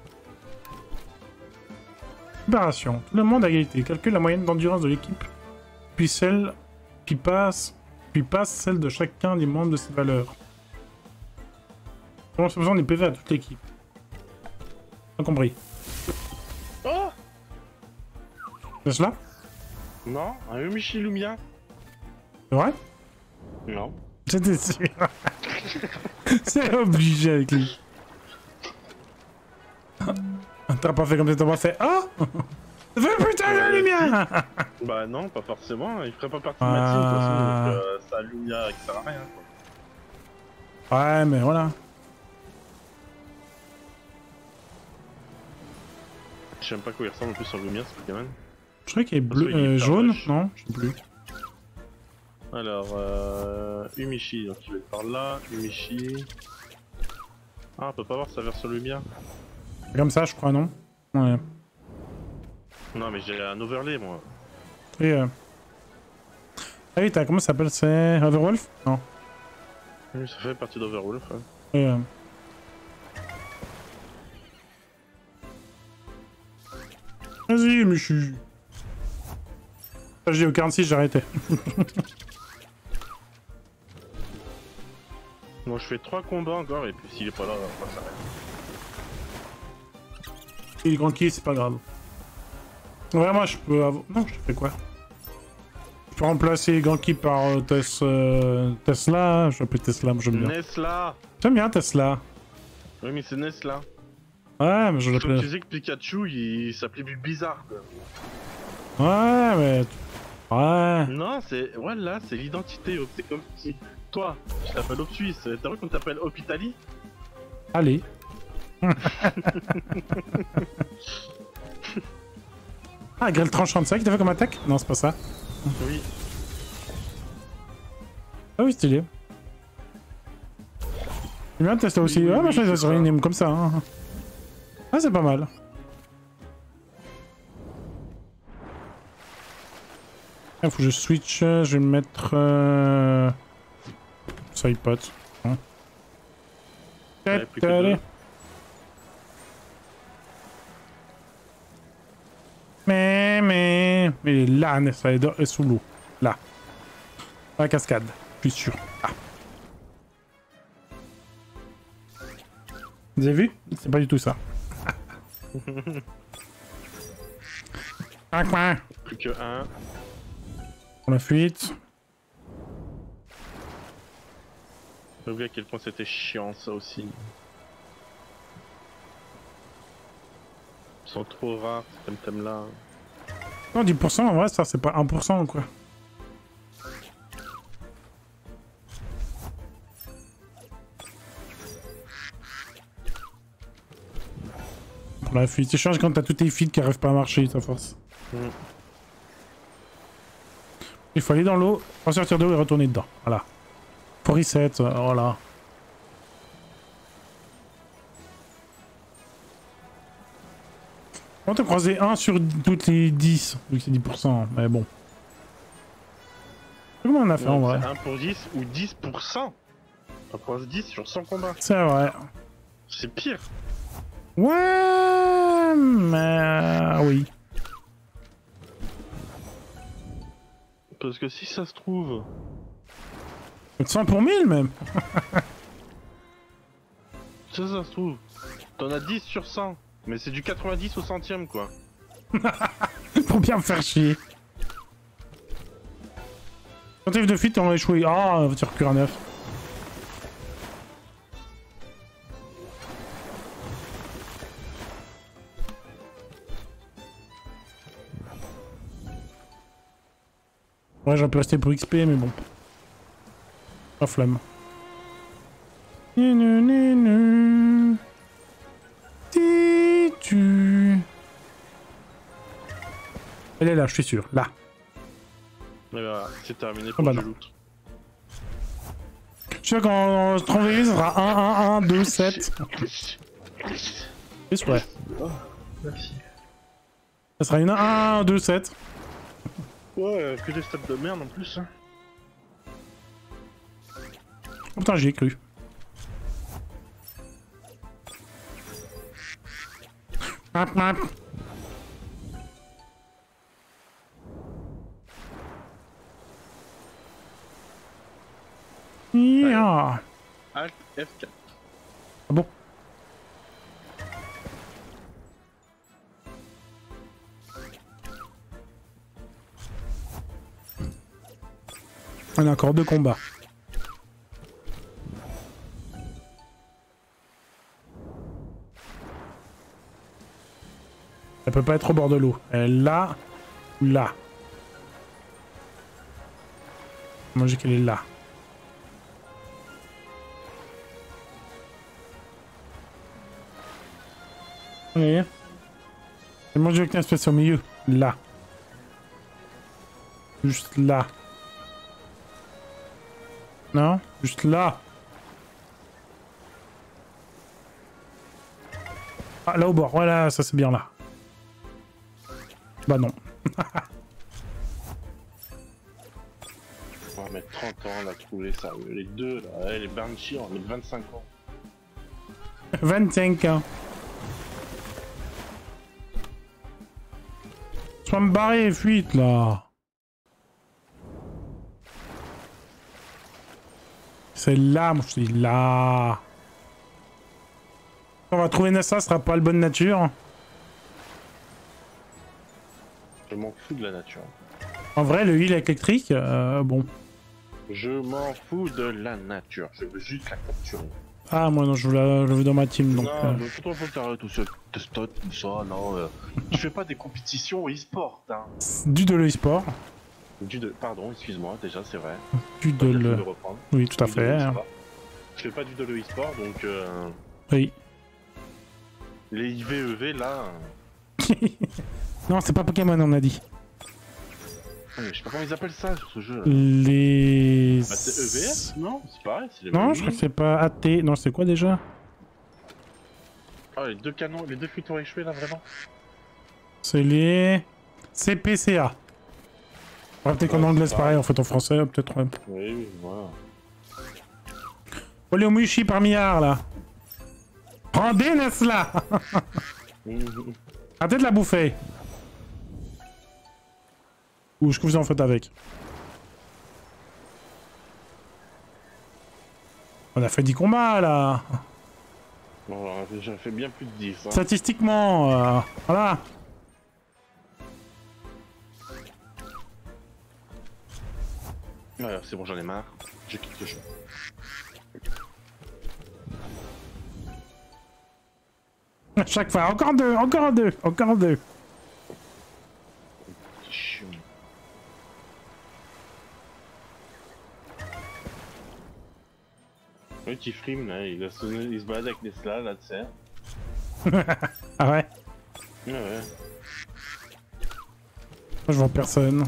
Opération. Tout le monde à égalité. Calcule la moyenne d'endurance de l'équipe. Puis passe celle de chacun des membres de ces valeurs. On a besoin des PV à toute l'équipe. Pas compris. Oh C'est cela? non, un Umichi Lumia. C'est vrai? Non. J'étais sûr. C'est obligé avec lui. T'as pas fait comme ça, t'as pas fait. Ah! Fais putain de lumière! Bah non, pas forcément, il ferait pas partie de ma team de toute façon, donc ça Lumia qui sert à rien quoi. Ouais, mais voilà. Je sais même pas à quoi il ressemble en plus sur Lumia ce Pokémon. Je crois qu'il est Parce qu'il bleu, est jaune, moche. non? Je sais plus. Alors, Umichi, donc il va être par là, Umichi. Ah, on peut pas voir sa version Lumia. C'est comme ça, je crois, non? Ouais. Non, mais j'ai un overlay moi. Et ah oui, comment ça s'appelle? C'est Overwolf? Non. Oui, ça fait partie d'Overwolf. Hein. Et, Vas-y, mais je suis... J'ai au 46, j'ai arrêté. Bon, je fais 3 combats encore, et puis s'il est pas là, on va s'arrêter. Il est tranquille, c'est pas grave. Vraiment, je peux avoir... Non, je fais quoi? Je peux remplacer Ganki par Tesla. Je l'appelle Tesla, moi j'aime bien. Nesla. J'aime bien Tesla. Oui, mais c'est Nesla. Ouais, mais je Comme tu l'appelle... disais que Pikachu, il s'appelait bizarre quoi. Ouais, mais... Ouais. Non, c'est... Voilà, c'est l'identité. C'est comme si... Toi, je t'appelle Op Suisse. T'as vu qu'on t'appelle Hopitali? Allez. Ah, grêle tranchante, c'est ça qui t'a fait comme attaque? Non, c'est pas ça. Oui. Ah oui, stylé. C'est bien de tester aussi. Oui, Ah, oui, machin, ça c'est se réanime comme ça. Hein. Ah, c'est pas mal. Il faut que je switch. Je vais me mettre. Side pot. Hein. Ouais, plus que deux. Mais il est là, Nessa est sous l'eau. Là. La cascade, je suis sûr. Ah. Vous avez vu? C'est pas du tout ça. Plus que un. Pour la fuite. J'ai oublié à quel point c'était chiant ça aussi. Ils sont trop rares ces thèmes là. Non, 10% en vrai, ça c'est pas 1% quoi. Pour la fuite, c'est change quand t'as tous tes feeds qui arrivent pas à marcher, ça force. Il faut aller dans l'eau, ressortir d'eau et retourner dedans. Voilà. Faut reset, voilà. On t'a croisé 1 sur toutes les 10, vu que c'est 10%, mais bon. Comment on a fait en vrai? 1 pour 10 ou 10%. On croise 10 sur 100 combats. C'est vrai. C'est pire. Ouais, mais oui. Parce que si ça se trouve... 100 pour 1000 même. Ça se trouve. T'en as 10 sur 100. Mais c'est du 90 au centième quoi. Pour bien me faire chier. Tentative de fuite, on va échouer. Ah, tu recures à 9. Ouais, j'aurais pu rester pour XP, mais bon. Pas flamme. Elle est là, je suis sûr. Là. Et voilà, c'est terminé pour bah du non. loot. Je suis sûr qu'en 31, ça sera 1, 1, 1, 2, 7. Plus ouais. Oh, merci. Ça sera une 1, 2, 7. Ouais, que des stats de merde en plus. Hein. Oh putain, j'y ai cru. Map, map. Yeah. Alt F4. Ah bon? On a encore 2 combats. Elle peut pas être au bord de l'eau. Elle est là ou là. Moi j'ai qu'elle est là. Allez. Et moi je veux que tu espèce au milieu. Là. Juste là. Non? Juste là. Ah, là au bord. Voilà, ça c'est bien là. Bah non. On va mettre 30 ans à trouver ça. Les deux là, les Banshee, on va mettre 25 ans. 25 ans. Je vais me barrer, fuite là. C'est là, moi je dis là. On va trouver Nessa, ce sera pas le bonne nature. Je m'en fous de la nature. En vrai, le heal électrique, bon. Je m'en fous de la nature. Je veux juste la capturer. Ah, moi non, je veux dans ma team donc. Non, mais faut pas faire tout ça. Testote, tout ça, non. Tu fais pas des compétitions e-sport, hein. Du de l'e-sport. Pardon, excuse-moi, déjà, c'est vrai. Du de le. Reprendre. Oui, tout à fait. Je fais pas du de l'e-sport, donc. Oui. Les IVEV là. Non, c'est pas Pokémon, on a dit. Je sais pas comment ils appellent ça sur ce jeu là. Les... Bah, c'est EVF? Non, c'est pareil. C'est les Non, mêmes je crois que lignes. c'est pas AT. Non, c'est quoi déjà? Ah, les deux canons, les deux fuites ont échoué là vraiment. C'est les... CPCA. Ouais, peut-être qu'en Ouais, anglais c'est c'est pareil, en fait en français, peut-être... Ouais. Oui, voilà. Oh, les Omushi par milliard, là. Rendez Nesla. Arrêtez de la bouffer. Ou ce que vous en faites avec. On a fait 10 combats, là. Bon, on a déjà fait bien plus de 10. Hein. Statistiquement, voilà. Ouais, c'est bon, j'en ai marre. Je quitte le jeu. À chaque fois, encore deux, encore deux, encore deux. C'est chiant. Oui, Tifrim, là, il se balade avec des slats, là, tu sais. Ah ouais? Ouais, ouais. Moi, je vois personne.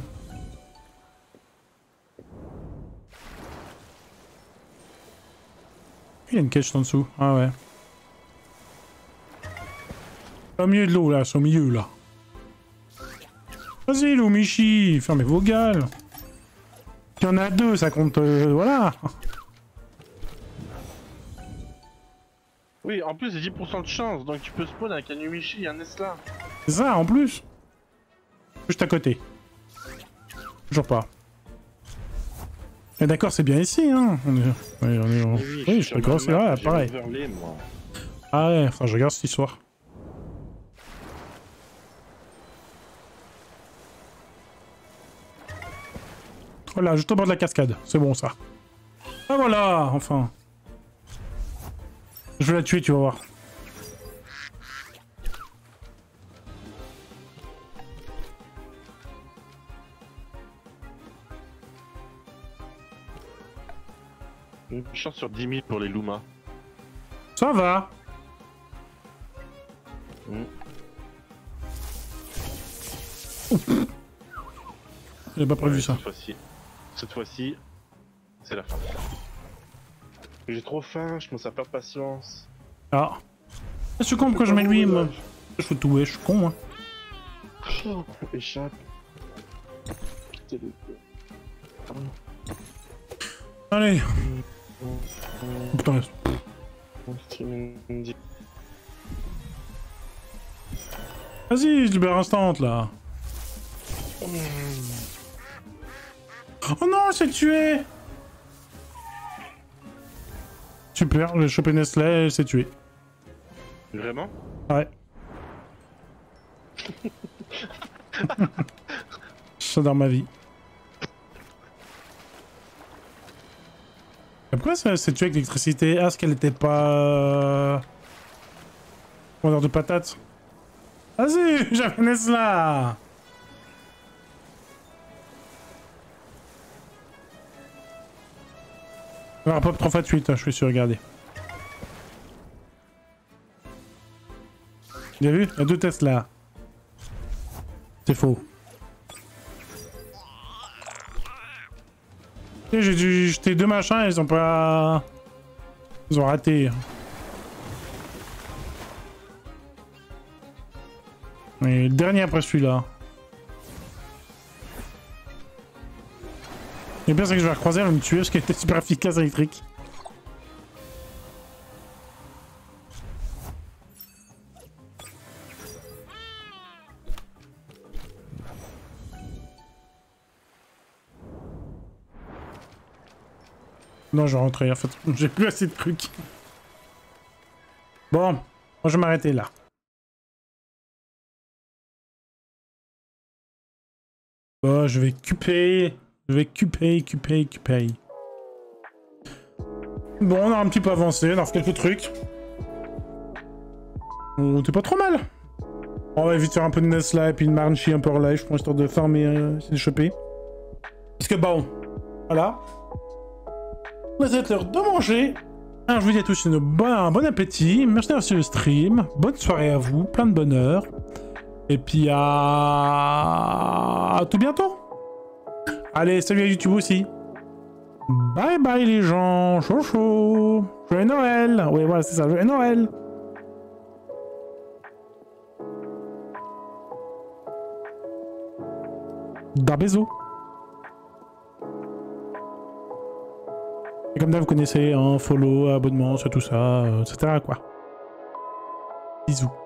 Il y a une cache en dessous. Ah ouais. Au milieu de l'eau, là. C'est au milieu, là. Vas-y, Lumichi. Fermez vos gales. Il y en a deux, ça compte... voilà. Oui, en plus, c'est 10% de chance, donc tu peux spawn avec un Yumichi et un Nesla. C'est ça, en plus. Juste à côté. Toujours pas. Et d'accord, c'est bien ici, hein. On est... Oui, je suis d'accord, c'est vrai, pareil. Moi. Ah ouais, enfin, je regarde cette histoire. Voilà, juste au bord de la cascade. C'est bon, ça. Ah voilà, enfin. Je vais la tuer, tu vas voir. Une chance sur 10 000 pour les Luma. Ça va. J'ai pas prévu ça. Cette fois-ci, c'est la fin. J'ai trop faim, je commence à perdre patience. Ah. Je suis con, pourquoi je mets lui, moi. Je fais tout, ouais, je suis con, moi. Échappe. Allez. Putain. Vas-y, je libère instant, là. Oh non, elle s'est tuée. Super, j'ai chopé Nestlé, elle s'est tuée. Vraiment? Ouais. J'adore ma vie. Mais pourquoi ça s'est tué avec l'électricité? Ah, est-ce qu'elle était pas... vendeur de patates? Vas-y, j'avais Nesla. Alors, pop 3x8, je suis sûr, regardez. Vous avez vu? Il y a deux Tesla. C'est faux. J'ai dû jeter deux machins et ils ont pas... Ils ont raté. Mais le dernier après celui-là. Le pire c'est que je vais la recroiser, elle va me tuer parce qu'elle était super efficace électrique. Non, je vais rentrer en fait. J'ai plus assez de trucs. Bon, moi je vais m'arrêter là. Bon, je vais cuper. Je vais cuper. Bon, on a un petit peu avancé, on a fait quelques trucs. On était pas trop mal. On va vite faire un peu de Nesla et puis une Marnchi un peu en live, je pense, histoire de farmer, essayer de choper. Parce que bon, voilà. Là, c'est l'heure de manger. Alors, je vous dis à tous un bon appétit. Merci d'avoir suivi le stream. Bonne soirée à vous. Plein de bonheur. Et puis à tout bientôt. Allez, salut à YouTube aussi. Bye bye les gens. Chaud chaud. Joyeux Noël. Oui, voilà, c'est ça. Joyeux Noël. D'un bisou. Et comme d'hab, vous connaissez, hein, follow, abonnement, sur tout ça, etc. quoi. Bisous.